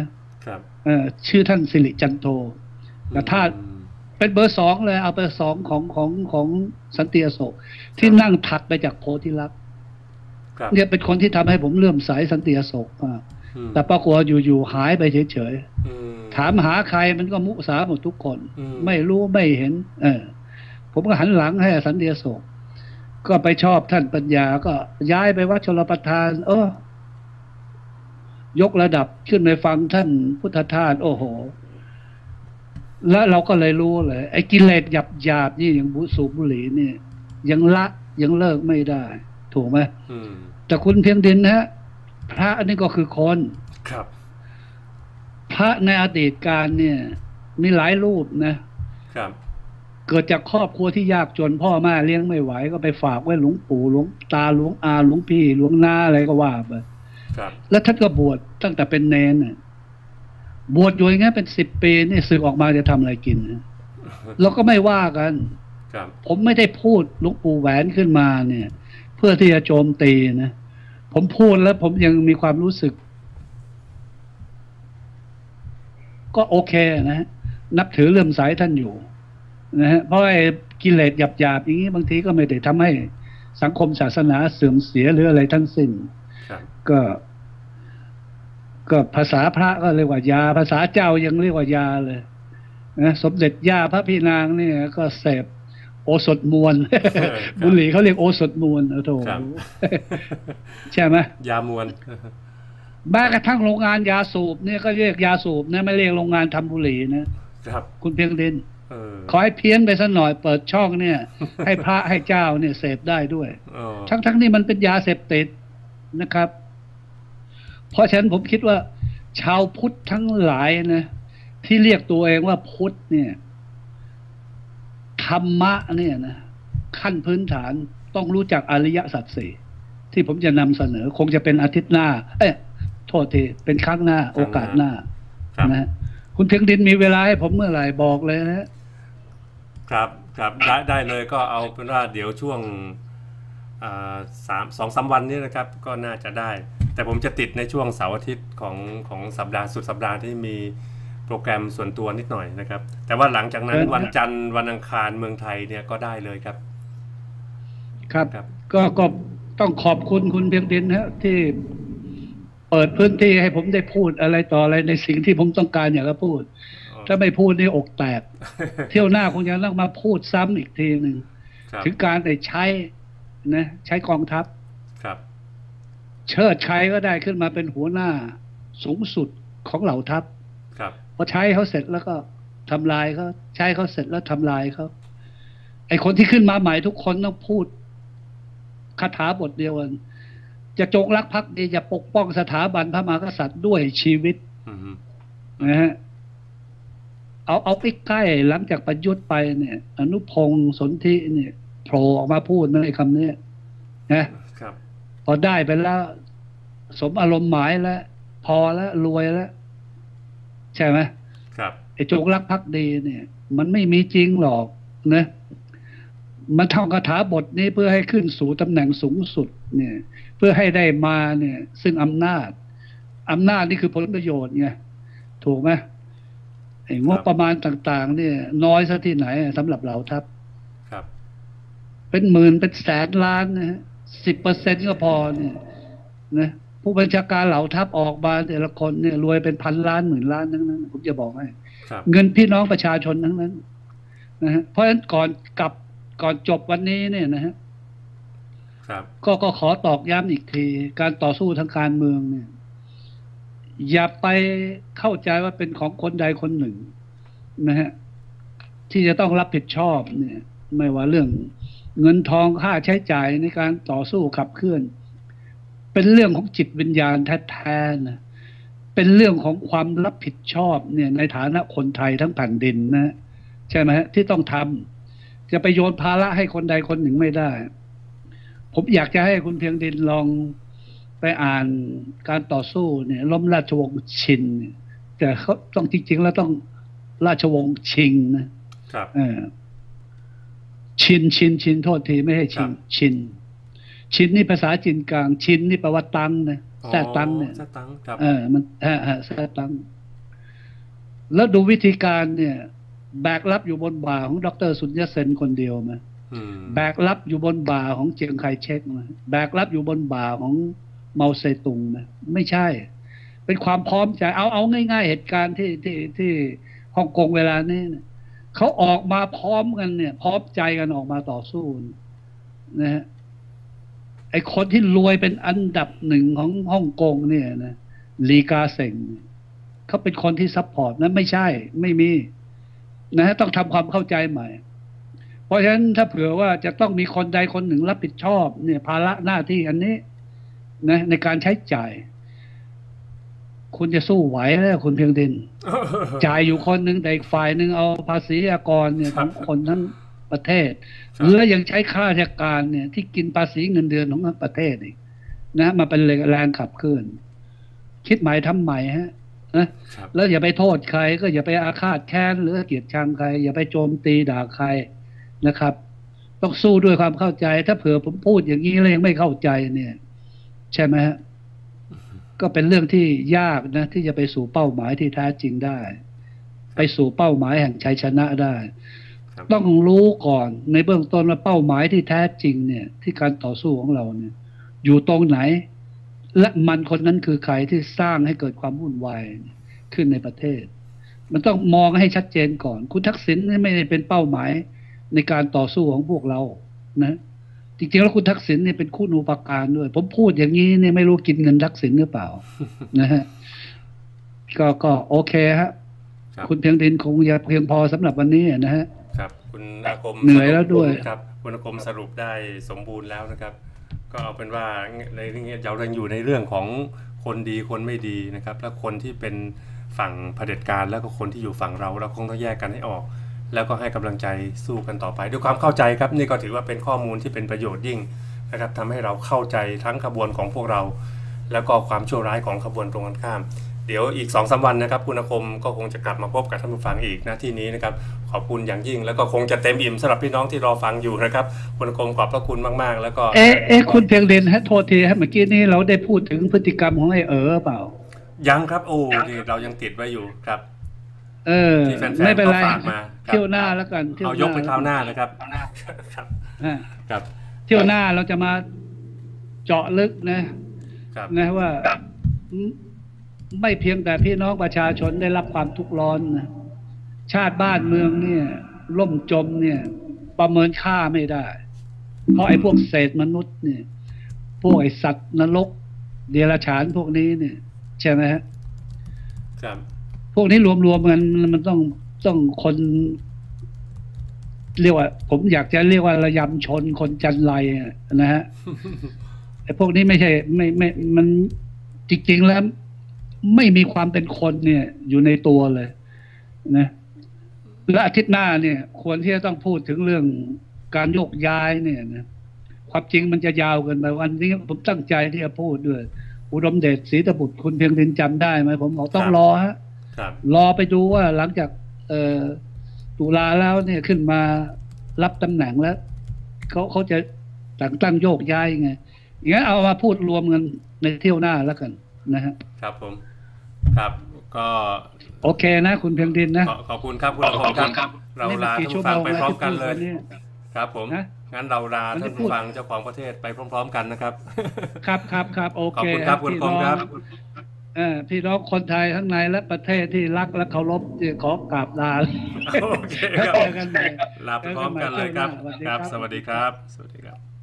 ครับเอ่อชื่อท่านสิริจันโทแต่ถ้าเป็นเบอร์สองเลยเอาเบอร์สองของของของสันติอโศกที่นั่งถัดไปจากโพธิลักษณ์เนี่ยเป็นคนที่ทำให้ผมเลื่อมใสสันติอโศกมากแต่ปรากฏอยู่ๆหายไปเฉยๆถามหาใครมันก็มุสาหมดทุกคนไม่รู้ไม่เห็นเออผมก็หันหลังให้สันติอโศกก็ไปชอบท่านปัญญาก็ย้ายไปวัดชลประทาน เออยกระดับขึ้นไปฟังท่านพุทธทาสโอ้โหแล้วเราก็เลยรู้เลยไอ้กิเลสหยาบหยาบนี่อย่างบุสูบบุหรี่นี่ยังละยังเลิกไม่ได้ ถูกไหมแต่คุณเพียงดินนะพระนี่ก็คือคนครับพระในอดีตการเนี่ยมีหลายรูปนะครับเกิดจากครอบครัวที่ยากจนพ่อแม่เลี้ยงไม่ไหวก็ไปฝากไว้หลวงปู่หลวงตาหลวงอาหลวงพี่หลวงนาอะไรก็ว่าไปแล้วท่านก็บวชตั้งแต่เป็นเนนบวชอยู่อย่างงี้เป็นสิบปีนี่สึกออกมาจะทำอะไรกินเราก็ไม่ว่ากันผมไม่ได้พูดหลวงปู่แหวนขึ้นมาเนี่ยเพื่อที่จะโจมตีนะผมพูดแล้วผมยังมีความรู้สึกก็โอเคนะนับถือเลื่อมใสท่านอยู่นะฮะเพราะไอ้กิเลสหยาบๆอย่างนี้บางทีก็ไม่ได้ทำให้สังคมศาสนาเสื่อมเสียหรืออะไรทั้งสิ้นก็ก็ภาษาพระก็เรียกว่ายาภาษาเจ้ายังเรียกว่ายาเลยนะสมเด็จย่าพระพี่นางเนี่ยก็เสพโอสถมวลบุหรี่เขาเรียกโอสถมวลโอ้โถใช่ไหมยามวลแม้กระทั่งโรงงานยาสูบเนี่ยก็เรียกยาสูบนะไม่เรียกโรงงานทำบุหรี่นะครับคุณเพียงดินขอให้เพี้ยนไปสักหน่อยเปิดช่องเนี่ยให้พระให้เจ้าเนี่ยเสพได้ด้วยทั้งทั้งนี้มันเป็นยาเสพติดนะครับเพราะฉะนั้นผมคิดว่าชาวพุทธทั้งหลายนะที่เรียกตัวเองว่าพุทธเนี่ยธรรมะเนี่ยนะขั้นพื้นฐานต้องรู้จักอริยสัจสี่ที่ผมจะนำเสนอคงจะเป็นอาทิตย์หน้าเอ้ยโทษทีเป็นครั้งหน้าโอกาสหน้านะคุณเพียงดินมีเวลาให้ผมเมื่อไหร่บอกเลยนะครับครับได้ได้เลยก็เอาเป็นว่าเดี๋ยวช่วงสามสองสามวันนี้นะครับก็น่าจะได้แต่ผมจะติดในช่วงเสาร์อาทิตย์ของของสัปดาห์สุดสัปดาห์ที่มีโปรแกรมส่วนตัวนิดหน่อยนะครับแต่ว่าหลังจากนั้นวันจันทร์วันอังคารเมืองไทยเนี่ยก็ได้เลยครับครับก็ก็ต้องขอบคุณคุณเพียงดินนะที่เปิดพื้นที่ให้ผมได้พูดอะไรต่ออะไรในสิ่งที่ผมต้องการอยากจะพูดถ้าไม่พูดนี่อกแตกเที่ยวหน้าคงจะต้องมาพูดซ้ำอีกทีหนึ่งถึงการได้ใช้นะใช้กองทัพครับเชิดชัยก็ได้ขึ้นมาเป็นหัวหน้าสูงสุดของเหล่าทัพครับพอใช้เขาเสร็จแล้วก็ทำลายเขาใช้เขาเสร็จแล้วทำลายเขาไอคนที่ขึ้นมาใหม่ทุกคนต้องพูดคาถาบทเดียวกันจะจงรักภักดีจะปกป้องสถาบันพระมหากษัตริย์ด้วยชีวิตนะฮะเอาเอาไปใกล้หลังจากประยุทธ์ไปเนี่ยอนุพงศ์สนธิเนี่ยโผล่ออกมาพูดในคำนี้นะครับพอได้ไปแล้วสมอารมณ์หมายแล้วพอแล้วรวยแล้วใช่ไหมครับไอ้จงรักภักดีเนี่ยมันไม่มีจริงหรอกนะมันท่องคาถาบทนี้เพื่อให้ขึ้นสู่ตำแหน่งสูงสุดเนี่ยเพื่อให้ได้มาเนี่ยซึ่งอำนาจอำนาจนี่คือผลประโยชน์ไงถูกไหมไอ้งบประมาณต่างๆเนี่ยน้อยซะที่ไหนสำหรับเหล่าทัพครับเป็นหมื่นเป็นแสนล้านนะฮะสิบเปอร์เซ็นต์ก็พอเนี่ยนะผู้บัญชาการเหล่าทัพออกมาแต่ละคนเนี่ยรวยเป็นพันล้านหมื่นล้านทั้งนั้นผมจะบอกให้เงินพี่น้องประชาชนทั้งนั้นนะฮะเพราะฉะนั้นก่อนกลับก่อนจบวันนี้เนี่ยนะฮะก็ก็ขอตอกย้ำอีกทีการต่อสู้ทางการเมืองเนี่ยอย่าไปเข้าใจว่าเป็นของคนใดคนหนึ่งนะฮะที่จะต้องรับผิดชอบเนี่ยไม่ว่าเรื่องเงินทองค่าใช้จ่ายในการต่อสู้ขับเคลื่อนเป็นเรื่องของจิตวิญญาณแท้ๆนะเป็นเรื่องของความรับผิดชอบเนี่ยในฐานะคนไทยทั้งแผ่นดินนะใช่ไหมฮะที่ต้องทำจะไปโยนภาระให้คนใดคนหนึ่งไม่ได้ผมอยากจะให้คุณเพียงดินลองไปอ่านการต่อสู้เนี่ยล้มราชวงศ์ชินแต่เขาต้องจริงๆแล้วต้องราชวงศ์ชิงนะครับเออชินชินชินโทษทีไม่ให้ชินชินชินนี่ภาษาจีนกลางชินนี่แปลว่าตังนะแท้ตังเนี่ยเออมันเออแท้ตังแล้วดูวิธีการเนี่ยแบกรับอยู่บนบ่าของดรสุญญเซนคนเดียวไหมอืมแบกรับอยู่บนบ่าของเจียงไคเชกไหมแบกรับอยู่บนบ่าของเมาเซตุงไหมไม่ใช่ เป็นความพร้อมใจเอาเอาง่ายๆเหตุการณ์ที่ที่ที่ฮ่องกงเวลานี้เนี่ยเขาออกมาพร้อมกันเนี่ย พร้อมใจกันออกมาต่อสู้นะฮะไอคนที่รวยเป็นอันดับหนึ่งของฮ่องกงเนี่ยนะลีกาเซ็งเขาเป็นคนที่ซัพพอร์ตนะไม่ใช่ไม่มีนะฮะต้องทำความเข้าใจใหม่เพราะฉะนั้นถ้าเผื่อว่าจะต้องมีคนใดคนหนึ่งรับผิดชอบเนี่ยภาระหน้าที่อันนี้นะในการใช้จ่ายคุณจะสู้ไหวแล้วคุณเพียงดิน จ่ายอยู่คนหนึ่งแต่อีกฝ่ายหนึ่งเอาภาษีอากรเนี่ยของคนทั้งประเทศแล้วยังใช้ข้าราชการเนี่ยที่กินภาษีเงินเดือนของทั้งประเทศอีกนะมาเป็นแรงขับเคลื่อนคิดใหม่ทำใหม่ฮะนะแล้วอย่าไปโทษใครก็อย่าไปอาฆาตแค้นหรือเกลียดชังใครอย่าไปโจมตีด่าใครนะครับต้องสู้ด้วยความเข้าใจถ้าเผื่อผมพูดอย่างนี้แล้วยังไม่เข้าใจเนี่ยใช่ไหมฮะก็เป็นเรื่องที่ยากนะที่จะไปสู่เป้าหมายที่แท้จริงได้ไปสู่เป้าหมายแห่งชัยชนะได้ต้องรู้ก่อนในเบื้องต้นว่าเป้าหมายที่แท้จริงเนี่ยที่การต่อสู้ของเราเนี่ยอยู่ตรงไหนและมันคนนั้นคือใครที่สร้างให้เกิดความวุ่นวายขึ้นในประเทศมันต้องมองให้ชัดเจนก่อนคุณทักษิณไม่ได้เป็นเป้าหมายในการต่อสู้ของพวกเรานะจริงๆแล้วคุณทักษิณเนี่ยเป็นคู่นูปการด้วยผมพูดอย่างนี้เนี่ยไม่รู้กินเงินทักษิณหรือเปล่า นะฮะก็ก็โอเคฮะคุณเพียงดินคงจะเพียงพอสำหรับวันนี้นะฮะครับคุณอาคมเหนื่อยแล้วด้วยครับคุณอาคมสรุปได้สมบูรณ์แล้วนะครับก็เอาเป็นว่าในเรื่องเรายังอยู่ในเรื่องของคนดีคนไม่ดีนะครับแล้วคนที่เป็นฝั่งเผด็จการแล้วก็คนที่อยู่ฝั่งเราเราคงต้องแยกกันให้ออกแล้วก็ให้กำลังใจสู้กันต่อไปด้วยความเข้าใจครับนี่ก็ถือว่าเป็นข้อมูลที่เป็นประโยชน์ยิ่งนะครับทำให้เราเข้าใจทั้งขบวนของพวกเราแล้วก็ความชั่วร้ายของขบวนตรงกันข้ามเดี๋ยวอีก สองถึงสาม วันนะครับคุณอาคมก็คงจะกลับมาพบกับท่านผู้ฟังอีกนะที่นี้นะครับขอบคุณอย่างยิ่งแล้วก็คงจะเต็มอิ่มสำหรับพี่น้องที่รอฟังอยู่นะครับคุณอาคมขอบพระคุณมากๆแล้วก็เอ๊ะเอ๊ะคุณเพียงเด่นฮะโทษทีฮะเมื่อกี้นี้เราได้พูดถึงพฤติกรรมของไอ้เอ๋อเปล่ายังครับโอ้นี่เรายังติดไว้อยู่ครับเออไม่เป็นไรเที่ยวหน้าแล้วกันเอายกไปเท้าหน้านะครับครับครับเที่ยวหน้าเราจะมาเจาะลึกนะนะว่าไม่เพียงแต่พี่น้องประชาชนได้รับความทุกข์ร้อนนะชาติบ้านเมืองเนี่ยล่มจมเนี่ยประเมินค่าไม่ได้เพราะไอ้พวกเศษมนุษย์เนี่ยพวกไอ้สัตว์นรกเดรัจฉานพวกนี้เนี่ยใช่ไหมฮะครับพวกนี้รวมๆกันมันต้องต้องคนเรียกว่าผมอยากจะเรียกว่าระยำชนคนจันไรนะฮะ ไอ้พวกนี้ไม่ใช่ไม่ไม่มันจริงๆแล้วไม่มีความเป็นคนเนี่ยอยู่ในตัวเลยนะและอาทิตย์หน้าเนี่ยควรที่จะต้องพูดถึงเรื่องการโยกย้ายเนี่ยนะความจริงมันจะยาวเกินไปวันนี้ผมตั้งใจที่จะพูดด้วยอุดมเดชศรีตบุตรคุณเพียงดินจำได้ไหมผมบอกต้องรอฮะรอไปดูว่าหลังจากเอ่อตุลาแล้วเนี่ยขึ้นมารับตำแหน่งแล้วเขาเขาจะแต่งตั้งโยกย้ายไงอย่างนี้เอามาพูดรวมกันในเที่ยวหน้าแล้วกันนะฮะครับผมครับก็โอเคนะคุณเพียงดินนะขอบคุณครับคุณอาคมครับเราลาท่านผู้ฟังไปพร้อมกันเลยครับผมงั้นเราลาท่านผู้ฟังเจ้าของประเทศไปพร้อมๆกันนะครับครับครับครับโอเคขอบคุณครับคุณอาคมครับเออพี่น้องคนไทยทั้งในและประเทศที่รักและเคารพขอกราบลาโอเคครับลาพร้อมกันเลยครับครับสวัสดีครับสวัสดีครับ